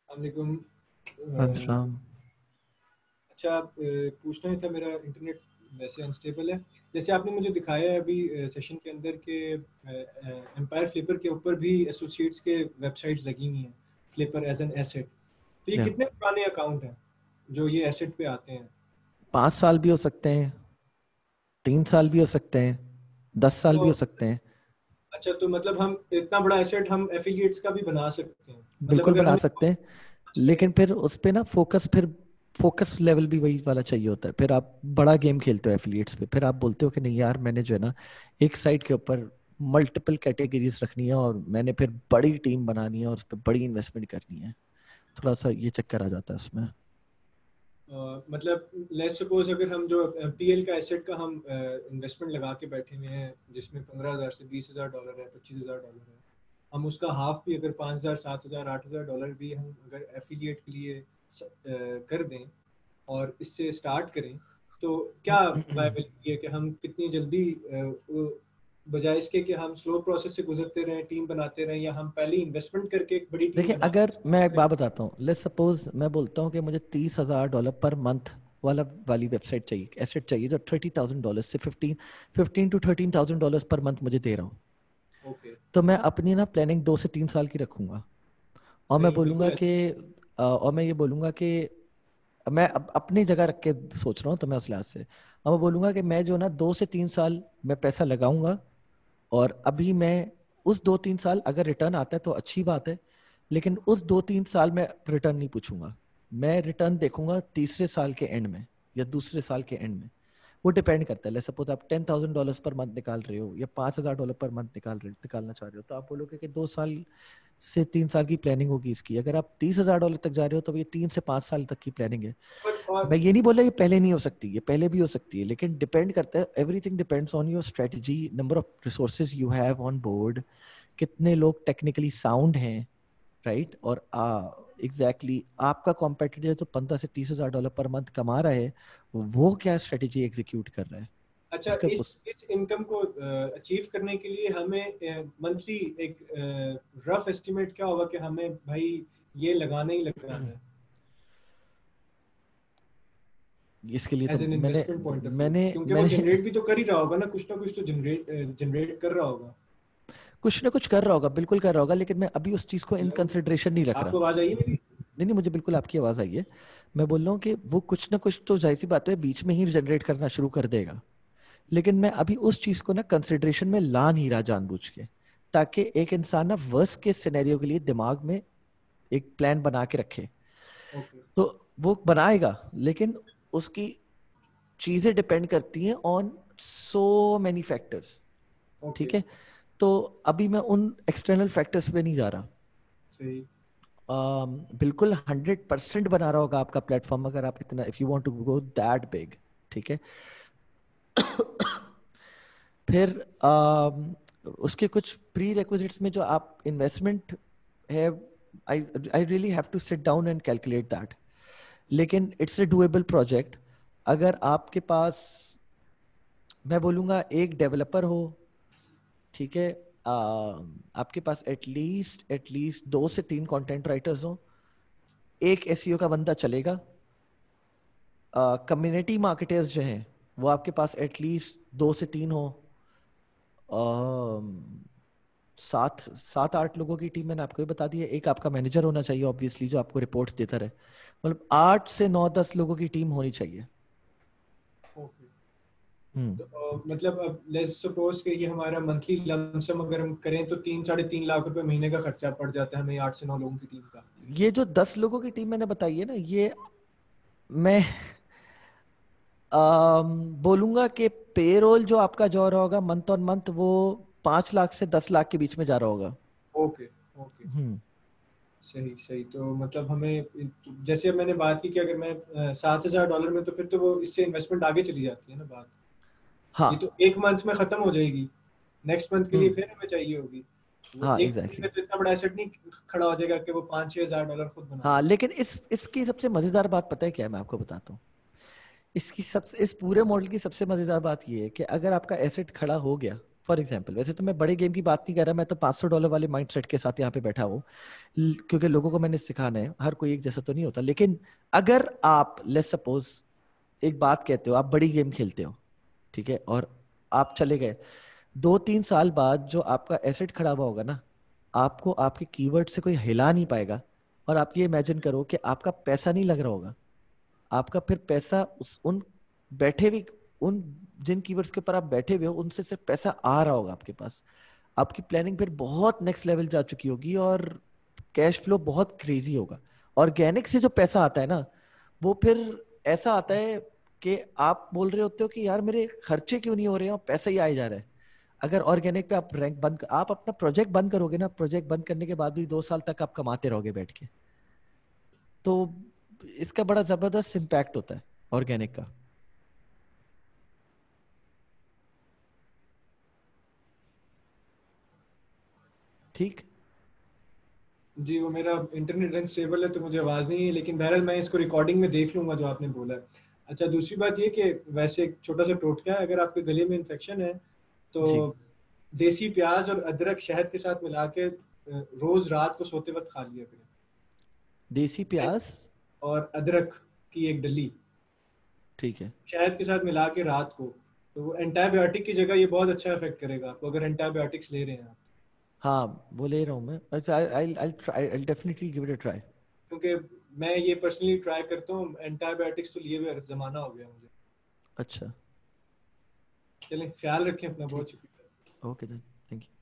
वालेकुम। अस्सलाम। अच्छा, पूछना ही था, मेरा इंटरनेट वैसे अनस्टेबल है। जैसे आपने मुझे दिखाया है अभी सेशन के अंदर के एम्पायर फ्लिपर के ऊपर भी एसोसिएट्स के वेबसाइट्स लगी हुई हैं, फ्लिपर एज एन एसेट। तो ये Yeah. कितने पुराने अकाउंट हैं जो ये एसेट पे आते हैं? पाँच साल भी हो सकते हैं, तीन साल भी हो सकते हैं, दस साल तो भी हो सकते हैं। अच्छा, तो मतलब हम इतना बड़ा एसेट हम एफिलिएट्स का भी बना सकते हैं? मतलब बिल्कुल अगर बना हम सकते हैं, लेकिन फिर उस पे ना फोकस फिर फोकस लेवल भी वही वाला चाहिए होता है। फिर आप बड़ा गेम खेलते हो एफिलिएट्स पे, फिर आप बोलते हो कि नहीं यार मैंने जो है ना एक साइट के ऊपर मल्टीपल कैटेगरीज रखनी है और मैंने फिर बड़ी टीम बनानी है और उस पर बड़ी इन्वेस्टमेंट करनी है। थोड़ा सा ये चक्कर आ जाता है उसमें। Uh, मतलब लेट्स सपोज अगर हम जो पीएल का एसेट का हम इन्वेस्टमेंट uh, लगा के बैठे हुए हैं जिसमें पंद्रह हजार से बीस हजार डॉलर है, पच्चीस हजार डॉलर है, हम उसका हाफ भी अगर पाँच हजार सात हजार आठ हजार डॉलर भी हम अगर एफिलिएट के लिए uh, कर दें और इससे स्टार्ट करें, तो क्या वायबिलिटी है कि हम कितनी जल्दी uh, बजाय इसके कि हम स्लो प्रोसेस से गुजरते रहें, टीम बनाते रहें, या हम पहले इन्वेस्टमेंट करके एक बड़ी टीम देखिए बना। अगर मैं एक बात बताता हूँ, लेट्स सपोज मैं बोलता हूँ कि मुझे तीस हजार डॉलर पर मंथ वाला वाली वेबसाइट चाहिए, एसेट चाहिए जो थर्टी थाउजेंड डॉलर से fifteen fifteen to thirteen thousand dollar per month मुझे दे रहा हूँ। okay. तो मैं अपनी ना प्लानिंग दो से तीन साल की रखूंगा और मैं बोलूंगा कि और मैं ये बोलूंगा कि मैं अप, अपनी जगह रख के सोच रहा हूँ, तो मैं उस लिहाज से और मैं बोलूंगा कि मैं जो ना दो से तीन साल मैं पैसा लगाऊंगा और अभी मैं उस दो तीन साल अगर रिटर्न आता है तो अच्छी बात है, लेकिन उस दो तीन साल में रिटर्न नहीं पूछूंगा। मैं रिटर्न देखूंगा तीसरे साल के एंड में या दूसरे साल के एंड में। वो डिपेंड करता है। सपोज आप ten thousand dollar per month निकाल रहे हो या पाँच हजार डॉलर पर मंथ निकाल रहे निकालना चाह रहे हो, तो आप बोलोगे कि दो साल से तीन साल की प्लानिंग होगी इसकी। अगर आप तीस हजार डॉलर तक जा रहे हो तो ये तीन से पाँच साल तक की प्लानिंग है। मैं ये नहीं बोल रहा ये पहले नहीं हो सकती, ये पहले भी हो सकती है, लेकिन डिपेंड करता है। Everything depends on your strategy, number of resources you have on board, कितने लोग टेक्निकली साउंड हैं, राइट right? और एग्जैक्टली exactly, आपका कॉम्पिटिटर जो पंद्रह से तीस हजार डॉलर पर मंथ कमा रहा है वो क्या स्ट्रेटजी एग्जीक्यूट कर रहा है। अच्छा, इस उस... इस इनकम को अचीव uh, करने के लिए हमें मंथली uh, एक रफ uh, एस्टिमेट क्या होगा कि हमें भाई ये लगाना ही लगाना है इसके लिए? तो मैंने मैंने क्योंकि मैंने, वो जनरेट भी तो कर ही रहा होगा ना, कुछ ना कुछ तो जनरेट जनरेट कर रहा होगा, कुछ ना कुछ कर रहा होगा, बिल्कुल कर रहा होगा, लेकिन मैं अभी उस चीज को इन कंसिडरेशन नहीं रख रहा। आपको आवाज आई है मेरी? नहीं नहीं, मुझे बिल्कुल आपकी आवाज आई है। मैं बोल रहा हूँ कि वो कुछ ना कुछ तो जाहिर सी बात है बीच में ही जनरेट करना शुरू कर देगा, लेकिन मैं अभी उस चीज को ना कंसिडरेशन में ला नहीं रहा जानबूझ के, ताकि एक इंसान ना वर्स्ट के सिनेरियो के लिए दिमाग में एक प्लान बना के रखे। okay. तो वो बनाएगा, लेकिन उसकी चीजें डिपेंड करती हैं ऑन सो मेनी फैक्टर्स, ठीक है? तो अभी मैं उन एक्सटर्नल फैक्टर्स पे नहीं जा रहा। सही। um, बिल्कुल हंड्रेड परसेंट बना रहा होगा आपका प्लेटफॉर्म अगर आप इतना, if you want to go that big, ठीक है? फिर uh, उसके कुछ प्री रिक्विजिट्स में जो आप इन्वेस्टमेंट है, I I really have to sit down and calculate that, लेकिन इट्स अ डूएबल प्रोजेक्ट। अगर आपके पास, मैं बोलूँगा एक डेवलपर हो, ठीक है, uh, आपके पास एटलीस्ट एटलीस्ट दो से तीन कंटेंट राइटर्स हो, एक एसईओ का बंदा चलेगा, कम्युनिटी uh, मार्केटर्स जो हैं वो आपके पास एटलीस्ट दो से तीन हो, uh, सात सात आठ लोगों की टीम मैंने आपको ही बता दी है। एक आपका मैनेजर होना चाहिए ऑब्वियसली जो आपको रिपोर्ट्स देता रहे, मतलब आठ से नौ दस लोगों की टीम होनी चाहिए। ओके। तो uh, मतलब अब लेट्स सपोज कि ये हमारा मंथली लमसम अगर हम करें तो तीन साढ़े तीन लाख रुपए महीने का खर्चा पड़ जाता है हमें आठ से नौ लोगों की टीम का। ये जो दस लोगों की टीम मैंने बताई है ना, ये मैं बोलूंगा कि पेरोल जो आपका जा रहा होगा मंथ ऑन मंथ वो पांच लाख से दस लाख के बीच में जा रहा होगा। ओके ओके सही सही। तो मतलब हमें, जैसे अब मैंने बात की कि अगर मैं सात हजार डॉलर में, तो फिर तो वो इससे इन्वेस्टमेंट आगे चली जाती है ना बात। हाँ, ये तो एक मंथ में खत्म हो जाएगी, नेक्स्ट मंथ के लिए फिर हमें चाहिए होगी। हाँ एक एग्जैक्टली तो इतना बड़ा एसेट नहीं खड़ा हो जाएगा कि वो पाँच छह हजार डॉलर खुद बना। हाँ, लेकिन इस इसकी सबसे मजेदार बात पता है क्या है? मैं आपको बताता हूँ। इसकी सबसे, इस पूरे मॉडल की सबसे मजेदार बात ये है कि अगर आपका एसेट खड़ा हो गया, फॉर एग्जाम्पल, वैसे तो मैं बड़े गेम की बात नहीं कर रहा, मैं तो पाँच सौ डॉलर वाले माइंडसेट के साथ यहाँ पे बैठा हूँ, क्योंकि लोगों को मैंने सिखाना है, हर कोई एक जैसा तो नहीं होता। लेकिन अगर आप लेट्स सपोज एक बात कहते हो, आप बड़ी गेम खेलते हो, ठीक है, और आप चले गए, दो तीन साल बाद जो आपका एसेट खड़ा हुआ होगा ना, आपको आपके कीवर्ड से कोई हिला नहीं पाएगा, और आप ये इमेजिन करो कि आपका पैसा नहीं लग रहा होगा, आपका फिर पैसा उस उन बैठे हुए उन जिन कीवर्ड्स के ऊपर आप बैठे हुए हो उनसे सिर्फ पैसा आ रहा होगा आपके पास। आपकी प्लानिंग फिर बहुत नेक्स्ट लेवल जा चुकी होगी और कैश फ्लो बहुत क्रेजी होगा। ऑर्गेनिक से जो पैसा आता है ना, वो फिर ऐसा आता है कि आप बोल रहे होते हो कि यार मेरे खर्चे क्यों नहीं हो रहे हैं और पैसा ही आए जा रहा है। अगर ऑर्गेनिक पे आप रैंक बंद, आप अपना प्रोजेक्ट बंद करोगे ना, प्रोजेक्ट बंद करने के बाद भी दो साल तक आप कमाते रहोगे बैठ के, तो इसका बड़ा जबरदस्त इम्पैक्ट होता है ऑर्गेनिक का। ठीक जी, वो मेरा इंटरनेट अनस्टेबल है तो मुझे आवाज नहीं है, लेकिन बहरहाल मैं इसको रिकॉर्डिंग में देख लूंगा जो आपने बोला है। अच्छा, दूसरी बात ये कि वैसे एक छोटा सा टोटका है, अगर आपके गले में इन्फेक्शन है तो देसी प्याज और अदरक शहद के साथ मिला के रोज रात को सोते वक्त खा लिया करें। देसी प्याज और अदरक की एक डली, ठीक है, शहद के साथ मिला के रात को, तो वो एंटीबायोटिक की जगह ये बहुत अच्छा इफेक्ट करेगा आपको, अगर एंटीबायोटिक्स ले रहे हैं आप। हाँ, वो ले रहा हूँ मैं। अच्छा, I I try, I definitely give it a try, क्योंकि मैं ये पर्सनली ट्राई करता हूँ, एंटीबायोटिक्स तो लिए हुए जमाना हो गया मुझे। अच्छा, चलें, ख्याल रखें अपना, बहुत शुक्रिया। Okay then, thank you.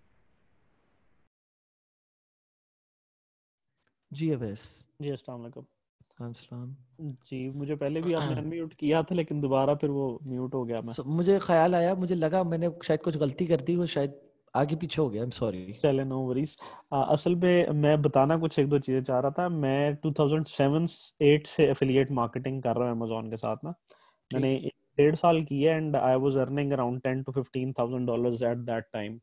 जी अवैस जी, अस्सलाम वालेकुम। सलाम जी, मुझे पहले भी आपने अनम्यूट किया था लेकिन दोबारा फिर वो म्यूट हो गया। मैं so, मुझे ख्याल आया, मुझे लगा मैंने शायद कुछ गलती कर दी, वो शायद आगे पीछे हो गया, आई एम सॉरी। चले, नो वरीज। असल में मैं बताना कुछ एक दो चीजें चाह रहा था। मैं दो हज़ार सात आठ से एफिलिएट मार्केटिंग कर रहा हूँ अमेज़न के साथ ना। मैंने डेढ़ साल की है and I was earning around ten to fifteen thousand dollars at that time.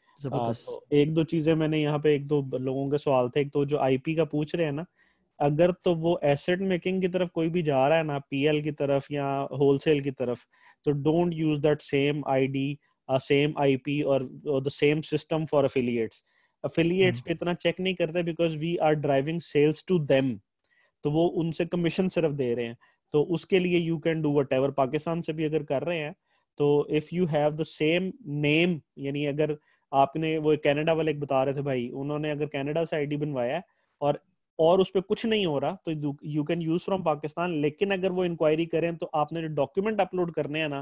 तो एक दो चीजें मैंने यहाँ पे, एक दो लोगों के सवाल थे। एक तो जो आईपी का पूछ रहे हैं ना, अगर तो वो एसेट मेकिंग की तरफ कोई भी जा रहा है ना, पीएल की तरफ या होलसेल की तरफ, तो don't use that same ID, same IP और the same system for affiliates. Affiliates पे इतना चेक नहीं करते because we are driving sales to them, तो वो उनसे कमीशन सिर्फ दे रहे हैं। तो उसके लिए you can do whatever. Pakistan से भी अगर कर रहे हैं तो if you have the same name, यानी अगर आपने, वो कनाडा वाले एक बता रहे थे भाई, उन्होंने अगर कनाडा से आईडी बनवाया है और और उस पे कुछ नहीं हो रहा, तो you can use from Pakistan. लेकिन अगर वो इंक्वायरी करें तो आपने जो डॉक्यूमेंट अपलोड करने हैं ना,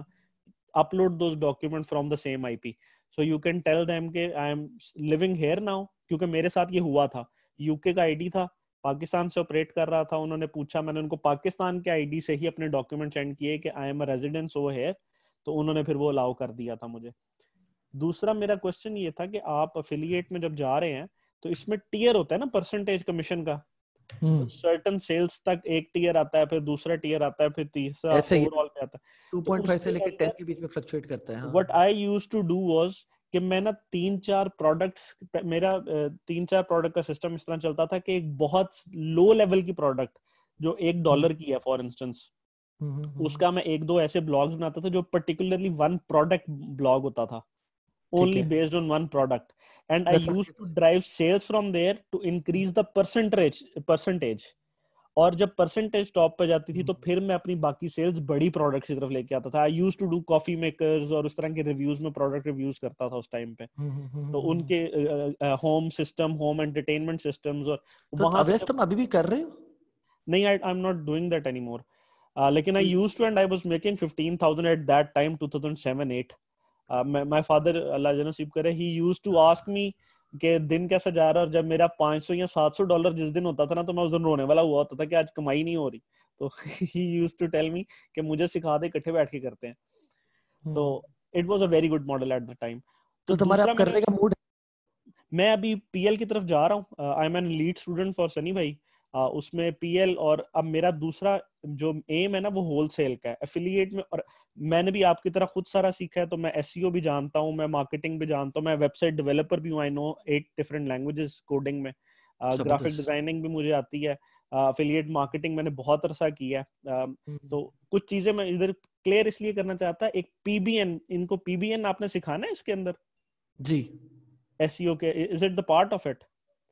upload those document from the same IP. So you can tell them के I am living here now, क्योंकि मेरे साथ ये हुआ था। यूके का आईडी था, पाकिस्तान से ऑपरेट कर रहा था। उन्होंने पूछा, मैंने उनको पाकिस्तान के आईडी से ही अपने डॉक्यूमेंट सेंड किए कि I am a residence over here, तो उन्होंने फिर वो अलाउ कर दिया था मुझे। दूसरा मेरा क्वेश्चन ये था कि आप एफिलिएट में जब जा रहे हैं तो इसमें टियर होता है ना परसेंटेज कमीशन का, सर्टेन सेल्स तक एक टियर आता है, फिर दूसरा टियर आता है, फिर तीसरा ओवरऑल पे आता है। टू पॉइंट फाइव से लेकर टेन के बीच में फ्लक्चुएट करता है। What I used to do was कि मैं ना तीन चार प्रोडक्ट्स, मेरा तीन चार प्रोडक्ट का सिस्टम इस तरह चलता था कि एक बहुत लो लेवल की प्रोडक्ट जो एक डॉलर की है फॉर इंस्टेंस, उसका मैं एक दो ऐसे ब्लॉग्स बनाता था जो पर्टिकुलरली वन प्रोडक्ट ब्लॉग होता था, only based on one product, and I used to drive sales from there to increase the percentage percentage और जब परसेंटेज टॉप पे जाती थी तो फिर मैं अपनी बाकी सेल्स बड़ी प्रोडक्ट्स की तरफ लेके आता था। I used to do coffee makers और उस तरह के रिव्यूज में प्रोडक्ट रिव्यूज करता था उस टाइम पे। तो उनके home system, home entertainment systems, और वहां से तुम अभी भी कर रहे हो? नहीं, I am not doing that anymore, लेकिन I used to and I was making fifteen thousand at that time, two thousand seven eight. My father, अल्लाह नसीब करे, he used to ask me कि दिन कैसा जा रहा है, और जब मेरा पाँच सौ या सात सौ डॉलर जिस दिन होता था ना, तो मैं उस दिन रोने वाला हुआ होता था कि आज कमाई नहीं हो रही। तो he used to tell me कि मुझे सिखा दे, इकट्ठे बैठ के करते हैं। तो it was a very good model at the time. तो तुम्हारा करने का मूड? मैं अभी पीएल की तरफ जा रहा हूँ। I am an lead student for Sunny भाई, Uh, उसमें पीएल, और अब मेरा दूसरा जो एम है ना वो होलसेल का है, एफिलिएट में। और मैंने भी आपकी तरह खुद सारा सीखा है, तो मैं एसईओ भी जानता हूँ, मैं मार्केटिंग भी जानता हूँ, मैं वेबसाइट डेवलपर भी हूँ। I know eight different languages coding में, ग्राफिक डिजाइनिंग भी मुझे आती है, एफिलिएट मार्केटिंग मैंने बहुत अरसा किया है। uh, तो कुछ चीजें मैं इधर क्लियर इसलिए करना चाहता, एक पीबीएन, इनको पीबीएन आपने सिखाना है इसके अंदर जी, एसईओ के, is it the part of it?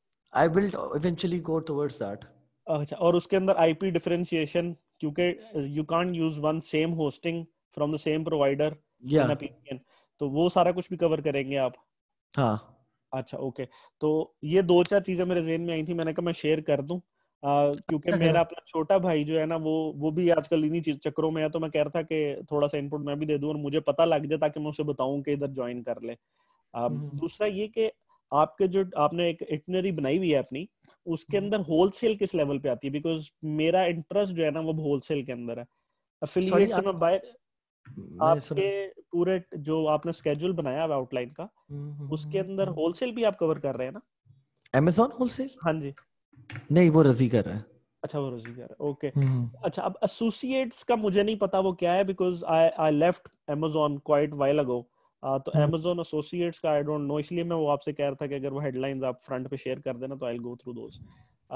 I will eventually go towards that. अच्छा, और उसके अंदर आईपी डिफरेंशिएशन, क्योंकि you can't use one same hosting from the same provider. या पीपीएन, तो वो सारा कुछ भी कवर करेंगे आप? हाँ अच्छा ओके, तो ये दो चार चीजें मेरे ज़हन में आई थी, मैंने कहा मैं शेयर कर दूं क्योंकि मेरा अपना छोटा भाई जो है ना वो वो भी आजकल इन्हीं चीज चक्करों में है, तो मैं कह रहा था कि थोड़ा सा इनपुट मैं भी दे दूं और मुझे पता लग जाए ताकि मैं उसे बताऊं कि इधर ज्वाइन कर ले। दूसरा ये कि आपके जो आपने एक इटिनरी बनाई हुई है अपनी, उसके अंदर होलसेल किस लेवल पे आती है? बिकॉज मेरा इंटरेस्ट जो है ना वो होलसेल के अंदर है। एफिलिएट से मैं बाय आपके पूरे जो आपने स्केड्यूल बनाया है आउटलाइन का, उसके अंदर होलसेल भी आप कवर कर रहे हैं ना? Amazon wholesale? हाँ जी। नहीं, वो रजी कर रहा है। अच्छा वो रजी कर रहा है, ओके। अच्छा, अब एसोसिएट्स का मुझे नहीं पता वो क्या है, because I I left Amazon quite while ago, तो अमेज़न एसोसिएट्स का आई डोंट नो, इसलिए मैं वो आपसे कह रहा था कि अगर वो हेडलाइंस आप फ्रंट पे शेयर कर देना तो आई विल गो थ्रू दोस।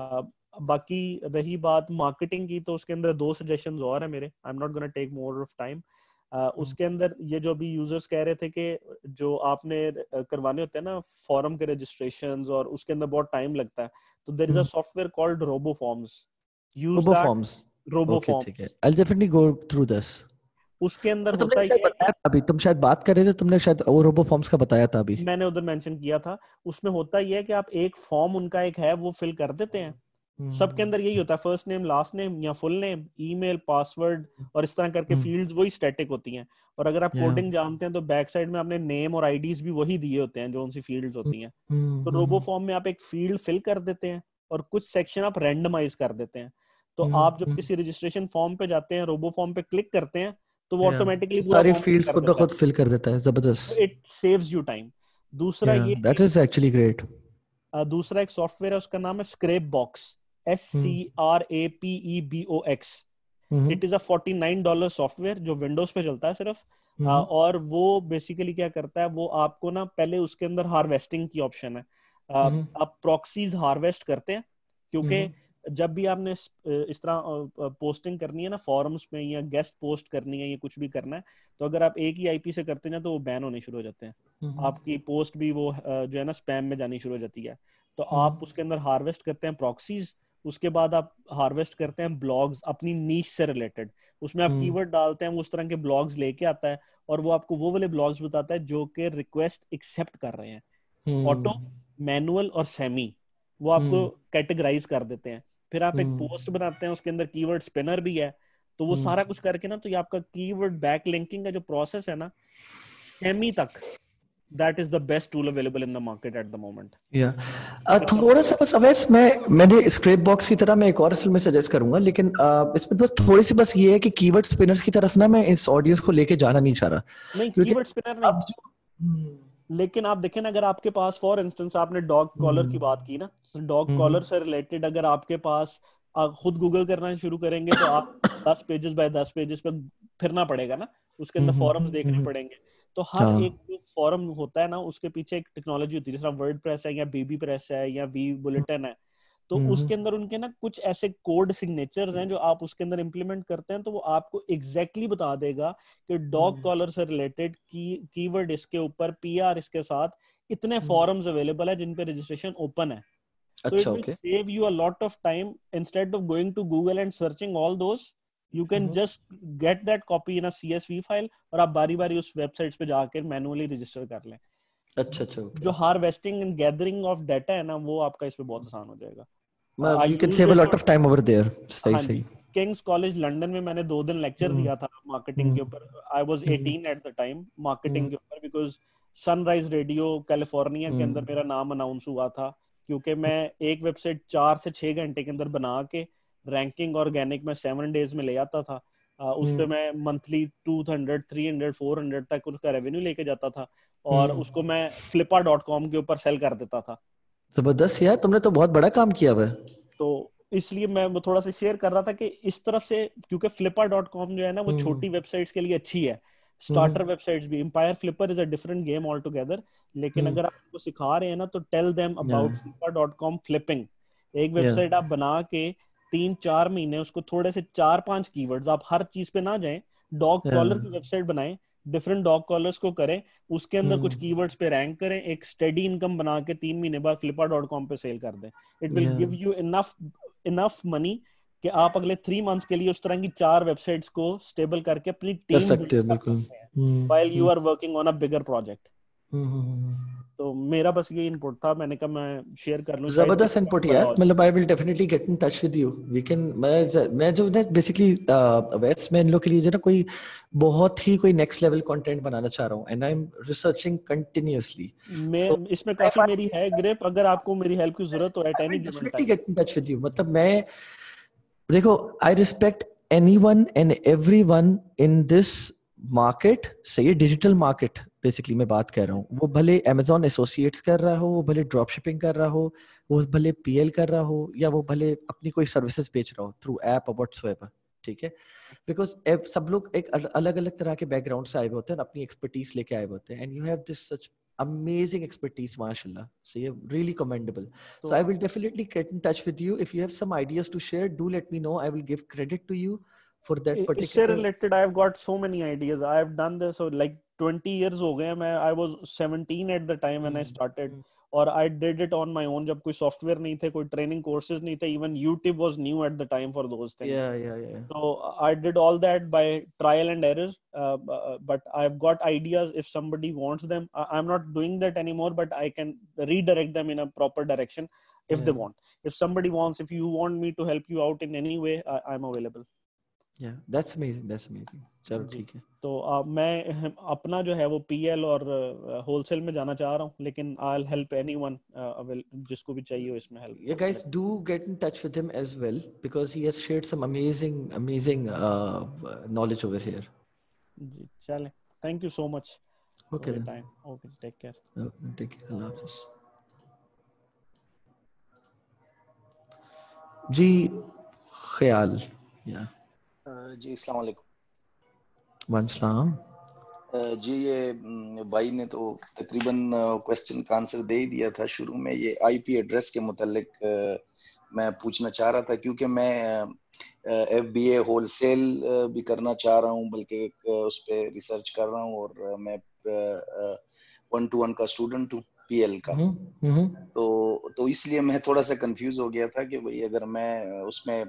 बाकी रही बात मार्केटिंग की, तो उसके अंदर दो सजेशंस और है मेरे, I am not gonna take more of time. Uh, उसके अंदर ये जो अभी यूजर्स कह रहे थे कि जो आपने करवाने होते हैं ना फॉर्म के रजिस्ट्रेशंस और उसके अंदर बहुत टाइम लगता है, तो there is a software called RoboForms, use that. RoboForms, RoboForms, ठीक है, I will definitely go through this. उसके अंदर तो होता है ये, अभी तुम शायद बात कर रहे थे, तुमने शायद वो रोबोफॉर्म्स का बताया था अभी, मैंने उधर मेंशन किया था। उसमें होता ये है कि आप एक फॉर्म उनका एक है वो फिल कर देते हैं, सबके अंदर यही होता है, फर्स्ट नेम लास्ट नेम या फुल नेम, ईमेल, पासवर्ड और इस तरह करके फील्ड्स वही स्टैटिक होती हैं। और अगर आप कोडिंग जानते हैं तो बैक साइड में आपने नेम और आईडीज भी वही दिए होते हैं जो उनसी फील्ड्स होती हैं। तो रोबो फॉर्म में आप एक फील्ड फिल कर देते हैं और कुछ सेक्शन आप रैंडमाइज कर देते हैं। तो आप जब किसी रजिस्ट्रेशन फॉर्म पे जाते हैं, रोबो फॉर्म पे क्लिक करते हैं तो वो ऑटोमेटिकली पूरा सारी फील्ड्स खुद ब खुद फिल कर देता है। जबरदस्त, इट सेव्स यू टाइम। दूसरा ये दैट इज एक्चुअली ग्रेट। दूसरा एक सॉफ्टवेयर है, उसका नाम है ScrapeBox, S C R A P E B O X। It is a forty nine dollar software जो विंडोज पे चलता है सिर्फ। uh, और वो बेसिकली क्या करता है, वो आपको ना पहले उसके अंदर हार्वेस्टिंग की ऑप्शन है। uh, आप प्रॉक्सीज हार्वेस्ट करते हैं, क्योंकि जब भी आपने इस तरह पोस्टिंग करनी है ना फॉरम्स में या गेस्ट पोस्ट करनी है या कुछ भी करना है, तो अगर आप एक ही आईपी से करते हैं तो वो बैन होने शुरू हो जाते हैं, आपकी पोस्ट भी वो जो है ना स्पैम में जानी शुरू हो जाती है। तो आप उसके अंदर हार्वेस्ट करते हैं प्रॉक्सीज, उसके बाद आप हार्वेस्ट करते हैं ब्लॉग्स अपनी नीश से रिलेटेड, उसमें आप कीवर्ड डालते हैं, वो उस तरह के ब्लॉग्स लेके आता है और वो आपको वो वाले ब्लॉग्स बताता है जो कि रिक्वेस्ट एक्सेप्ट कर रहे हैं, ऑटो, मैनुअल और सेमी, वो आपको कैटेगराइज कर देते हैं। फिर आप एक पोस्ट बनाते हैं, उसके अंदर कीवर्ड स्पिनर भी है, तो वो सारा कुछ करके ना, तो ये आपका कीवर्ड बैकलिंकिंग का जो प्रोसेस है ना सेमी तक, that is the best tool available in the market at the moment. Yeah. uh, थोड़ा सा बस अवैस मैं मैंने स्क्रैप बॉक्स की तरह मैं एक और असल में सजेस्ट करूंगा, लेकिन uh, इसमें बस थोड़ी सी बस ये है कि कीवर्ड स्पिनर्स की तरफ ना मैं इस ऑडियंस को लेके जाना नहीं चाह रहा। नहीं, कीवर्ड स्पिनर नहीं, लेकिन आप देखें ना, अगर आपके पास फॉर इंस्टेंस आपने डॉग कॉलर की बात की ना, डॉग कॉलर से रिलेटेड अगर आपके पास आप खुद गूगल करना शुरू करेंगे तो आप दस पेजेस बाय दस पेजेस पे फिरना पड़ेगा ना, उसके अंदर फॉरम्स देखने पड़ेंगे। तो हर एक जो फॉरम होता है ना उसके पीछे एक टेक्नोलॉजी होती है, जैसे वर्डप्रेस है या बेबी प्रेस है या वी बुलेटिन है, तो उसके अंदर उनके ना कुछ ऐसे कोड सिग्नेचर्स हैं जो आप उसके अंदर इंप्लीमेंट करते हैं, तो वो आपको एग्जैक्टली exactly बता देगा कि डॉग कॉलर से रिलेटेड की कीवर्ड इसके ऊपर, पीआर इसके साथ इतने फॉरम्स अवेलेबल है जिन पे रजिस्ट्रेशन ओपन है। So it will save you a lot of time. Instead of going to Google and searching all those, you can mm-hmm. just get that copy in a C S V file और आप बारी बारी उस websites पे जाकर manually register कर लें। अच्छा अच्छा okay. जो harvesting and gathering of data है ना, वो आपका इसमें बहुत आसान हो जाएगा। uh, you can save a lot of time over there. सही सही। किंग्स कॉलेज लंदन में मैंने दो दिन लेक्चर mm-hmm. दिया था मार्केटिंग mm-hmm. के ऊपर। I was eighteen at the time marketing mm-hmm. के ऊपर, because sunrise radio California mm-hmm. के अंदर मेरा नाम अनाउंस हुआ था, क्योंकि मैं एक वेबसाइट चार से छह घंटे के अंदर बना के रैंकिंग ऑर्गेनिक में सेवन डेज में ले आता था। uh, उस पे मैं monthly two hundred, three hundred, four hundred तक उसका रेवेन्यू लेके जाता था और उसको मैं फ्लिपा डॉट कॉम के ऊपर सेल कर देता था। जबरदस्त यार, तुमने तो बहुत बड़ा काम किया हुआ है। तो इसलिए मैं वो थोड़ा सा शेयर कर रहा था कि इस तरफ से, क्योंकि फ्लिपा डॉट कॉम जो है ना वो छोटी वेबसाइट्स के लिए अच्छी है, स्टार्टर वेबसाइट्स भी। Empire Flipper is a different game all together, लेकिन अगर आप उनको सिखा रहे हैं ना तो tell them about Flippa dot com flipping. एक वेबसाइट आप बना के तीन चार महीने उसको थोड़े से चार पांच कीवर्ड्स, आप हर चीज पे ना जाएं, डॉग कॉलर की वेबसाइट बनाएं, डिफरेंट डॉग कॉलर्स को करें, उसके अंदर कुछ कीवर्ड्स पे रैंक करें, एक स्टेडी इनकम बना के तीन महीने बाद फ्लिपर डॉट कॉम पे सेल कर दें। It will give you enough enough money कि आप अगले थ्री मंथ्स के लिए उस तरह की चार वेबसाइट्स को स्टेबल करके अपनी टीम कर सकते हो। बिल्कुल while you are working on a bigger project. तो मेरा बस ये इनपुट था, मैंने कहा मैं शेयर कर लूं. जबरदस्त इनपुट यार, मतलब I will definitely get in touch with you. We can, मैं मैं जो ना बेसिकली वेस्ट में इन लोग के लिए जो ना कोई बहुत ही कोई नेक्स्ट लेवल कंटेंट बनाना चाह रहा हूं, and I am researching continuously. मैं so, इसमें काफी मेरी है ग्रिप, अगर आपको मेरी हेल्प की जरूरत हो at any given time get in touch with you. मतलब मैं देखो, I respect anyone and everyone in this market. सही, डिजिटल मार्केट बेसिकली मैं बात कर रहा हूँ. वो भले Amazon एसोसिएट्स कर रहा हो, वो भले ड्रॉप शिपिंग कर रहा हो, वो भले पीएल कर रहा हो, या वो भले अपनी कोई सर्विसेज बेच रहा हो थ्रू ऐप और व्हाट्सएवर. ठीक है, बिकॉज सब लोग एक अलग अलग तरह के बैकग्राउंड से आए हुए होते हैं, अपनी एक्सपर्टीज लेके आए हुए होते हैं. And you have this such amazing expertise, mashallah. So you're really commendable. So, so I will definitely get in touch with you. If you have some ideas to share, do let me know. I will give credit to you for that particular. It's related. I've got so many ideas. I've done this. So like twenty years हो गए. मैं I was seventeen at the time when mm-hmm. I started. और I did it on my own. जब कोई software नहीं थे, कोई training courses नहीं थे, even YouTube was new at the time for those things. Yeah, yeah, yeah. So I did all that by trial and error. Uh, but I've got ideas if somebody wants them. I'm not doing that anymore, but I can redirect them in a proper direction if yeah. they want. If somebody wants, if you want me to help you out in any way, I, I'm available. Yeah, that's amazing. That's amazing. चलो ठीक है. तो uh, मैं अपना जो है वो PL और होलसेल uh, में जाना चाह रहा हूँ, लेकिन I'll help anyone uh, जिसको भी चाहिए हो इसमें help. Yeah, guys, do get in touch with him as well because he has shared some amazing, amazing uh, knowledge over here. जी, चलें. Thank you so much. Okay. For your time. Okay, take care. Okay, take care. Allah Hafiz. जी, ख्याल. Yeah. जी अस्सलाम वालेकुम. वालेकुम. जी ये भाई ने तो तकरीबन क्वेश्चन का आंसर दे ही दिया था शुरू में. ये आईपी एड्रेस के मुतालिक मैं पूछना चाह रहा था क्योंकि मैं एफबीए होलसेल भी करना चाह रहा हूँ, बल्कि उस पर रिसर्च कर रहा हूँ और मैं वन टू वन का स्टूडेंट हूँ पीएल का. तो तो इसलिए मैं थोड़ा सा कंफ्यूज हो गया था कि भाई अगर मैं उसमें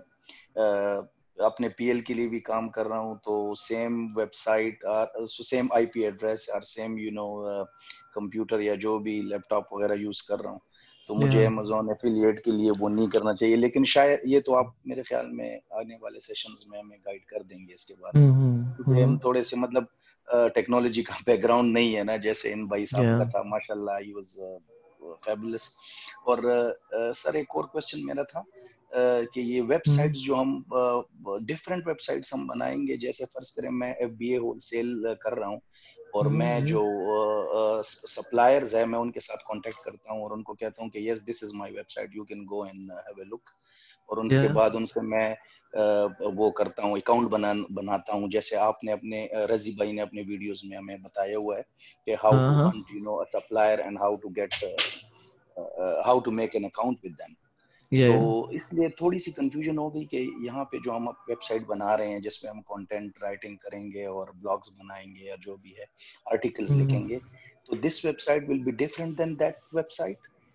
अपने पीएल के लिए भी काम कर रहा हूँ तो सेम वेबसाइट और सेम आईपी एड्रेस और सेम यू नो कंप्यूटर या जो भी लैपटॉप वगैरह यूज कर रहा हूँ, तो मुझे अमेज़न एफिलिएट के लिए वो नहीं करना चाहिए. लेकिन शायद ये तो आप मेरे ख्याल में आने वाले सेशंस में हमें गाइड कर देंगे इसके बारे में, क्योंकि हम थोड़े से मतलब टेक्नोलॉजी का बैकग्राउंड नहीं है ना, जैसे इन भाई साहब का था. माशाल्लाह ही वाज फैबुलस. और सर एक और क्वेश्चन मेरा था कि ये वेबसाइट्स जो हम डिफरेंट वेबसाइट्स हम बनाएंगे, जैसे फर्ज करें मैं एफबीए होलसेल कर रहा हूँ और मैं जो सप्लायर्स है मैं उनके साथ कांटेक्ट करता हूँ और उनको कहता हूँ कि yes this is my website, you can go and have a look. और उनके yeah. बाद उनसे मैं वो करता हूँ, अकाउंट बना बनाता हूँ, जैसे आपने अपने रजी भाई ने अपने वीडियोस में हमें बताया हुआ है कि how to hunt you know a supplier and how to get how to make an account with them. Yeah. तो इसलिए थोड़ी सी कंफ्यूजन हो गई कि यहाँ पे जो हम वेबसाइट बना रहे हैं जिसमें हम कंटेंट राइटिंग करेंगे और ब्लॉग्स बनाएंगे या जो भी है आर्टिकल्स hmm. लिखेंगे, तो this website will be different than that website.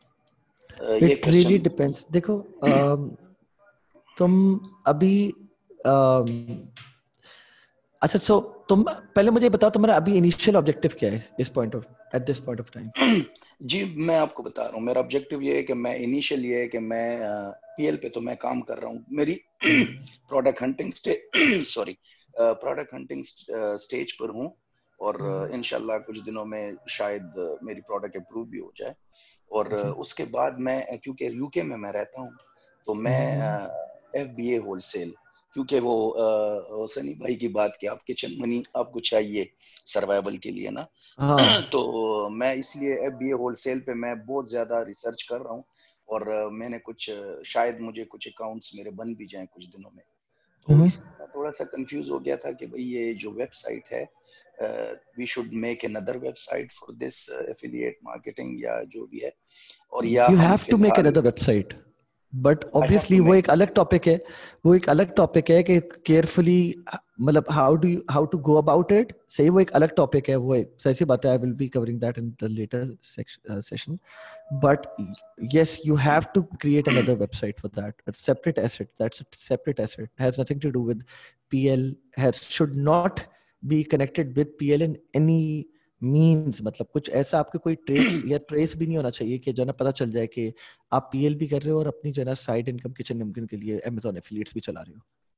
It really depends. देखो um, तुम अभी um, अच्छा सो तुम पहले मुझे बताओ तुम्हारा अभी इनिशियल ऑब्जेक्टिव क्या है इस point of at this point of time. जी मैं आपको बता रहा हूँ, मेरा ऑब्जेक्टिव ये है कि मैं इनिशियल ये है कि मैं पीएल पे तो मैं काम कर रहा हूँ, मेरी product hunting stage sorry product hunting stage पर हूँ और इंशाल्लाह कुछ दिनों में शायद मेरी प्रोडक्ट अप्रूव भी हो जाए. और उसके बाद मैं क्योंकि यूके में मैं रहता हूँ तो मैं एफबीए होलसेल, क्योंकि वो सनी भाई की बात की आप किचन मनी आपको चाहिए सर्वाइवल के लिए ना, तो मैं इसलिए एफबीए होलसेल पे मैं बहुत ज्यादा रिसर्च कर रहा हूँ और मैंने कुछ शायद मुझे कुछ अकाउंट्स मेरे बन भी जाएं कुछ दिनों में. तो इसमें थोड़ा सा कंफ्यूज हो गया था कि भाई ये जो वेबसाइट है we should make another website for this affiliate marketing या जो भी है, और या you have to make another website. But obviously वो एक अलग टॉपिक है, वो एक अलग टॉपिक है कि केयरफुली मतलब how do how to go about it. सही, वो एक अलग टॉपिक है, वो सही सी बात है. I will be covering that in the later session. But yes you have to create another website for that. It's separate asset. That's a separate asset. Has nothing to do with PL. Has should not be connected with PL in any means, मतलब कुछ ऐसा आपके कोई trades या trace भी नहीं होना चाहिए कि जो ना पता चल जाए कि आप पीएल भी कर रहे हो और अपनी जो ना साइड इनकम किचन नमकीन के लिए अमेज़न एफिलिएट्स भी चला रहे हो।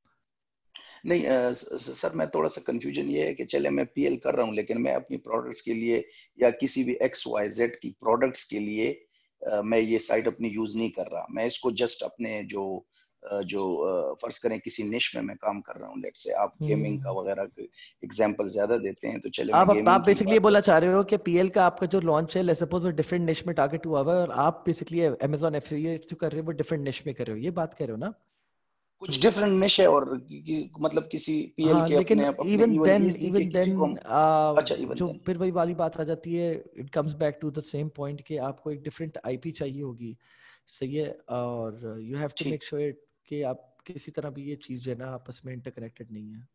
नहीं आ, सर मैं थोड़ा सा कंफ्यूजन ये है कि चले मैं पीएल कर रहा हूँ लेकिन मैं अपनी प्रोडक्ट्स के लिए या किसी भी एक्स वाई जेड की प्रोडक्ट्स के लिए आ, मैं ये साइट अपनी यूज नहीं कर रहा। मैं इसको जस्ट अपने जो जो फर्ज करें किसी निश में मैं काम कर रहा हूँ, लेट्स से आप गेमिंग का वगैरह एग्जांपल ज्यादा देते हैं तो चले आप मैं आप बेसिकली बोलना चाह रहे हो कि पीएल का आपका जो लॉन्च है लेट्स सपोज वो डिफरेंट निश में टारगेट हुआ है और आप बेसिकली अमेज़न एफिलिएट्स जो कर रहे हो वो डिफरेंट निश में कर रहे हो, ये बात कह रहे हो ना? कुछ डिफरेंट निश है और कि, कि, मतलब किसी पीएल हाँ, के लेकिन अपने इवन देन इवन किसी देन को अच्छा इवन जो देन फिर वही वाली बात आ जाती है, it comes back to the same point कि आपको एक डिफरेंट आईपी चाहिए होगी, सही है, और you have to make sure कि आप किसी तरह भी ये चीज जो है ना आपस में इंटरकनेक्टेड नहीं है।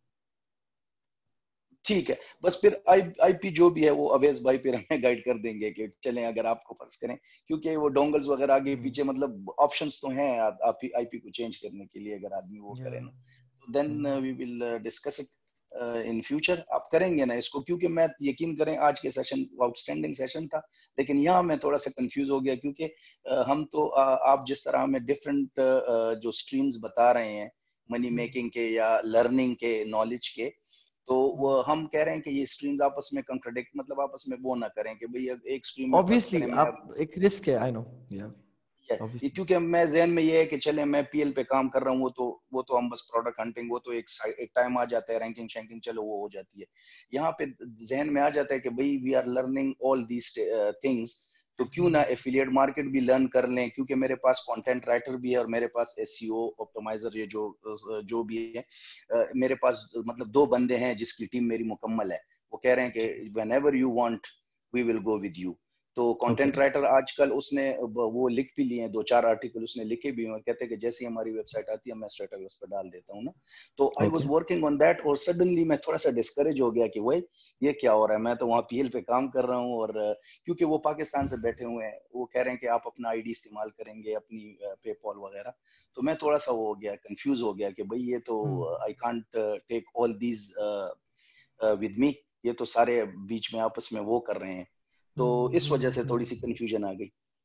ठीक है, बस फिर आई आईपी जो भी है वो अवेज भाई फिर हमें गाइड कर देंगे कि चलें अगर आपको फर्ज करें, क्योंकि वो डोंगल्स वगैरह आगे पीछे मतलब ऑप्शंस तो हैं आप आईपी को चेंज करने के लिए अगर आदमी वो करे ना, तो then we will discuss it in future. आप करेंगे ना इसको, क्योंकि मैं यकीन करें आज के सेशन आउटस्टैंडिंग सेशन था, लेकिन यहाँ मैं थोड़ा सा कंफ्यूज हो गया क्योंकि uh, हम तो uh, आप जिस तरह हमें डिफरेंट uh, जो स्ट्रीम्स बता रहे हैं मनी मेकिंग के या लर्निंग के नॉलेज के, तो वो हम कह रहे हैं कि ये स्ट्रीम्स आपस में कंट्राडिक्ट मतलब आपस में वो ना करें कि भाई एक स्ट्रीम में ऑब्वियसली आप एक रिस्क है, आई नो या क्योंकि मैं ज़हन में ये है कि चले मैं पीएल पे काम कर रहा हूँ, वो तो वो तो हम बस प्रोडक्ट हंटिंग वो तो एक एक टाइम आ जाता है, रैंकिंग शैंकिंग चलो वो हो जाती है। यहाँ पे जहन में आ जाता है कि भाई we are learning all these things, तो क्यों ना एफिलिएट मार्केट भी लर्न कर लें, क्योंकि मेरे पास कंटेंट राइटर भी है और मेरे पास एसईओ ऑप्टिमाइजर ये जो जो भी है मेरे पास मतलब दो बंदे हैं जिसकी टीम मेरी मुकम्मल है। वो कह रहे हैं कि whenever you want we will go with you. तो कंटेंट राइटर आजकल उसने वो लिख भी लिए हैं, दो चार आर्टिकल उसने लिखे भी हैं और कहते हैं कि जैसे ही हमारी वेबसाइट आती है मैं स्ट्रेट अवे उस पर डाल देता हूँ ना। तो I was working on that और सडनली मैं थोड़ा सा डिस्करेज हो गया कि वही ये क्या हो रहा है, मैं तो वहाँ पीएल पे काम कर रहा हूँ और क्योंकि वो पाकिस्तान से बैठे हुए हैं, वो कह रहे हैं कि आप अपना आईडी इस्तेमाल करेंगे अपनी पेपॉल वगैरह, तो मैं थोड़ा सा वो हो गया कंफ्यूज हो गया कि भाई ये तो I can't take all these with me, ये तो सारे बीच में आपस में वो कर रहे हैं, तो इस वजह से थोड़ी सी कंफ्यूजन आ गई।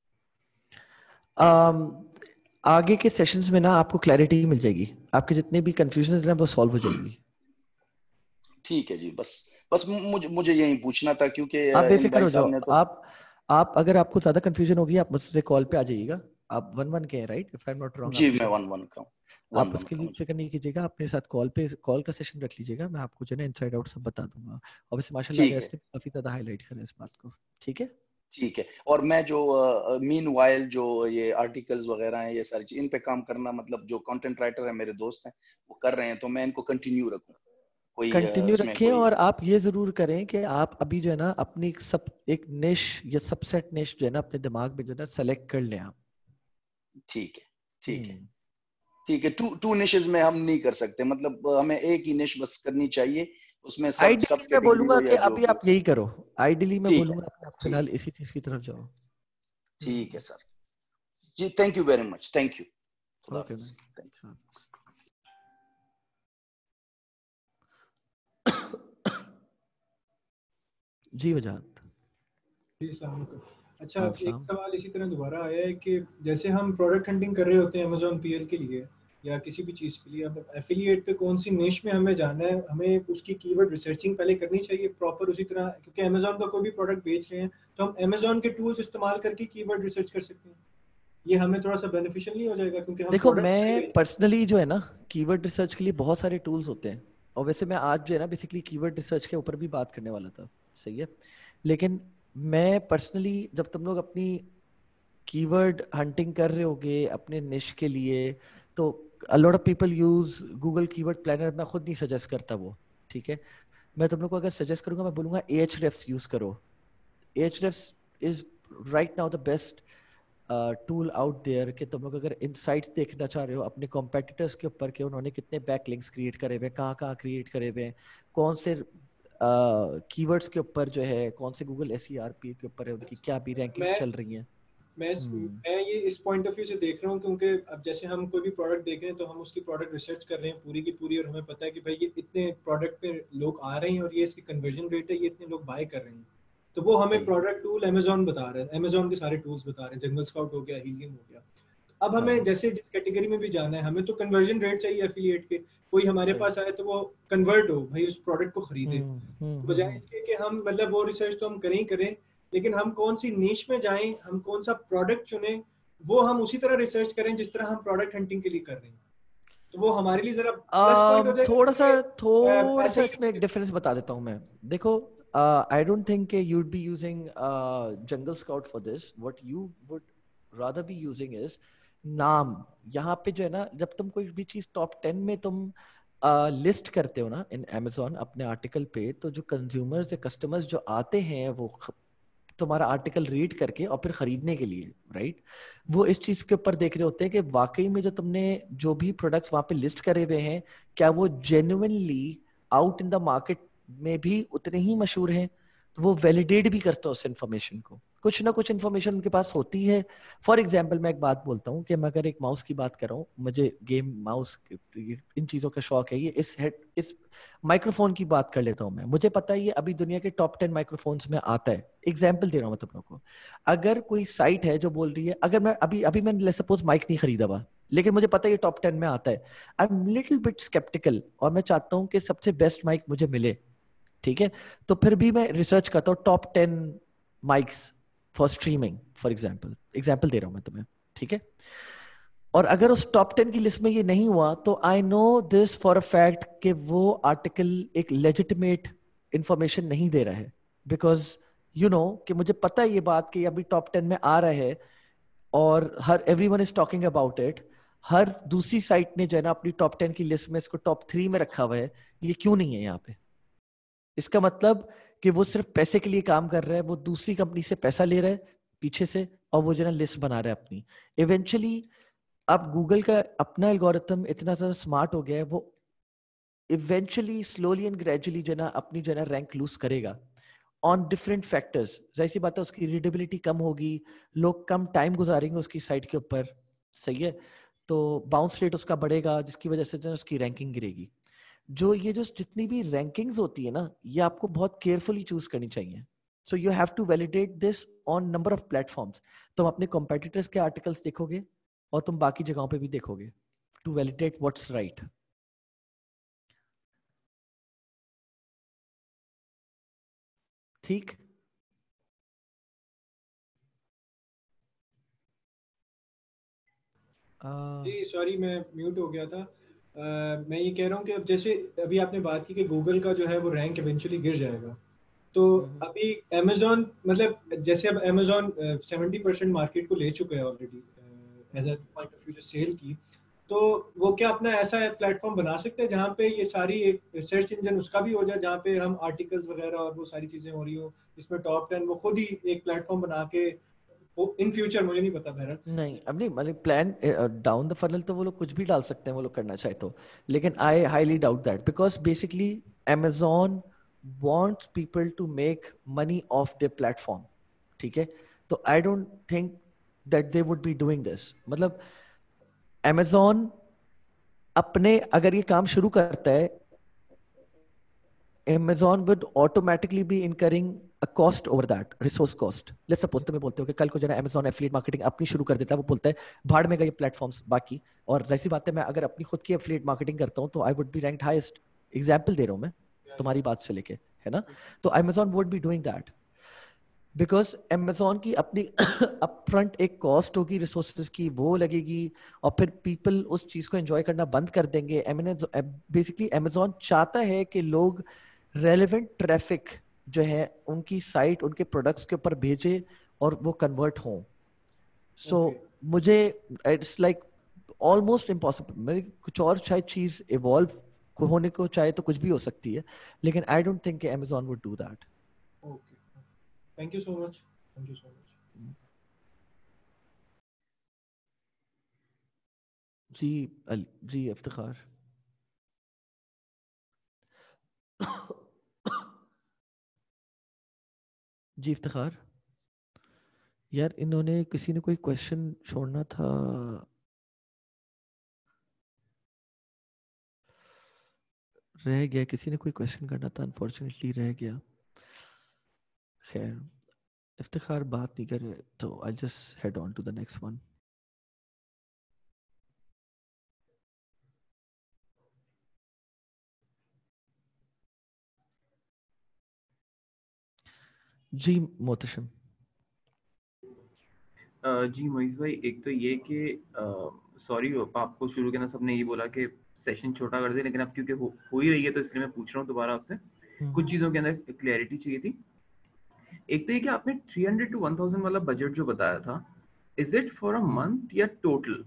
um, आगे के सेशंस में ना आपको क्लैरिटी मिल जाएगी, आपके जितने भी कंफ्यूजन हैं वो सॉल्व हो जाएंगी। ठीक है जी, बस बस मुझे मुझे यही पूछना था क्योंकि आप बेफिक्र हो जाओ। तो... आप आप अगर आपको ज्यादा कंफ्यूजन होगी आप मुझसे कॉल पे आ जाइएगा। आप वन वन के हैं right, if I am not wrong? जी मैं वन वन का हूं। आप उसके लिए फिक्र नहीं कीजिएगा, अपने साथ कॉल पे कॉल का सेशन रख लीजिएगा, मैं आपको जो है इनसाइड आउट सब बता दूंगा। और वैसे माशाल्लाह गैस ने काफी ज्यादा हाईलाइट करा इस बात को। ठीक है ठीक है, और मैं जो मीन uh, वाइल जो ये आर्टिकल्स वगैरह हैं ये सारी चीज इन पे काम करना, मतलब जो कंटेंट राइटर है मेरे दोस्त हैं वो कर रहे हैं, तो मैं इनको कंटिन्यू रखूं? कोई कंटिन्यू रखें कोई... और आप ये जरूर करें कि आप अभी जो है ना अपनी एक सब एक निश या सबसेट निश जो है ना अपने दिमाग में जो है ना सेलेक्ट कर लें आप। ठीक है ठीक है ठीक है। टू टू निशेस में हम नहीं कर सकते, मतलब हमें एक ही निश बस करनी चाहिए, उसमें सब सब मैं बोलूंगा कि अभी आप यही करो। आइडियली मैं बोलूंगा कि आप फिलहाल इसी चीज की तरफ जाओ। ठीक है सर जी, thank you very much, thank you. Okay जी वजाहत जी सलाम। अच्छा एक सवाल इसी तरह दोबारा आया है कि जैसे हम प्रोडक्ट हंटिंग कर रहे होते हैं अमेज़न पीएल के लिए या किसी भी चीज़ के लिए, अब एफिलिएट पे कौन सी निश में हमें जाना है, हमें उसकी कीवर्ड रिसर्चिंग पहले करनी चाहिए प्रॉपर उसी तरह, क्योंकि अमेज़न का कोई भी प्रोडक्ट बेच रहे हैं तो हम अमेज़न के टूल्स इस्तेमाल करके कीवर्ड रिसर्च कर सकते हैं। ये हमें थोड़ा सा बेनिफिशियल नहीं हो जाएगा? क्योंकि हम देखो मैं पर्सनली जो है ना कीवर्ड रिसर्च के लिए बहुत सारे टूल्स होते हैं, और वैसे मैं आज जो है ना बेसिकली कीवर्ड रिसर्च के ऊपर भी बात करने वाला था, सही है। लेकिन मैं पर्सनली जब तुम लोग अपनी कीवर्ड हंटिंग कर रहे होगे अपने निश के लिए, तो a lot of people use Google Keyword Planner, मैं खुद नहीं सजेस्ट करता वो, ठीक है। मैं तुम लोग को अगर सजेस्ट करूंगा मैं बोलूंगा Ahrefs यूज करो। Ahrefs is right now the best tool out there कि तुम लोग अगर इनसाइट्स देखना चाह रहे हो अपने कॉम्पिटिटर्स के ऊपर कि उन्होंने कितने बैकलिंक्स क्रिएट करे हुए, कहाँ कहाँ क्रिएट करे हुए, कौन से कीवर्ड्स uh, के ऊपर जो है, कौन से Google S E R P के ऊपर है, उनकी क्या भी रैंकिंग्स चल रही हैं। मैं मैं ये इस पॉइंट ऑफ व्यू से देख रहा हूँ, क्योंकि अब जैसे हम कोई भी प्रोडक्ट देख रहे हैं तो हम उसकी प्रोडक्ट रिसर्च कर रहे हैं पूरी की पूरी, और हमें पता है कि भाई ये इतने प्रोडक्ट पे लोग आ रहे हैं और ये इसकी कन्वर्जन रेट है, ये इतने लोग बाय कर रहे हैं, तो वो हमें प्रोडक्ट टूल अमेजोन बता रहे हैं, अमेजोन के सारे टूल्स बता रहे हैं, जंगल स्काउट हो गया, हीलियम हो गया। अब हमें जैसे जिस कैटेगरी में भी जाना है, हमें तो कन्वर्जन रेट चाहिए एफिलिएट के, कोई हमारे पास आए तो वो कन्वर्ट हो, भाई उस प्रोडक्ट को खरीदे, बजाय इसके कि हम मतलब वो रिसर्च तो हम करें ही करें, लेकिन हम कौन सी नीश में जाएं, हम कौन सा प्रोडक्ट चुनें, वो हम उसी तरह रिसर्च करें जिस तरह हम प्रोडक्ट हंटिंग के लिए कर रहे हैं, तो वो हमारे लिए जरा प्लस पॉइंट हो जाएगा। थोड़ा सा थोड़ा सा इसमें एक डिफरेंस बता देता हूँ मैं। देखो, I don't think you would be using Jungle Scout for this. What you would rather be using is नाम। यहाँ पे जो है ना, जब तुम कोई भी चीज टॉप टेन में तुम लिस्ट uh, करते हो ना इन अमेजोन अपने आर्टिकल पे, तो जो कंज्यूमर्स या कस्टमर्स जो आते हैं वो तुम्हारा आर्टिकल रीड करके और फिर खरीदने के लिए, राइट, वो इस चीज के ऊपर देख रहे होते हैं कि वाकई में जो तुमने जो भी प्रोडक्ट्स वहां पे लिस्ट करे हुए हैं, क्या वो genuinely out in the market में भी उतने ही मशहूर हैं। तो वो वैलिडेट भी करता है उस इन्फॉर्मेशन को, कुछ ना कुछ इन्फॉर्मेशन उनके पास होती है। फॉर एग्जाम्पल मैं एक बात बोलता हूँ कि मैं अगर एक माउस की बात कर रहा हूँ, मुझे गेम माउस इन चीजों का शौक है, ये इस हेड इस माइक्रोफोन की बात कर लेता हूँ मैं, मुझे पता है ये अभी दुनिया के टॉप टेन माइक्रोफोन्स में आता है। एग्जाम्पल दे रहा हूँ मैं तुम लोगों को। अगर कोई साइट है जो बोल रही है, अगर मैं अभी अभी मैंने सपोज माइक नहीं खरीदा हुआ, लेकिन मुझे पता है ये टॉप टेन में आता है, I am little bit sceptical और मैं चाहता हूँ कि सबसे बेस्ट माइक मुझे मिले, ठीक है, तो फिर भी मैं रिसर्च करता हूँ top ten mics for streaming, for example example दे रहा हूं मैं तुम्हें, ठीक है। और अगर उस टॉप टेन की लिस्ट में ये नहीं हुआ, तो I know this for a fact कि वो आर्टिकल एक लेजिटिमेट इंफॉर्मेशन नहीं दे रहा है, बिकॉज यू नो कि मुझे पता है ये बात कि अभी टॉप टेन में आ रहा है और हर everyone is talking about it. हर दूसरी साइट ने जो है ना अपनी टॉप टेन की लिस्ट में इसको टॉप थ्री में रखा हुआ है, ये क्यों नहीं है यहाँ पे? इसका मतलब कि वो सिर्फ पैसे के लिए काम कर रहा है, वो दूसरी कंपनी से पैसा ले रहा है पीछे से और वो जो है ना लिस्ट बना रहा है अपनी। इवेंचुअली अब गूगल का अपना एल्गोरिथम इतना ज्यादा स्मार्ट हो गया है, वो इवेंचुअली स्लोली एंड ग्रेजुअली जो है ना अपनी जो है ना रैंक लूज करेगा ऑन डिफरेंट फैक्टर्स। जाहिर सी बात है उसकी रीडेबिलिटी कम होगी, लोग कम टाइम गुजारेंगे उसकी साइट के ऊपर, सही है, तो बाउंस रेट उसका बढ़ेगा, जिसकी वजह से जो है उसकी रैंकिंग गिरेगी। जो ये जो जितनी भी रैंकिंग्स होती है ना, ये आपको बहुत केयरफुली चूज करनी चाहिए। So you have to validate this on number of platforms. तुम अपने कॉम्पिटिटर्स के आर्टिकल्स देखोगे और तुम बाकी जगहों पे भी देखोगे टू वैलिडेट व्हाट्स राइट। ठीक। जी सॉरी मैं म्यूट हो गया था। uh, मैं ये कह रहा हूँ कि अब जैसे अभी आपने बात की कि गूगल का जो है वो रैंक इवेंचुअली गिर जाएगा, तो अभी अमेजोन मतलब जैसे अब अमेजोन सेवेंटी परसेंट मार्केट को ले चुका है already as a point of view search की, तो वो क्या अपना ऐसा प्लेटफॉर्म बना सकते हैं जहाँ पे ये सारी एक सर्च इंजन उसका भी हो जाए, जहाँ पे हम आर्टिकल्स वगैरह और वो सारी चीजें हो रही हो, इसमें टॉप टेन वो खुद ही एक प्लेटफॉर्म बना के इन फ्यूचर, मुझे नहीं पता बहरहाल। नहीं, अब नहीं मतलब प्लान डाउन द फनल तो वो लोग कुछ भी डाल सकते हैं वो लोग करना चाहे तो, लेकिन I highly doubt that because basically Amazon wants people to make money off their platform, ठीक है, तो I don't think that they would be doing this. मतलब Amazon अपने अगर ये काम शुरू करता है, Amazon would automatically be incurring a cost over that, resource cost. Let's suppose तुम्हें बोलते हो कि कल को जो है Amazon affiliate marketing अपनी शुरू कर देता है, वो बोलता है भाड़ में गए प्लेटफॉर्म्स बाकी, और जैसी बात है मैं अगर अपनी खुद की affiliate marketing करता हूँ तो I would be ranked highest। Example दे रहा हूँ मैं तुम्हारी बात से लेके, है ना, तो Amazon would be doing that because Amazon की अपनी अपफ्रंट एक कॉस्ट होगी रिसोर्सेज की, वो लगेगी, और फिर पीपल उस चीज को एंजॉय करना बंद कर देंगे। बेसिकली Amazon चाहता है कि लोग रेलेवेंट ट्रैफिक जो है उनकी साइट उनके प्रोडक्ट्स के ऊपर भेजे और वो कन्वर्ट हों। So so, okay. मुझे इट्स लाइक ऑलमोस्ट इम्पॉसिबल। मेरी कुछ और शायद चीज इवॉल्व होने को चाहे तो कुछ भी हो सकती है, लेकिन I don't think Amazon would do that. Okay. Thank you so much. Thank you so much. जी अल, जी इफ्तिखार। जी इफ्तिखार, यार इन्होंने किसी ने कोई क्वेश्चन छोड़ना था, रह गया, किसी ने कोई क्वेश्चन करना था, अनफॉर्चुनेटली रह गया। खैर इफ्तिखार बात नहीं कर रहे तो I just head on to the next one. जी मोहतशम। जी मोइज भाई, एक तो ये कि सॉरी आपको शुरू के ना सबने ये बोला कि सेशन छोटा कर दे, लेकिन अब क्योंकि हो, हो ही रही है तो इसलिए मैं पूछ रहा हूँ दोबारा आपसे कुछ चीज़ों के अंदर क्लैरिटी चाहिए थी। एक तो ये कि आपने three hundred to one thousand वाला बजट जो बताया था, is it for a month या टोटल?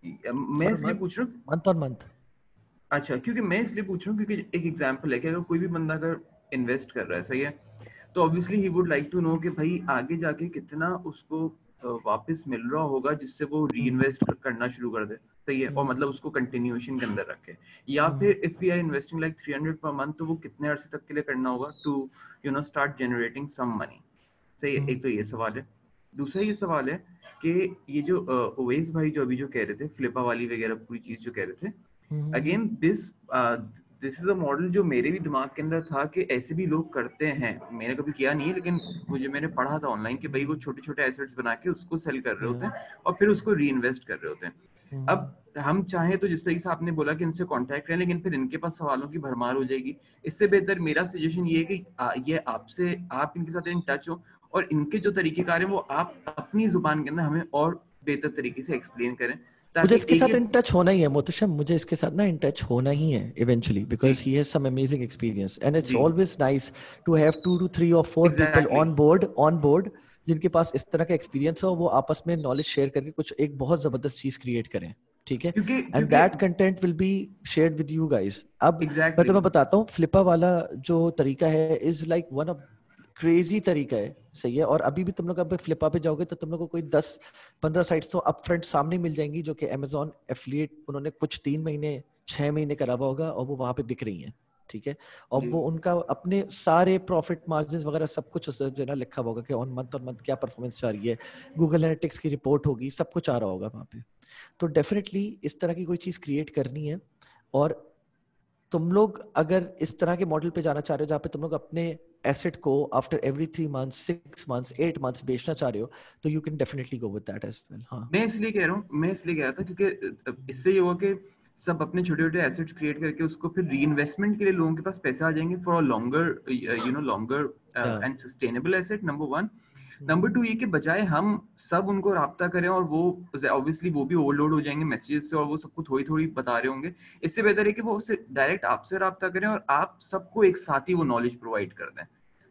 मैं इसलिए पूछ रहा हूँ मंथ ऑन मंथ। अच्छा, क्योंकि मैं इसलिए पूछ रहा हूँ क्योंकि एक एग्जांपल है कि अगर कोई भी बंदा अगर इन्वेस्ट कर रहा है, सही है, तो obviously he would like to know कि भाई आगे जाके कितना उसको वापस मिल रहा होगा जिससे वो री इन्वेस्ट करना शुरू कर दे, सही है, और मतलब उसको कंटिन्यूएशन के अंदर रखे। या फिर if we are investing like three hundred per month, तो वो कितने अरसे तक के लिए करना होगा to you know start generating some money, सही है। एक तो ये सवाल है। दूसरा ये सवाल है कि ये जो ओवेस भाई जो अभी जो कह रहे थे फ्लिपा वाली वगैरह पूरी चीज जो कह रहे थे, again this this is a model जो मेरे भी दिमाग के अंदर था कि ऐसे भी लोग करते हैं। मैंने कभी किया नहीं है, लेकिन मुझे मैंने पढ़ा था ऑनलाइन कि भाई वो छोटे छोटे एसेट्स बना के उसको सेल कर रहे होते हैं और फिर उसको री इन्वेस्ट कर रहे होते हैं। अब हम चाहें तो जिस तरीके से आपने बोला कि इनसे कांटेक्ट करें, लेकिन फिर इनके पास सवालों की भरमार हो जाएगी। इससे बेहतर मेरा सजेशन ये है कि आ, ये आपसे आप इनके साथ इन टच हो और इनके जो तरीकेकार हैं वो आप अपनी जुबान के अंदर हमें और बेहतर तरीके से एक्सप्लेन करें। मुझे इसके साथ इन टच होना ही है मोहतशम, मुझे इसके साथ ना इन टच होना ही है eventually, because he has some amazing experience and it's always nice to have two to three और four people on board on board जिनके पास इस तरह का एक्सपीरियंस हो, वो आपस में नॉलेज शेयर करके कुछ एक बहुत जबरदस्त चीज क्रिएट करें, ठीक है, and that content will be shared with you guys. अब exactly. मैं तुम्हें बताता हूँ, फ्लिपा वाला जो तरीका है is like one of crazy तरीका है, सही है। और अभी भी तुम लोग अब फ्लिपा पे जाओगे तो तुम लोग को कोई दस पंद्रह साइट्स तो अप फ्रंट सामने मिल जाएंगी जो कि अमेजोन एफिलिएट उन्होंने कुछ तीन महीने छह महीने करा हुआ होगा और वो वहां पे बिक रही हैं, ठीक है। और वो उनका अपने सारे प्रॉफिट मार्जिन वगैरह सब कुछ जो ना लिखा होगा कि ऑन मंथ और मंथ क्या परफॉर्मेंस आ रही है, गूगल एनालिटिक्स की रिपोर्ट होगी, सब कुछ आ रहा होगा वहां पे। तो डेफिनेटली इस तरह की कोई चीज क्रिएट करनी है। और तुम लोग अगर इस तरह के मॉडल पे जाना चाह रहे हो जहाँ पे तुम लोग अपने एसेट को after every three months six months eight months बेचना चाह रहे हो, तो you can definitely go with that as well. हाँ, मैं इसलिए कह रहा हूँ मैं इसलिए कह रहा था क्योंकि इससे ये हुआ कि सब अपने छोटे छोटे एसेट्स क्रिएट करके उसको फिर री इन्वेस्टमेंट के लिए लोगों के पास पैसे आ जाएंगे for a longer you know longer and sustainable asset, number one. Number two ये कि बजाय हम सब उनको राब्ता करें और वो ऑब्वियसली वो भी ओवरलोड हो जाएंगे मैसेजेस से और वो सबको थोड़ी थोड़ी बता रहे होंगे, इससे बेहतर है कि वो उससे डायरेक्ट आपसे राब्ता करें और आप सबको एक साथ ही वो नॉलेज प्रोवाइड कर दें,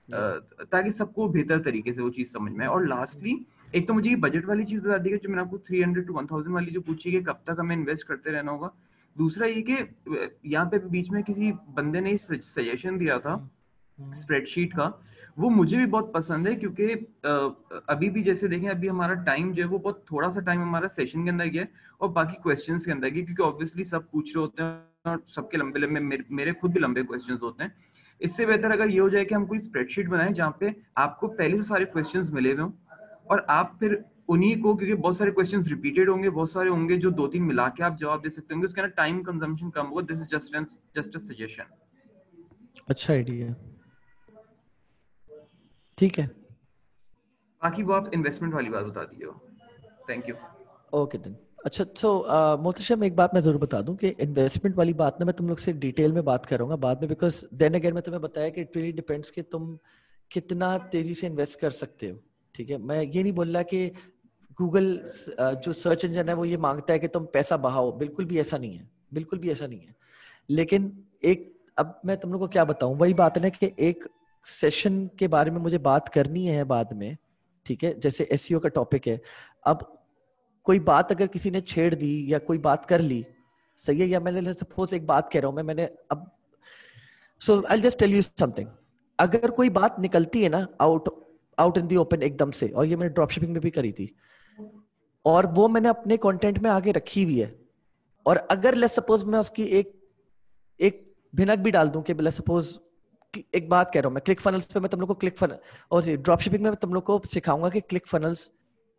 uh, ताकि सबको बेहतर तरीके से वो चीज समझ में आए। और लास्टली एक तो मुझे ये बजट वाली चीज बता दी जो मैंने आपको three hundred to one thousand वाली जो पूछी कि कब तक हमें इन्वेस्ट करते रहना होगा। दूसरा ये कि यहाँ पे बीच में किसी बंदे ने सजेशन दिया था स्प्रेडशीट का, वो मुझे भी बहुत पसंद है क्योंकि अभी भी जैसे देखें अभी हमारा टाइम जो है वो बहुत थोड़ा सा टाइम हमारा सेशन के अंदर गया और बाकी क्वेश्चंस के अंदर गया, क्योंकि ऑब्वियसली सब पूछ रहे होते हैं और सबके लंबे लंबे मेरे, मेरे खुद भी लंबे क्वेश्चंस होते हैं। इससे बेहतर अगर ये हो जाए कि हम कोई स्प्रेडशीट बनाएं जहाँ पे आपको पहले से सारे क्वेश्चंस मिले हुए हों और आप फिर उन्हीं को, क्योंकि बहुत सारे क्वेश्चंस रिपीटेड होंगे, बहुत सारे होंगे जो दो तीन मिला के आप जवाब दे सकते होंगे, उसके अंदर टाइम कंजम्पशन कम होगा। This is just just a suggestion. अच्छा आइडिया, ठीक है। बाकी वो आप इन्वेस्टमेंट वाली बात बता दीजिए। Thank you. Okay then. अच्छा, तो मोहतशम एक बात मैं जरूर बता दूं कि इन्वेस्टमेंट वाली बात ना मैं तुम लोग से डिटेल में बात करूंगा बाद में, बिकॉज देन अगेन मैं तुम्हें बताया कि इट रियली डिपेंड्स कि तुम कितना तेजी से इन्वेस्ट कर सकते हो, ठीक है। मैं ये नहीं बोल रहा कि गूगल जो सर्च इंजन है वो ये मांगता है कि तुम पैसा बहाओ, बिल्कुल भी ऐसा नहीं है, बिल्कुल भी ऐसा नहीं है। लेकिन एक अब मैं तुम लोग को क्या बताऊं, वही बात है ना कि एक सेशन के बारे में मुझे बात करनी है बाद में, ठीक है, जैसे एसईओ का टॉपिक है। अब कोई बात अगर किसी ने छेड़ दी या कोई बात कर ली, सही है, या मैंने सपोज एक बात कह रहा हूं मैं मैंने अब so I just tell you something, अगर कोई बात निकलती है ना out out in the open एकदम से, और ये मैंने ड्रॉपशिपिंग में भी करी थी और वो मैंने अपने कंटेंट में आगे रखी हुई है, और अगर लेट्स सपोज मैं उसकी एक एक भिनक भी डाल दूं कि लेट्स सपोज एक बात कह रहा हूं मैं क्लिक फनल्स पे, मैं तुम लोग को क्लिक फनल और ड्रॉप शिपिंग में तुम लोग को सिखाऊंगा कि क्लिक फनल्स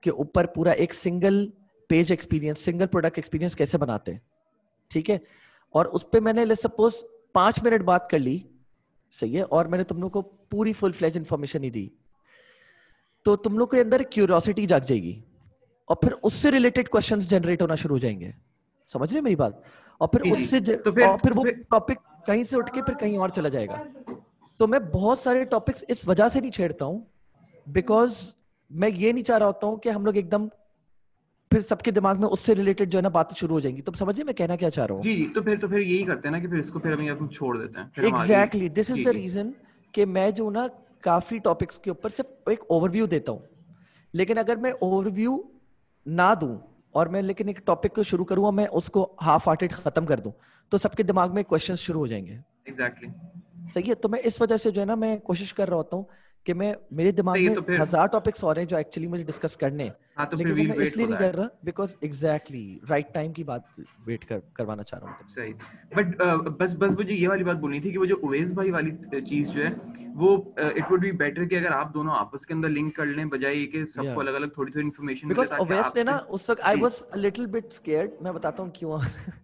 के ऊपर पूरा एक single page experience, single product experience कैसे बनाते हैं, ठीक है। और उस पे मैंने लेट्स सपोज पांच मिनट बात कर ली, सही है, और मैंने तुम लोग को पूरी फुल फ्लेज इंफॉर्मेशन ही दी, तो तुम लोग के अंदर क्यूरियोसिटी जाग जाएगी और फिर उससे रिलेटेड क्वेश्चंस जनरेट होना शुरू हो जाएंगे। समझ रहे मेरी बात? और फिर उससे ज... तो फिर, और फिर वो टॉपिक कहीं से उठ के फिर कहीं और चला जाएगा। तो मैं बहुत सारे टॉपिक्स इस वजह से नहीं छेड़ता हूं, बिकॉज मैं ये नहीं चाह रहा होता हूं कि हम लोग एकदम फिर सबके दिमाग में उससे रिलेटेड जो है ना बातें शुरू हो जाएंगी। तुम समझिए मैं कहना क्या चाह रहा हूँ? जी जी, तो फिर तो फिर यही करते हैं ना कि फिर इसको फिर हम यहाँ छोड़ देते हैं। Exactly, this is the reason कि मैं जो ना काफी टॉपिक्स के ऊपर सिर्फ एक ओवरव्यू देता हूँ, लेकिन अगर मैं ओवरव्यू ना दूं और मैं लेकिन एक टॉपिक को शुरू करूँ और मैं उसको हाफ हार्टेड खत्म कर दूं, तो सबके दिमाग में क्वेश्चंस शुरू हो जाएंगे। एग्जैक्टली, सही है। तो मैं इस वजह से जो है ना मैं कोशिश कर रहा होता हूँ कि मैं मेरे दिमाग में तो हजार टॉपिक्स और हैं जो एक्चुअली मुझे डिस्कस करने हैं, हाँ, तो लेकिन मैं इसलिए नहीं कर रहा बिकॉज एग्जैक्टली राइट टाइम की बात वेट कर करवाना चाह रहा हूँ। सही, बट uh, बस बस मुझे ये वाली बात बोलनी थी कि वो जो उवैस भाई वाली चीज जो है वो इट वुड बी बेटर कि अगर आप दोनों आपस के अंदर लिंक कर लें, बजाय कि सबको अलग अलग थोड़ी थोड़ी इन्फॉर्मेशन मिले, ताकि उवैस ने ना उस वक्त I was a little bit scared. मैं बताता हूँ क्यों।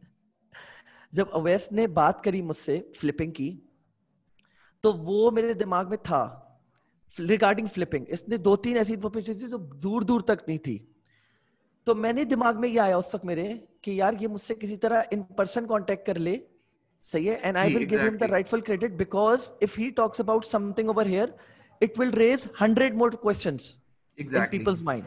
जब उवैस ने बात करी मुझसे फ्लिपिंग की, तो वो मेरे दिमाग में था रिगार्डिंग फ्लिपिंग। इसने दो तीन ऐसी इन्फॉर्मेशन थी जो दूर दूर तक नहीं थी, तो मैंने दिमाग में ये आया उस वक्त मेरे कि यार ये मुझसे किसी तरह इन पर्सन कांटेक्ट कर ले, सही है, and I will give him the rightful credit, because if he talks about something over here it will raise hundred more questions in people's mind.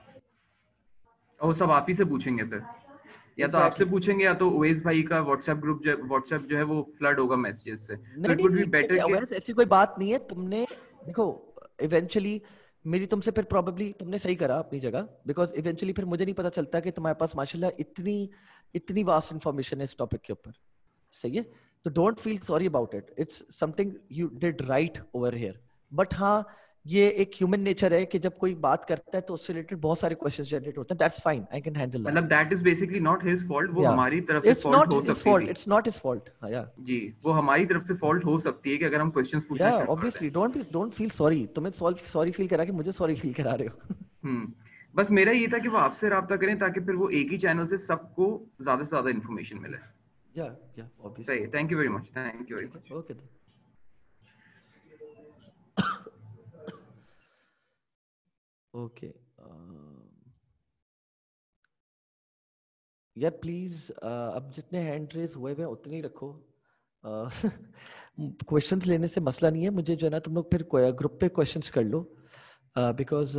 और सब आप ही से पूछेंगे फिर, या तो आपसे पूछेंगे या तो उवैस भाई का व्हाट्सएप ग्रुप जो व्हाट्सएप जो है वो फ्लड होगा मैसेजेस से। तो इट वुड बी बेटर कि उवैस ऐसी कोई बात नहीं है। तुमने देखो इवेंचुअली मेरी तुमसे फिर प्रॉब्ली तुमने सही करा अपनी जगह, बिकॉज इवेंचुअली फिर मुझे नहीं पता चलता कि तुम्हारे पास माशाल्लाह इतनी इतनी वास्ट इंफॉर्मेशन है इस टॉपिक के ऊपर, सही है। तो don't feel sorry about it, it's something you did right over here. But हाँ, ये एक ह्यूमन नेचर है कि जब कोई बात करता है तो उससे रिलेटेड बहुत सारे क्वेश्चंस जनरेट होते हैं। That's fine, I can handle that. मतलब that is basically not his fault, वो हमारी तरफ से फॉल्ट हो सकती है। इट्स नॉट हिज फॉल्ट, हां या जी, वो हमारी तरफ से फॉल्ट हो सकती है कि अगर हम क्वेश्चंस पूछना शुरू कर दें। Obviously don't be don't feel sorry. तुम्हें सॉरी फील करा कि मुझे सॉरी फील करा रहे हो। हम्म, बस मेरा ये था कि वो आपसे राब्ता करें ताकि फिर वो एक ही चैनल से सबको ज्यादा से ज्यादा इंफॉर्मेशन मिले। या या ऑब्वियसली। सही, thank you very much, thank you very much. Okay okay यार प्लीज अब जितने हैंड रेज हुए हुए उतने ही रखो। क्वेश्चंस uh, लेने से मसला नहीं है, मुझे जो है ना तुम लोग फिर ग्रुप पे क्वेश्चंस कर लो, बिकॉज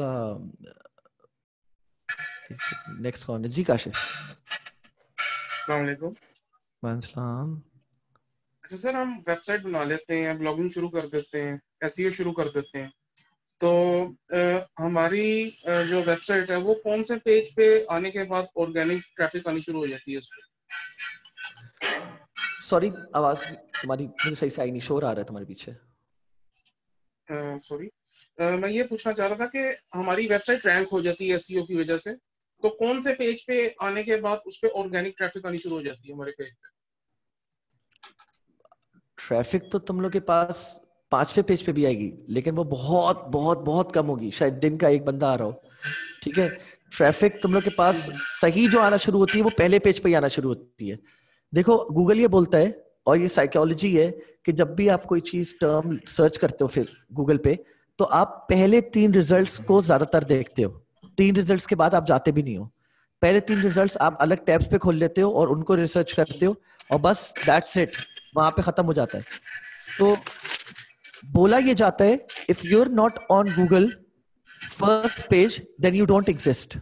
नेक्स्ट कौन है? जी काशिफ। अस्सलाम वालेकुम। वालेकुम। अच्छा सर, हम वेबसाइट बना लेते हैं, ब्लॉगिंग शुरू कर देते हैं, एसईओ शुरू कर देते हैं, तो आ, हमारी आ, जो वेबसाइट है वो कौन से पेज पे आने के बाद ऑर्गेनिक ट्रैफिक आनी शुरू हो जाती है उस पे? सॉरी, आवाज तुम्हारी मुझे सही से आई नहीं, शोर आ रहा है तुम्हारे पीछे। सॉरी, मैं ये पूछना चाह रहा था कि हमारी वेबसाइट रैंक हो जाती है एसईओ की वजह से, तो कौन से पेज पे आने के बाद उस पे ऑर्गेनिक ट्रैफिक आनी शुरू हो जाती है हमारे पेज पे? ट्रैफिक तो तुम लोग के पास पांचवें पेज पे भी आएगी, लेकिन वो बहुत बहुत बहुत कम होगी, शायद दिन का एक बंदा आ रहा हो, ठीक है। ट्रैफिक तुम लोग के पास सही जो आना शुरू होती है वो पहले पेज पे ही आना शुरू होती है। देखो गूगल ये बोलता है, और ये साइकोलॉजी है, कि जब भी आप कोई चीज टर्म सर्च करते हो फिर गूगल पे, तो आप पहले तीन रिजल्ट्स को ज्यादातर देखते हो, तीन रिजल्ट्स के बाद आप जाते भी नहीं हो। पहले तीन रिजल्ट्स आप अलग टैब्स पे खोल लेते हो और उनको रिसर्च करते हो, और बस दैट्स इट, वहां पे खत्म हो जाता है। तो बोला ये जाता है if you are not on Google first page then you don't exist,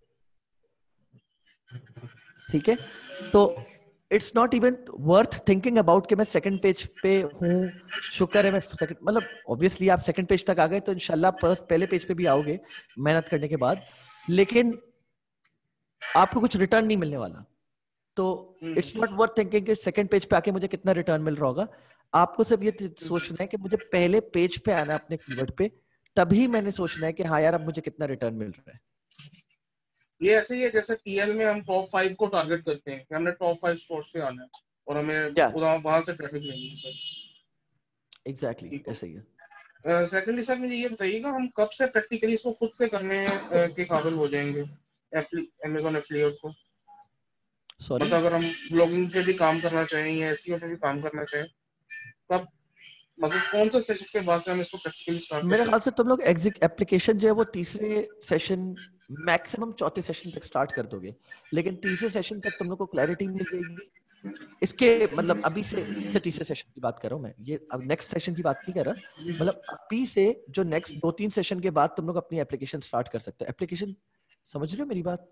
ठीक है। तो it's not even worth thinking about कि मैं सेकंड पेज पे हूँ, शुक्र है मैं सेकंड, मतलब ऑब्वियसली आप सेकंड पेज तक आ गए तो इंशाल्लाह फर्स्ट पहले पेज पे भी आओगे मेहनत करने के बाद, लेकिन आपको कुछ रिटर्न नहीं मिलने वाला। तो इट्स नॉट वर्थ थिंकिंग कि सेकंड पेज पे आके मुझे कितना रिटर्न मिल रहा होगा। आपको सिर्फ ये सोचना है कि मुझे पहले पेज पे आना है अपने कीवर्ड पे, तभी मैंने सोचना है कि हाँ यार अब मुझे कितना रिटर्न मिल रहा है। ये ऐसे ही है जैसे टीएल में हम टॉप फाइव को टारगेट करते हैं कि हमने टॉप फाइव स्पॉट्स पे आना है और हमें yeah. वहां से ट्रैफिक लेनी है सर। एग्जैक्टली ऐसे ही है। सेकेंडली सर मुझे ये बताइएगा हम कब से प्रैक्टिकली इसको खुद से करने uh, के काबिल हो जाएंगे Amazon एफिलिएट को? Sorry? मतलब अगर हम ब्लॉगिंग पे भी काम करना चाहें या एसईओ पे भी काम करना चाहें, तब मतलब कौन सा सेशन के बाद से हम इसको प्रैक्टिकली स्टार्ट कर सकते हैं? मेरे ख्याल से तुम लोग एग्जिट एप्लीकेशन जो है वो तीसरे सेशन मैक्सिमम चौथे सेशन तक स्टार्ट कर दोगे, लेकिन तीसरे सेशन तक तुम लोग को क्लैरिटी मिल जाएगी इसके मतलब अभी से तीसरे सेशन की बात कर रहा हूँ मैं, ये अब नेक्स्ट सेशन की बात नहीं कर रहा, मतलब अभी से जो नेक्स्ट दो तीन सेशन के बाद तुम लोग अपनी एप्लीकेशन स्टार्ट कर सकते हो। एप्लीकेशन समझ रहे हो मेरी बात?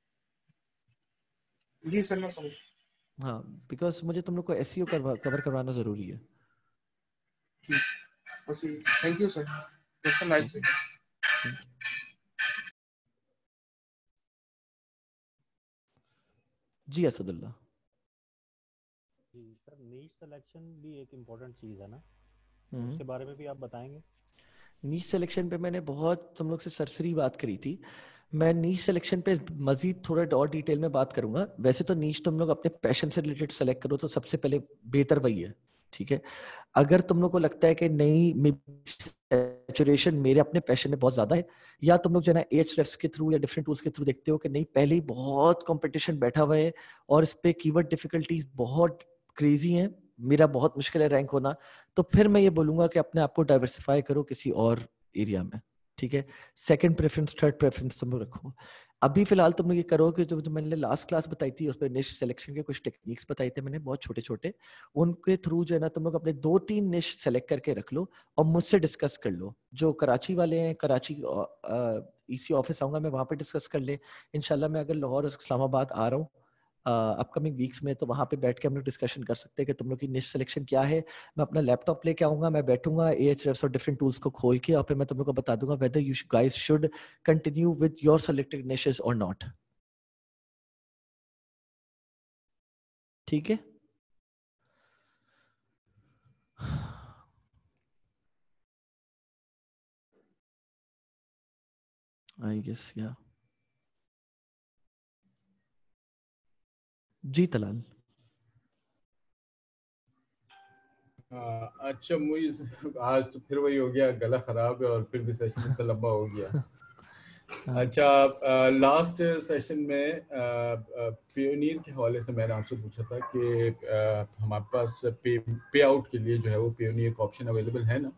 जी सर मैं समझ। हाँ, बिकॉज मुझे तुम लोग को एसईओ कवर करवाना जरूरी है। Thank you sir, that's a nice. जी Asadullah ji sir, niche selection भी एक इम्पोर्टेंट चीज़ है ना, उसके बारे में भी आप बताएंगे? नीश सिलेक्शन पे मैंने बहुत तुम लोग से सरसरी बात करी थी, मैं नीश सिलेक्शन पे मजीद थोड़ा और डिटेल में बात करूंगा। वैसे तो नीश तुम लोग अपने पैशन से रिलेटेड सेलेक्ट करो तो सबसे पहले बेहतर वही है, ठीक है। अगर तुम लोग को लगता है कि नहीं सैचुरेशन मेरे अपने पैशन में बहुत ज्यादा है, या तुम लोग जो है ना एचरेफ्स के थ्रू या डिफरेंट टूल्स के थ्रू देखते हो कि नहीं पहले ही बहुत कंपटीशन बैठा हुआ है और इस पे कीवर्ड डिफिकल्टीज बहुत क्रेजी हैं, मेरा बहुत मुश्किल है रैंक होना, तो फिर मैं ये बोलूंगा कि अपने आप को डाइवर्सिफाई करो किसी और एरिया में, ठीक है। सेकंड प्रेफरेंस थर्ड प्रेफरेंस तुम लोग रखो। अभी फिलहाल तुम लोग ये करो कि जो, जो मैंने लास्ट क्लास बताई थी उस पर निश सिलेक्शन के कुछ टेक्निक्स बताए थे मैंने, बहुत छोटे छोटे, उनके थ्रू जो है ना तुम लोग अपने दो तीन निश सेलेक्ट करके रख लो और मुझसे डिस्कस कर लो। जो कराची वाले हैं, कराची ईसी ऑफिस आऊंगा मैं, वहां पे डिस्कस कर ले। इंशाल्लाह मैं अगर लाहौर इस्लामाबाद आ रहा हूँ अपकमिंग वीक्स में, तो वहां पे बैठ के हम लोग डिस्कशन कर सकते हैं कि तुम लोग की निश सिलेक्शन क्या है। मैं अपना लैपटॉप लेके आऊंगा, मैं बैठूंगा एएचआरएस और डिफरेंट टूल्स को खोल के, और फिर मैं तुम लोग को बता दूंगा whether you guys should continue with your selected niches और नॉट, ठीक है। आई गेस या जी तलाल। अच्छा मुझे आज तो फिर वही हो गया, गला खराब है और फिर भी सेशन इतना लंबा हो गया। अच्छा, लास्ट सेशन में पियोनियर के हवाले से मैंने आपसे पूछा था कि आ, हमारे पास पे पे आउट के लिए जो है वो पियोनियर का ऑप्शन अवेलेबल है ना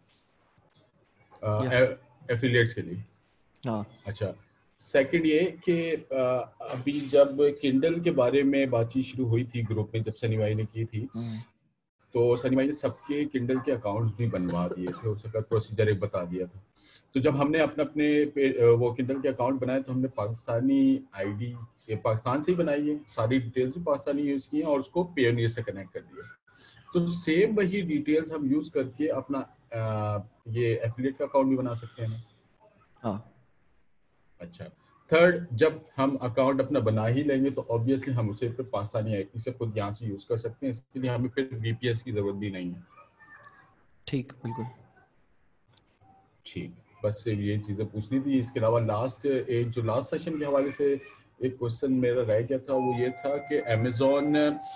एफिलिएट्स के लिए? हाँ। अच्छा, सेकंड ये कि अभी जब किंडल के बारे में बातचीत शुरू हुई थी ग्रुप में, जब सनी भाई ने की थी, तो सनी भाई ने सबके किंडल के अकाउंट्स भी बनवा दिए थे, उसका प्रोसीजर एक बता दिया था। तो जब हमने अपने अपने वो किंडल के अकाउंट बनाए तो हमने पाकिस्तानी आईडी पाकिस्तान से ही बनाई है, सारी डिटेल्स भी पाकिस्तानी यूज़ की हैं और उसको पियोनियर से कनेक्ट कर दिया। तो सेम वही डिटेल्स हम यूज़ करके अपना आ, ये एफिलिएट का अकाउंट भी बना सकते हैं ना? हाँ। अच्छा, थर्ड, जब हम अकाउंट अपना बना ही लेंगे तो ऑब्वियसली हम उसे फिर पाकिस्तानी आईपी से खुद यहाँ से यूज़ कर सकते हैं, इसलिए हमें फिर वीपीएस की ज़रूरत भी नहीं है। ठीक, बिल्कुल ठीक, बस ये चीज़ें पूछनी थी। इसके अलावा लास्ट एक जो लास्ट सेशन के हवाले से एक क्वेश्चन मेरा रह गया था, वो ये था कि अमेज़ॉन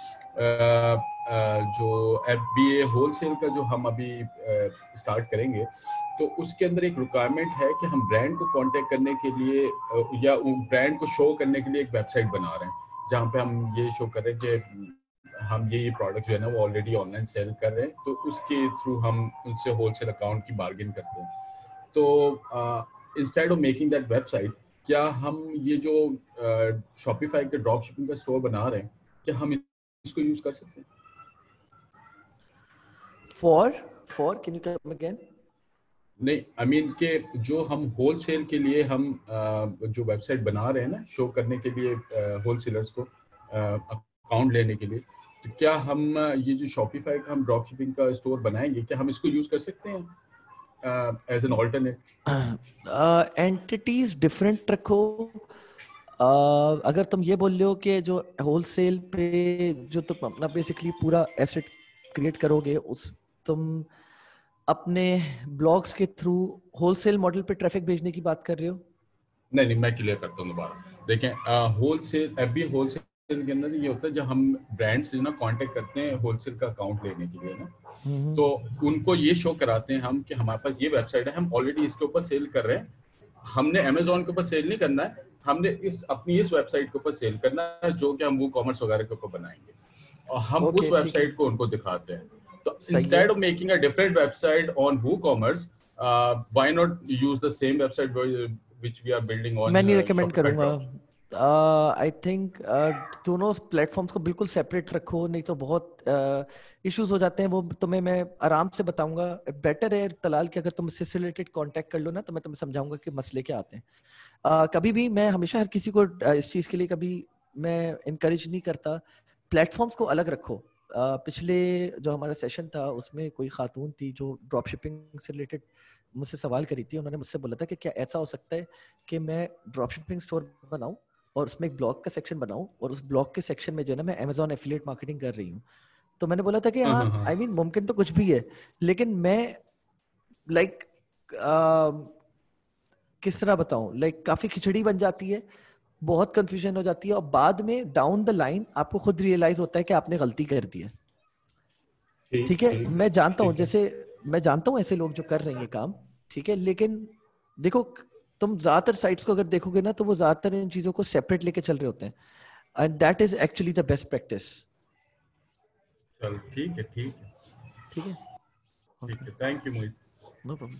जो एफबीए होलसेल का जो हम अभी स्टार्ट करेंगे, तो उसके अंदर एक रिक्वायरमेंट है कि हम ब्रांड को कांटेक्ट करने के लिए या ब्रांड को शो करने के लिए एक वेबसाइट बना रहे हैं जहाँ पे हम ये शो कर रहे हैं कि हम ये ये प्रोडक्ट जो है ना वो ऑलरेडी ऑनलाइन सेल कर रहे हैं, तो उसके थ्रू हम उनसे होलसेल अकाउंट की बार्गेन करते हैं। तो instead of making that website, क्या हम ये जो शॉपिफाई के ड्रॉप शिपिंग का स्टोर बना रहे हैं, क्या हम इसको यूज कर सकते हैं? For for can you come again? नहीं, आई मीन के जो हम होलसेल के लिए हम जो वेबसाइट बना रहे हैं ना, शो करने के लिए होलसेलर्स को अकाउंट लेने के लिए, तो क्या हम ये जो शॉपिफाई का हम ड्रॉप शिपिंग का स्टोर बनाएंगे, क्या हम इसको यूज कर सकते हैं as an alternate? Entities different रखो। uh, अगर तुम ये बोल रहे हो कि जो होलसेल पे जो तुम अपना बेसिकली पूरा एसेट क्रिएट करोगे, उस तुम अपने ब्लॉग्स के थ्रू होलसेल मॉडल पे ट्रैफिक भेजने की बात कर रहे हो? नहीं नहीं, मैं क्लियर करता हूँ दोबारा। देखें, होलसेल एफबी होलसेल के अंदर ये होता है जब हम ब्रांड से ना कांटेक्ट करते हैं होलसेल का अकाउंट लेने के लिए ना, तो उनको ये शो कराते हैं हम कि हमारे पास ये वेबसाइट है, हम ऑलरेडी इसके ऊपर सेल कर रहे हैं, हमने अमेजोन के ऊपर सेल नहीं करना है, हमने इस अपनी इस वेबसाइट के ऊपर सेल करना है जो कि हम वो कॉमर्स वगैरह के ऊपर बनाएंगे और हम okay, उस वेबसाइट को उनको दिखाते हैं. तो instead of making a different website on WooCommerce, why not use the same website which we are building on. मैं नहीं रिकमेंड करूंगा. आई थिंक दोनों प्लेटफॉर्म्स को बिल्कुल सेपरेट रखो, नहीं तो बहुत इश्यूज uh, हो जाते हैं. वो तुम्हें मैं आराम से बताऊंगा. बेटर है तलाल कि अगर तुम इससे रिलेटेड कांटेक्ट कर लो ना, तो मैं तुम्हें समझाऊंगा कि मसले क्या आते हैं. uh, कभी भी मैं हमेशा हर किसी को uh, इस चीज़ के लिए कभी मैं इनकरेज नहीं करता. प्लेटफॉर्म्स को अलग रखो. uh, पिछले जो हमारा सेशन था उसमें कोई खातून थी जो ड्रॉप शिपिंग से रिलेटेड मुझसे सवाल करी थी. उन्होंने मुझसे बोला था कि क्या ऐसा हो सकता है कि मैं ड्रॉप शिपिंग स्टोर बनाऊं और उसमें एक ब्लॉग का सेक्शन बनाऊं और उस ब्लॉग के सेक्शन में जो है ना मैं अमेजॉन एफिलिएट मार्केटिंग कर रही हूँ. तो मैंने बोला था कि हाँ आई I मीन mean, मुमकिन तो कुछ भी है, लेकिन मैं लाइक like, uh, किस तरह बताऊं, लाइक like, काफी खिचड़ी बन जाती है, बहुत कंफ्यूजन हो जाती है और बाद में डाउन द लाइन आपको खुद रियलाइज होता है कि आपने गलती कर दी है. ठीक है, मैं जानता हूँ, जैसे मैं जानता हूँ ऐसे लोग जो कर रहे हैं ये काम, ठीक है, लेकिन देखो तुम ज्यादातर साइट्स को अगर देखोगे ना तो वो ज्यादातर इन चीजों को सेपरेट लेके चल रहे होते हैं and that is actually the best practice. चल ठीक है ठीक है ठीक है ठीक है. Thank you Moiz. No problem.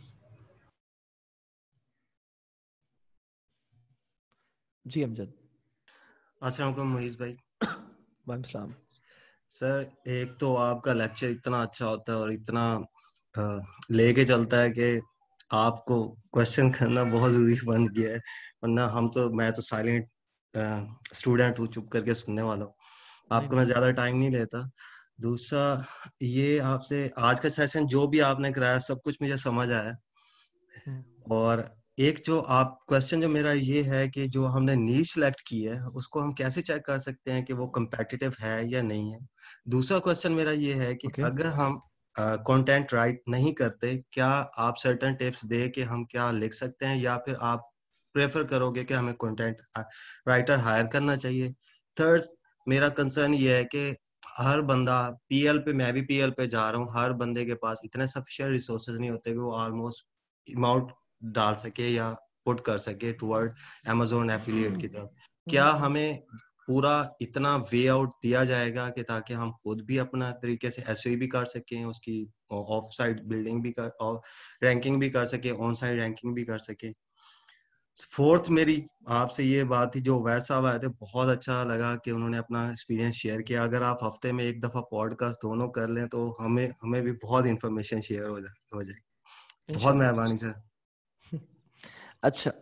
जी अमजद. अस्सलाम वालेकुम मोइज भाई. वालेकुम सलाम. सर एक तो आपका लेक्चर इतना अच्छा होता है और इतना लेके चलता है कि आपको क्वेश्चन करना बहुत जरूरी बन गया है, वरना हम तो मैं तो साइलेंट स्टूडेंट हूँ, चुप करके सुनने वाला हूँ. आपको मैं ज्यादा टाइम नहीं लेता. दूसरा ये आपसे आज का सेशन जो भी आपने कराया सब कुछ मुझे समझ आया. और एक जो आप क्वेश्चन जो मेरा ये है कि जो हमने नीश सेलेक्ट की है उसको हम कैसे चेक कर सकते हैं कि वो कम्पेटिटिव है या नहीं है. दूसरा क्वेश्चन मेरा ये है कि okay. अगर हम कंटेंट uh, राइट नहीं करते, क्या आप सर्टेन टिप्स दे कि हम क्या लिख सकते हैं या फिर आप प्रेफर करोगे कि हमें कंटेंट राइटर हायर करना चाहिए. थर्ड मेरा कंसर्न ये है कि हर बंदा पीएल पे, मैं भी पीएल पे जा रहा हूँ, हर बंदे के पास इतने सफिशिएंट रिसोर्सेज नहीं होते कि वो ऑलमोस्ट अमाउंट डाल सके या पुट कर सके टुवर्ड अमेजोन एफिलिएट की तरफ. क्या हमें पूरा इतना वे आउट दिया जाएगा कि ताकि हम खुद भी अपना तरीके से एसईओ भी कर सकें, उसकी ऑफ साइड बिल्डिंग भी कर और रैंकिंग भी कर सके, ऑन साइड रैंकिंग भी कर सके. फोर्थ मेरी आपसे ये बात थी, जो वैसा हुआ है बहुत अच्छा लगा कि उन्होंने अपना एक्सपीरियंस शेयर किया. अगर आप हफ्ते में एक दफा पॉडकास्ट दोनों कर लें तो हमें हमें भी बहुत इंफॉर्मेशन शेयर हो जाए हो जाए बहुत मेहरबानी सर. अच्छा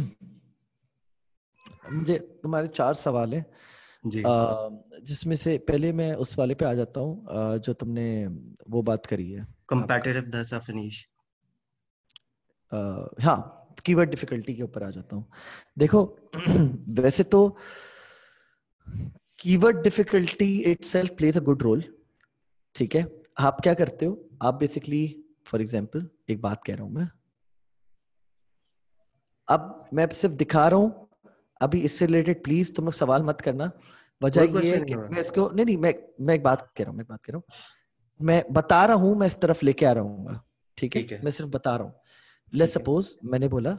मुझे तुम्हारे चार सवाल हैं जी, जिसमें से पहले मैं उस वाले पे आ जाता हूँ जो तुमने वो बात करी है कंपैटिटिवनेस ऑफ निश. हाँ, कीवर्ड डिफिकल्टी के ऊपर आ जाता हूँ. देखो वैसे तो keyword difficulty itself plays a good role. ठीक है, आप क्या करते हो, आप बेसिकली फॉर एग्जांपल एक बात कह रहा हूँ मैं, अब मैं सिर्फ दिखा रहा हूँ, अभी इससे रिलेटेड प्लीज तुम लोग सवाल मत करना. वजह ये है कि मैं इसको नहीं नहीं मैं मैं एक बात कह रहा हूँ मैं एक बात कह रहा हूँ मैं बता रहा हूँ, मैं इस तरफ लेके आ रहा हूँ. ठीक है, मैं सिर्फ बता रहा हूँ. लेट्स सपोज मैंने बोला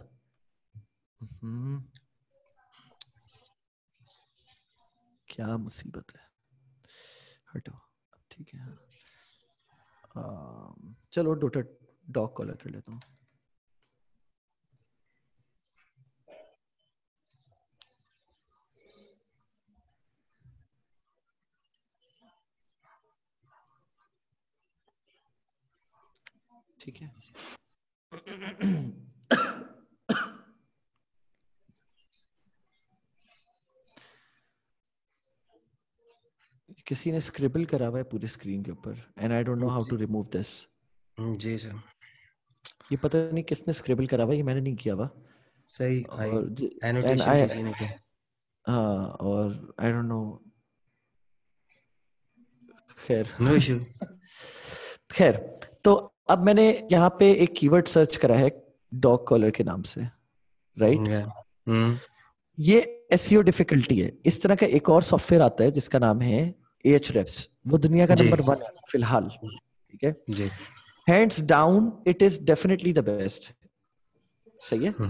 क्या मुसीबत है, हटो. ठीक है, चलो डॉटर डॉग कॉलर कर लेता हूँ. ठीक है, किसी ने स्क्रिबल करा हुआ है पूरी स्क्रीन के ऊपर and I don't know how to remove this. जी सर. ये पता नहीं किसने स्क्रिबल करा हुआ है, ये मैंने नहीं किया हुआ. सही, और एनोटेशन किसी ने किया. हाँ, और आई डोंट नो. खैर नो इशू. खैर, तो अब मैंने यहाँ पे एक कीवर्ड सर्च करा है डॉग कॉलर के नाम से, राइट? yeah. mm. ये एसईओ डिफिकल्टी है। इस तरह का एक और सॉफ्टवेयर आता है जिसका नाम है एएचरेफ्स, वो दुनिया का नंबर वन है फिलहाल, ठीक है जी। Hands down it is definitely the best. सही है।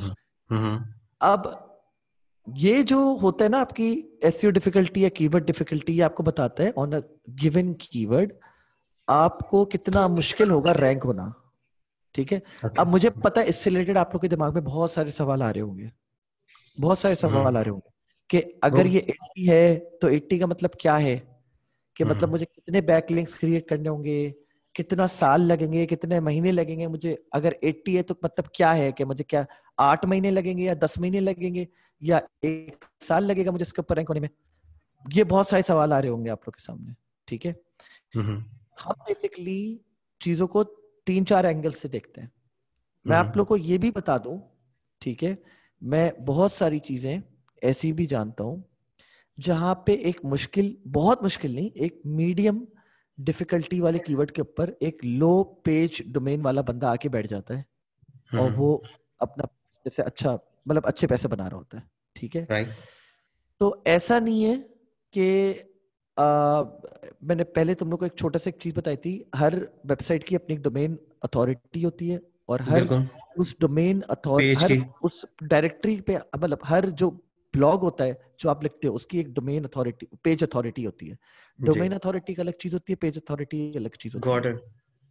अब ये जो होता है ना आपकी एसईओ डिफिकल्टी या कीवर्ड डिफिकल्टी, आपको बताता है ऑन अ गिवन कीवर्ड आपको कितना मुश्किल होगा रैंक होना, ठीक है। अब मुझे पता है इससे रिलेटेड आप लोग के दिमाग में बहुत सारे सवाल आ रहे होंगे, बहुत सारे सवाल आ रहे होंगे कि अगर ये अस्सी है तो अस्सी का मतलब क्या है, कि मतलब मुझे कितने बैकलिंक्स क्रिएट करने होंगे, कितना साल लगेंगे, कितने महीने लगेंगे मुझे, अगर अस्सी है तो मतलब क्या है, कि मुझे क्या आठ महीने लगेंगे या दस महीने लगेंगे या एक साल लगेगा मुझे इसके ऊपर रैंक होने में। ये बहुत सारे सवाल आ रहे होंगे आप लोग के सामने, ठीक है। हम बेसिकली चीजों को तीन चार एंगल से देखते हैं। मैं आप लोग को ये भी बता दूं, ठीक है, मैं बहुत सारी चीजें ऐसी भी जानता हूं जहां पे एक मुश्किल, बहुत मुश्किल नहीं, एक मीडियम डिफिकल्टी वाले कीवर्ड के ऊपर एक लो पेज डोमेन वाला बंदा आके बैठ जाता है और वो अपना जैसे अच्छा मतलब अच्छे पैसे बना रहा होता है, ठीक है। right. तो ऐसा नहीं है कि आ, मैंने पहले तुम लोग को एक छोटा सा एक चीज बताई थी, हर वेबसाइट की अपनी एक डोमेन अथॉरिटी होती है और हर उस डोमेन अथॉरिटी हर उस डायरेक्टरी पे मतलब हर जो ब्लॉग होता है जो आप लिखते हो उसकी एक डोमेन अथॉरिटी, पेज अथॉरिटी होती है। डोमेन अथॉरिटी अलग चीज होती है, पेज अथॉरिटी अलग चीज होती है।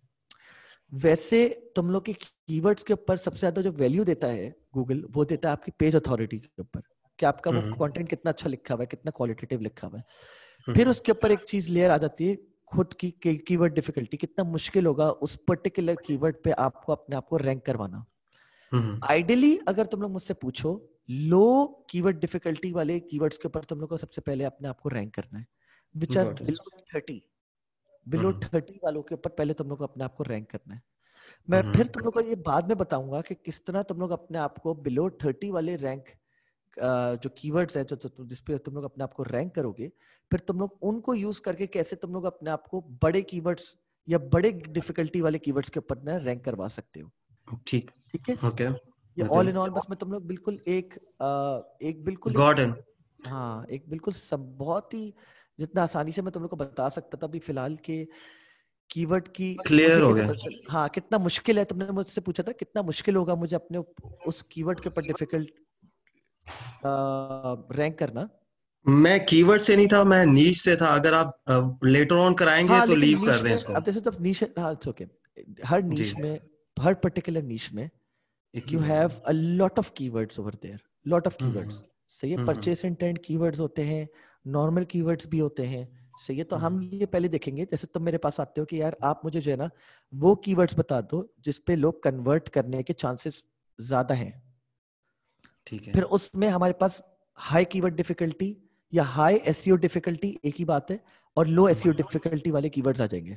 वैसे तुम लोग के कीवर्ड्स के ऊपर सबसे ज्यादा जो वैल्यू देता है गूगल, वो देता है आपकी पेज अथॉरिटी के ऊपर, कि आपका वो कंटेंट कितना अच्छा लिखा हुआ है, कितना क्वालिटेटिव लिखा हुआ है। फिर उसके ऊपर एक चीज लेयर आ जाती है खुद की कीवर्ड डिफिकल्टी, कितना मुश्किल होगा उस पर्टिकुलर कीवर्ड पे आपको अपने आप को रैंक करवाना। आइडियली अगर तुम लोग मुझसे पूछो, लो कीवर्ड डिफिकल्टी वाले कीवर्ड्स के ऊपर तुम लोग को सबसे पहले अपने आप को रैंक करना है, which are below thirty, below thirty वालों के ऊपर पहले तुम लोग को अपने आप को रैंक करना है। मैं फिर तुम लोग को ये बाद में बताऊंगा कि किस तरह तुम लोग अपने आप को बिलो थर्टी वाले रैंक जो कीवर्ड्स है जो जिस पे तुम लोग अपने आप को रैंक करोगे, फिर तुम लोग उनको यूज करके कैसे तुम लोग अपने आप को बड़े कीवर्ड्स या बड़े डिफिकल्टी वाले कीवर्ड्स के ऊपर ना रैंक करवा सकते हो। ठीक ठीक है, ओके। ये ऑल इन ऑल बस मैं तुम लोग बिल्कुल एक आ, एक बिल्कुल गॉडन हाँ एक बिल्कुल सब बहुत ही जितना आसानी से मैं तुम लोग को बता सकता था अभी फिलहाल के कीवर्ड की क्लियर हो गया। हाँ कितना मुश्किल है, तुमने मुझसे पूछा था कितना मुश्किल होगा मुझे अपने उस कीवर्ड के ऊपर डिफिकल्ट रैंक करना। मैं कीवर्ड से नहीं था, मैं नीश से था। अगर आप लेटर ऑन कराएंगे हाँ, तो लीव कर दें इसको। अब जैसे तो नीश, हाँ इट्स ओके, हर नीश में हर पर्टिकुलर नीश में you have a lot of keywords over there, lot of keywords। सही है, परचेस इंटेंट कीवर्ड्स होते हैं, नॉर्मल कीवर्ड्स भी होते हैं। सही है, तो हम ये पहले देखेंगे, जैसे तुम मेरे पास आते हो कि यार आप मुझे जो है ना वो कीवर्ड्स बता दो जिसपे लोग कन्वर्ट करने के चांसेस ज्यादा हैं। ठीक है, फिर उसमें हमारे पास हाई कीवर्ड डिफिकल्टी या हाई एसईओ डिफिकल्टी एक ही बात है, और लो एसईओ डिफिकल्टी वाले कीवर्ड्स आ जाएंगे।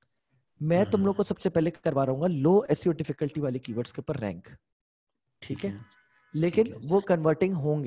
मैं तुम लोग को सबसे पहले करवा रहा हूँ लो एसईओ डिफिकल्टी वाले कीवर्ड्स के ऊपर रैंक, ठीक है, लेकिन वो कन्वर्टिंग होंगे,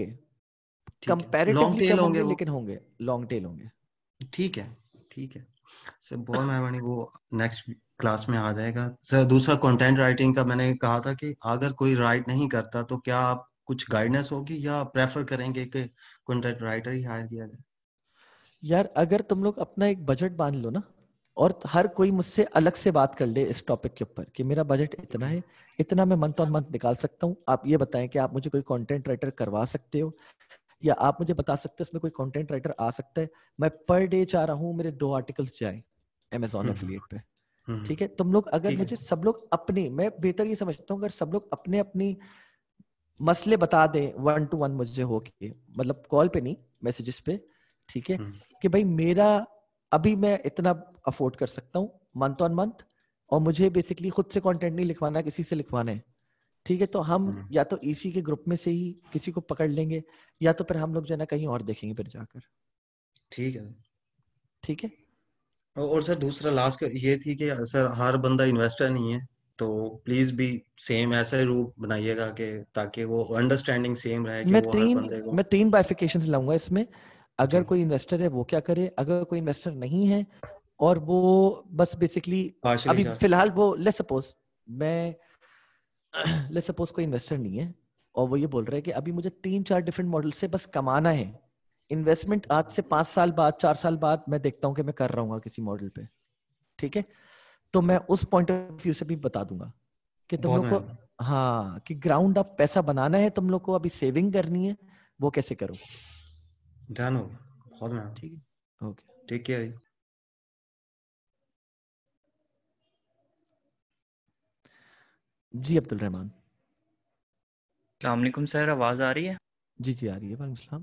कंपैरेटिवली कम होंगे लेकिन होंगे, लॉन्ग टेल होंगे। ठीक है ठीक है सर, बहुत मेहरबानी, वो नेक्स्ट क्लास में आ जाएगा। सर दूसरा कंटेंट राइटिंग का मैंने कहा था कि अगर कोई राइट नहीं करता तो क्या आप कुछ गाइडेंस होगी या प्रेफर करेंगे कि कंटेंट राइटर ही हायर किया जाए? यार अगर तुम लोग अपना एक बजट बांध लो ना, और हर कोई मुझसे अलग से बात कर ले इस टॉपिक के ऊपर कि मेरा बजट इतना है, इतना मैं मंथ ऑन मंथ निकाल सकता हूँ, आप ये बताएं कि आप मुझे कोई कंटेंट राइटर करवा सकते हो, या आप मुझे बता सकते हो इसमें कोई कंटेंट राइटर आ सकता है। मैं पर डे चाह रहा हूँ मेरे दो आर्टिकल्स जाए अमेजॉन एफिलिएट पे, ठीक है। तुम लोग अगर मुझे सब लोग अपने, मैं बेहतर ये समझता हूँ अगर सब लोग अपने अपनी मसले बता दें वन टू वन मुझे हो के, मतलब कॉल पे नहीं, मैसेजेस पे, ठीक है, कि भाई मेरा अभी मैं इतना अफोर्ड कर सकता हूँ मंथ ऑन मंथ, और मुझे बेसिकली खुद से कंटेंट नहीं लिखवाना, किसी से लिखवाना है, ठीक है। तो हम या तो ईसी के ग्रुप में से ही किसी को पकड़ लेंगे, या तो फिर हम लोग जो है ना कहीं और देखेंगे फिर जाकर। ठीक है ठीक है। और सर दूसरा लास्ट ये थी कि सर हर बंदा इन्वेस्टर नहीं है, तो प्लीज भी सेम ऐसा ही रूल बनाइएगा कि ताकि वो अंडरस्टैंडिंग सेम रहे कि मैं वो तीन हर बंदे को। मैं तीन बाइफिकेशंस लाऊंगा इसमें। अगर कोई इन्वेस्टर है वो क्या करे, अगर कोई इन्वेस्टर नहीं है और वो बस बेसिकली अभी फिलहाल वो लेट्स सपोज मैं लेट्स सपोज कोई इन्वेस्टर नहीं है और वो ये बोल रहे हैं कि अभी मुझे तीन चार डिफरेंट मॉडल से बस कमाना है, इन्वेस्टमेंट आज से पांच साल बाद चार साल बाद मैं देखता हूँ कि मैं कर रहा हूँ किसी मॉडल पे, ठीक है, तो मैं उस पॉइंट ऑफ व्यू से भी बता दूंगा कि तुम लोग को हाँ कि ग्राउंड अप पैसा बनाना है, तुम लोग को अभी सेविंग करनी है, वो कैसे करो। ध्यान हो बहुत में। ठीक है, ओके, टेक केयर। जी अब्दुल रहमान। अस्सलाम वालेकुम सर, आवाज आ रही है? जी जी आ रही है। वालेकुम सलाम।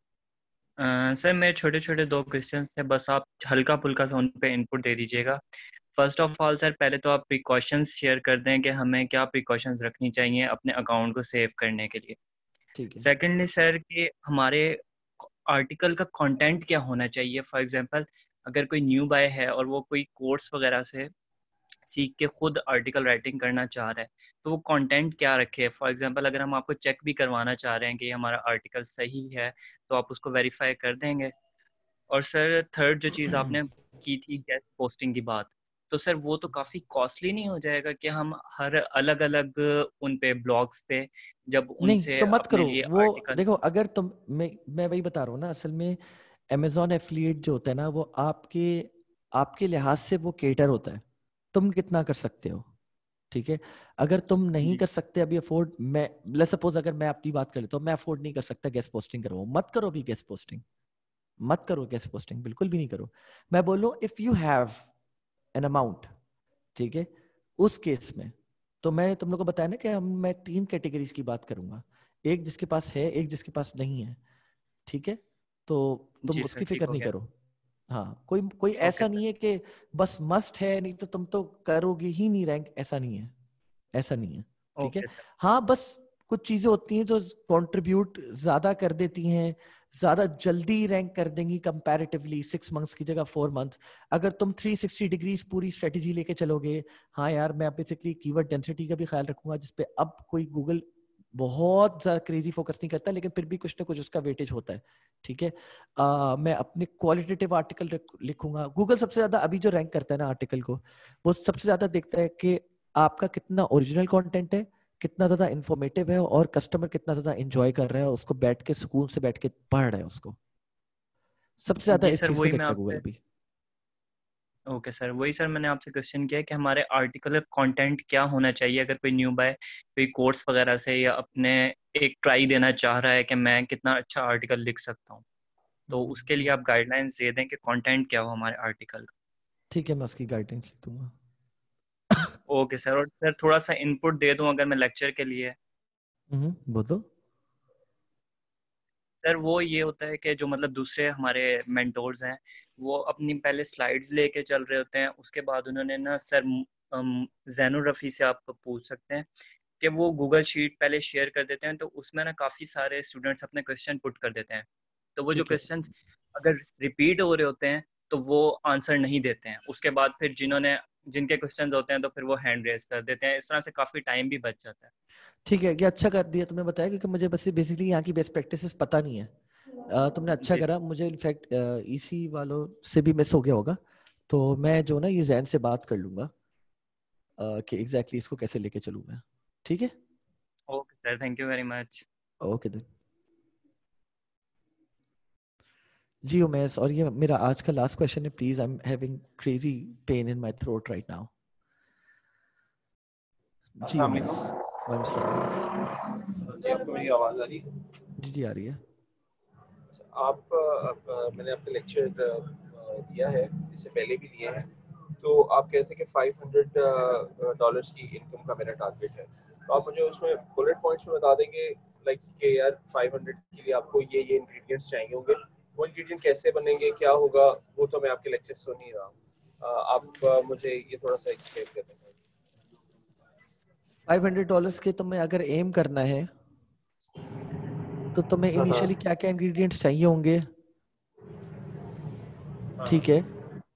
सर मेरे छोटे छोटे दो क्वेश्चन थे, बस आप हल्का फुल्का सा उन पे इनपुट दे दीजिएगा। फर्स्ट ऑफ ऑल सर, पहले तो आप प्रिकॉशंस शेयर कर दें कि हमें क्या प्रिकॉशंस रखनी चाहिए अपने अकाउंट को सेव करने के लिए। ठीक है। सेकेंडली सर, कि हमारे आर्टिकल का कंटेंट क्या होना चाहिए। फॉर एग्जांपल अगर कोई न्यू बाय है और वो कोई कोर्स वगैरह से सीख के खुद आर्टिकल राइटिंग करना चाह रहा है, तो वो कंटेंट क्या रखे। फॉर एग्जांपल अगर हम आपको चेक भी करवाना चाह रहे हैं कि हमारा आर्टिकल सही है, तो आप उसको वेरीफाई कर देंगे। और सर थर्ड जो चीज़ आपने की थी गेस्ट पोस्टिंग की बात, तो सर वो तो काफ़ी कॉस्टली नहीं हो जाएगा कि हम हर अलग अलग उन पे ब्लॉग्स पे जब उनसे नहीं तो मत अपने करो लिए वो आर्टिकल। देखो, अगर तुम मैं मैं वही बता रहा हूँ ना, असल में Amazon एफिलिएट जो होता है ना, वो आपके आपके लिहाज से वो केटर होता है, तुम कितना कर सकते हो, ठीक है। अगर तुम नहीं कर सकते अभी अफोर्ड, मैं लेट्स सपोज अगर मैं अपनी बात कर लेता हूँ, मैं अफोर्ड नहीं कर सकता गेस्ट पोस्टिंग करवाऊँ, मत करो अभी गेस्ट पोस्टिंग, मत करो गेस्ट पोस्टिंग, बिल्कुल भी नहीं करो। मैं बोल रहा हूँ if you have an amount, ठीक है, उस केस में तो मैं तुम लोग को बताया ना कि हम मैं तीन कैटेगरीज की बात करूंगा, एक जिसके पास है, एक जिसके पास नहीं है, ठीक है, तो तुम उसकी फिक्र नहीं करो। हाँ, कोई कोई ऐसा नहीं है कि बस मस्ट है नहीं तो तुम तो करोगे ही नहीं रैंक, ऐसा नहीं है, ऐसा नहीं है, ठीक है। हाँ, बस कुछ चीजें होती हैं जो कंट्रीब्यूट ज्यादा कर देती हैं, ज्यादा जल्दी रैंक कर देंगी कंपैरेटिवली, सिक्स मंथ्स की जगह फोर मंथ्स। अगर तुम थ्री सिक्सटी डिग्रीज पूरी स्ट्रेटेजी लेके चलोगे, हाँ यार मैं बेसिकली कीवर्ड डेंसिटी का भी ख्याल रखूंगा, जिसपे अब कोई गूगल बहुत ज्यादा क्रेजी फोकस नहीं करता, लेकिन फिर भी कुछ ना कुछ उसका वेटेज होता है, ठीक है। आ, मैं अपने क्वालिटेटिव आर्टिकल लिखूंगा। गूगल सबसे ज्यादा अभी जो रैंक करता है ना आर्टिकल को, वो सबसे ज्यादा देखता है कि आपका कितना ओरिजिनल कंटेंट है, कितना ज्यादा इंफॉर्मेटिव है, और कस्टमर कितना ज्यादा एंजॉय कर रहा है उसको, बैठ के सुकून से बैठ के पढ़ रहा है उसको, सबसे ज्यादा इस चीज को देखता है गूगल भी। ओके सर, वही सर मैंने आपसे क्वेश्चन किया कि हमारे आर्टिकल कंटेंट क्या होना चाहिए अगर कोई न्यू बाय कोई कोर्स वगैरह से या अपने एक ट्राई देना चाह रहा है कि मैं कितना अच्छा आर्टिकल लिख सकता हूँ, तो उसके लिए आप गाइडलाइंस दे दें कि कंटेंट क्या हो हमारे आर्टिकल का। ठीक है, मैं उसकी गाइडलाइंस लिख दूंगा। ओके सर, और सर थोड़ा सा इनपुट दे दूं अगर मैं लेक्चर के लिए। हम्म, बोलो सर वो ये होता है कि जो मतलब दूसरे हमारे मेंटोर्स हैं, वो अपनी पहले स्लाइड्स लेके चल रहे होते हैं, उसके बाद उन्होंने ना सर जैनुर रफ़ी से आप पूछ सकते हैं कि वो गूगल शीट पहले शेयर कर देते हैं, तो उसमें ना काफ़ी सारे स्टूडेंट्स अपने क्वेश्चन पुट कर देते हैं, तो वो जो क्वेश्चंस अगर रिपीट हो रहे होते हैं तो वो आंसर नहीं देते हैं। उसके बाद फिर जिन्होंने जिनके क्वेश्चंस होते हैं तो फिर वो हैंड रेज कर देते हैं, इस तरह से काफ़ी टाइम भी बच जाता है। ठीक है, ये अच्छा कर दिया तुमने बताया, क्योंकि मुझे बस बेसिकली यहाँ की बेस्ट प्रैक्टिसेस पता नहीं है। uh, तुमने अच्छा करा, मुझे इनफैक्ट इसी वालों से भी मिस हो गया होगा, तो मैं जो ना ये जैन से बात कर लूंगा uh, कि एग्जैक्टली इसको कैसे लेके चलूँ मैं। ठीक है, okay sir, thank you very much. Okay then जी उमेश, और ये मेरा आज का लास्ट क्वेश्चन है please, I am having crazy pain in my throat right now. जी उमेश, जी आपको मेरी आवाज आ रही है? जी जी आ रही है। आप आ, मैंने आपका लेक्चर दिया है, इससे पहले भी लिए हैं, तो आप कहते हैं कि पाँच सौ डॉलर्स की इनकम का मेरा टारगेट है, तो आप मुझे उसमें बुलेट पॉइंट्स में बता देंगे लाइक कि यार पाँच सौ के लिए आपको ये ये इंग्रेडिएंट्स चाहिए होंगे, वो इंग्रेडिएंट कैसे बनेंगे, क्या होगा, वो तो मैं आपके लेक्चर सुन ही रहा हूँ, आप आ, मुझे ये थोड़ा सा एक्सप्लेन कर देंगे। फाइव हंड्रेड डॉलर्स के तुम्हें अगर एम करना है तो तुम्हें इनिशियली क्या क्या इंग्रेडिएंट्स चाहिए होंगे, ठीक है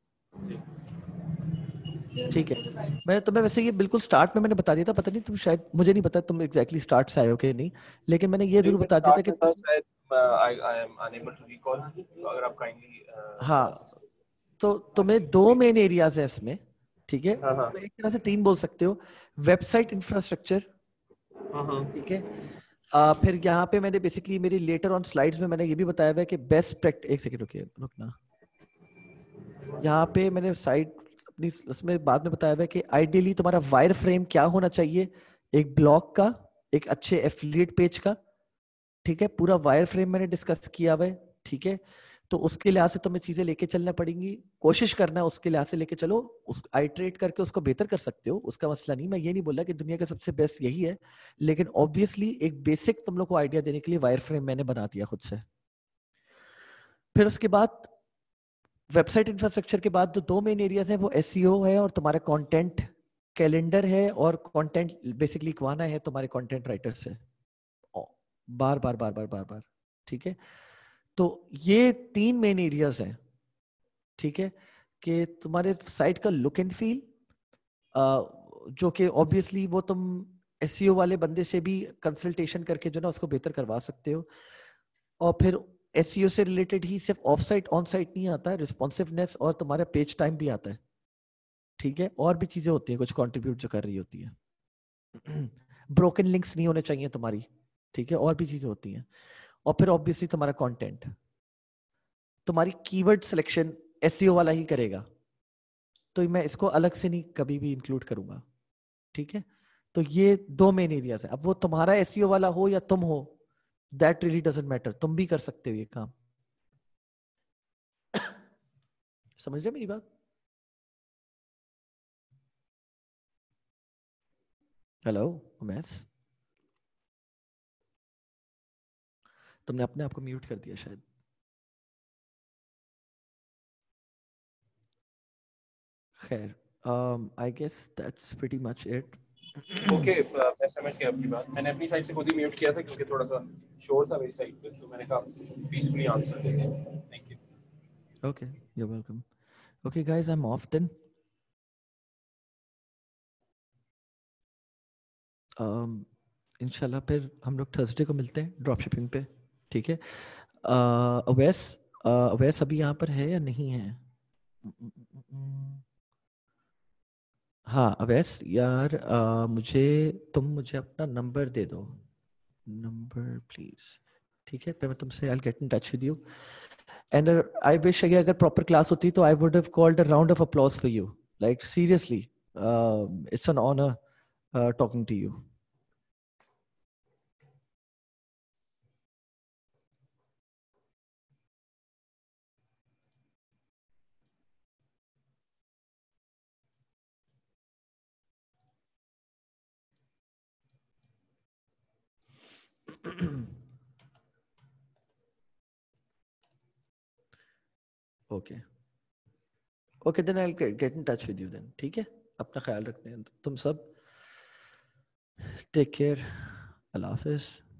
ठीक है। मैंने तुम्हें वैसे ये बिल्कुल स्टार्ट में मैंने बता दिया था, पता नहीं तुम शायद, मुझे नहीं पता तुम एग्जैक्टली स्टार्ट से आए हो कि नहीं, लेकिन मैंने ये जरूर बता दिया था कि शायद I I am unable to recall, अगर आप काइंडली हाँ, तो तुम्हें दो मेन एरियाज है इसमें, ठीक है, हाँ, हाँ. तो एक तरह से तीन बोल सकते हो। वेबसाइट इंफ्रास्ट्रक्चर, ठीक है, uh, फिर यहाँ पे मैंने बेसिकली मेरी लेटर ऑन स्लाइड्स में मैंने ये भी बताया हुआ है कि बेस्ट प्रैक्टिस, एक सेकंड रुकिए रुकना, यहाँ पे मैंने साइड अपनी उसमें बाद में बताया हुआ है कि आइडियली तुम्हारा वायर फ्रेम क्या होना चाहिए, एक ब्लॉग का, एक अच्छे एफिलिएट पेज का, ठीक है, पूरा वायर फ्रेम मैंने डिस्कस किया हुआ है, ठीक है। तो उसके लिहाज से तुम्हें चीजें लेके चलना पड़ेंगी, कोशिश करना है उसके लिहाज से लेके चलो, उस आइट्रेट करके उसको बेहतर कर सकते हो, उसका मसला नहीं। मैं ये नहीं बोल रहा कि दुनिया का सबसे बेस्ट यही है, लेकिन ऑब्वियसली एक बेसिक तुम लोग को आइडिया देने के लिए वायर फ्रेम मैंने बना दिया खुद से। फिर उसके बाद वेबसाइट इंफ्रास्ट्रक्चर के बाद जो दो मेन एरियाज हैं वो एसईओ है और तुम्हारा कंटेंट कैलेंडर है, और कंटेंट बेसिकली लिखवाना है तुम्हारे कंटेंट राइटर से बार बार बार बार बार बार, ठीक है। तो ये तीन मेन एरियाज हैं, ठीक है, कि तुम्हारे साइट का लुक एंड फील, जो कि ऑब्वियसली वो तुम एसईओ वाले बंदे से भी कंसल्टेशन करके जो ना उसको बेहतर करवा सकते हो। और फिर एसईओ से रिलेटेड ही सिर्फ ऑफ साइट ऑन साइट नहीं आता है, रिस्पॉन्सिवनेस और तुम्हारा पेज टाइम भी आता है, ठीक है, और भी चीजें होती हैं कुछ कंट्रीब्यूट जो कर रही होती है। ब्रोकन लिंक्स नहीं होने चाहिए तुम्हारी, ठीक है, और भी चीजें होती हैं। और फिर ऑब्वियसली तुम्हारा कंटेंट, तुम्हारी कीवर्ड सिलेक्शन एसईओ वाला ही करेगा, तो मैं इसको अलग से नहीं कभी भी इंक्लूड करूंगा, ठीक है। तो ये दो मेन एरियाज है। अब वो तुम्हारा एसईओ वाला हो या तुम हो, दैट रियली डजंट मैटर, तुम भी कर सकते हो ये काम। समझ रहे मेरी बात? हेलो उमेश, तुमने अपने आप को म्यूट कर दिया शायद। खैर, I guess that's pretty much it. Okay, मैं समझ गया आपकी बात। मैंने अपनी साइड से खुद ही म्यूट किया था क्योंकि थोड़ा सा शोर था मेरी साइड पे, तो मैंने कहा पीसफुली आंसर देते हैं। Thank you. Okay, you are welcome. Okay guys, I am off then. um, इंशाल्लाह फिर हम लोग थर्सडे को मिलते हैं ड्रॉप शिपिंग पे, ठीक है। अवैस अवैस अभी यहाँ पर है या नहीं है? हाँ अवैस यार, uh, मुझे तुम मुझे अपना नंबर दे दो, नंबर प्लीज, ठीक है, फिर मैं तुमसे I will get in touch with you. And I wish अगर प्रॉपर क्लास होती तो I would have called a round of applause for you, like seriously, it's an honour talking to you. Okay okay then I will get in touch with you then, ठीक है। अपना ख्याल रखना तुम सब, take care, अल्लाह हाफिज।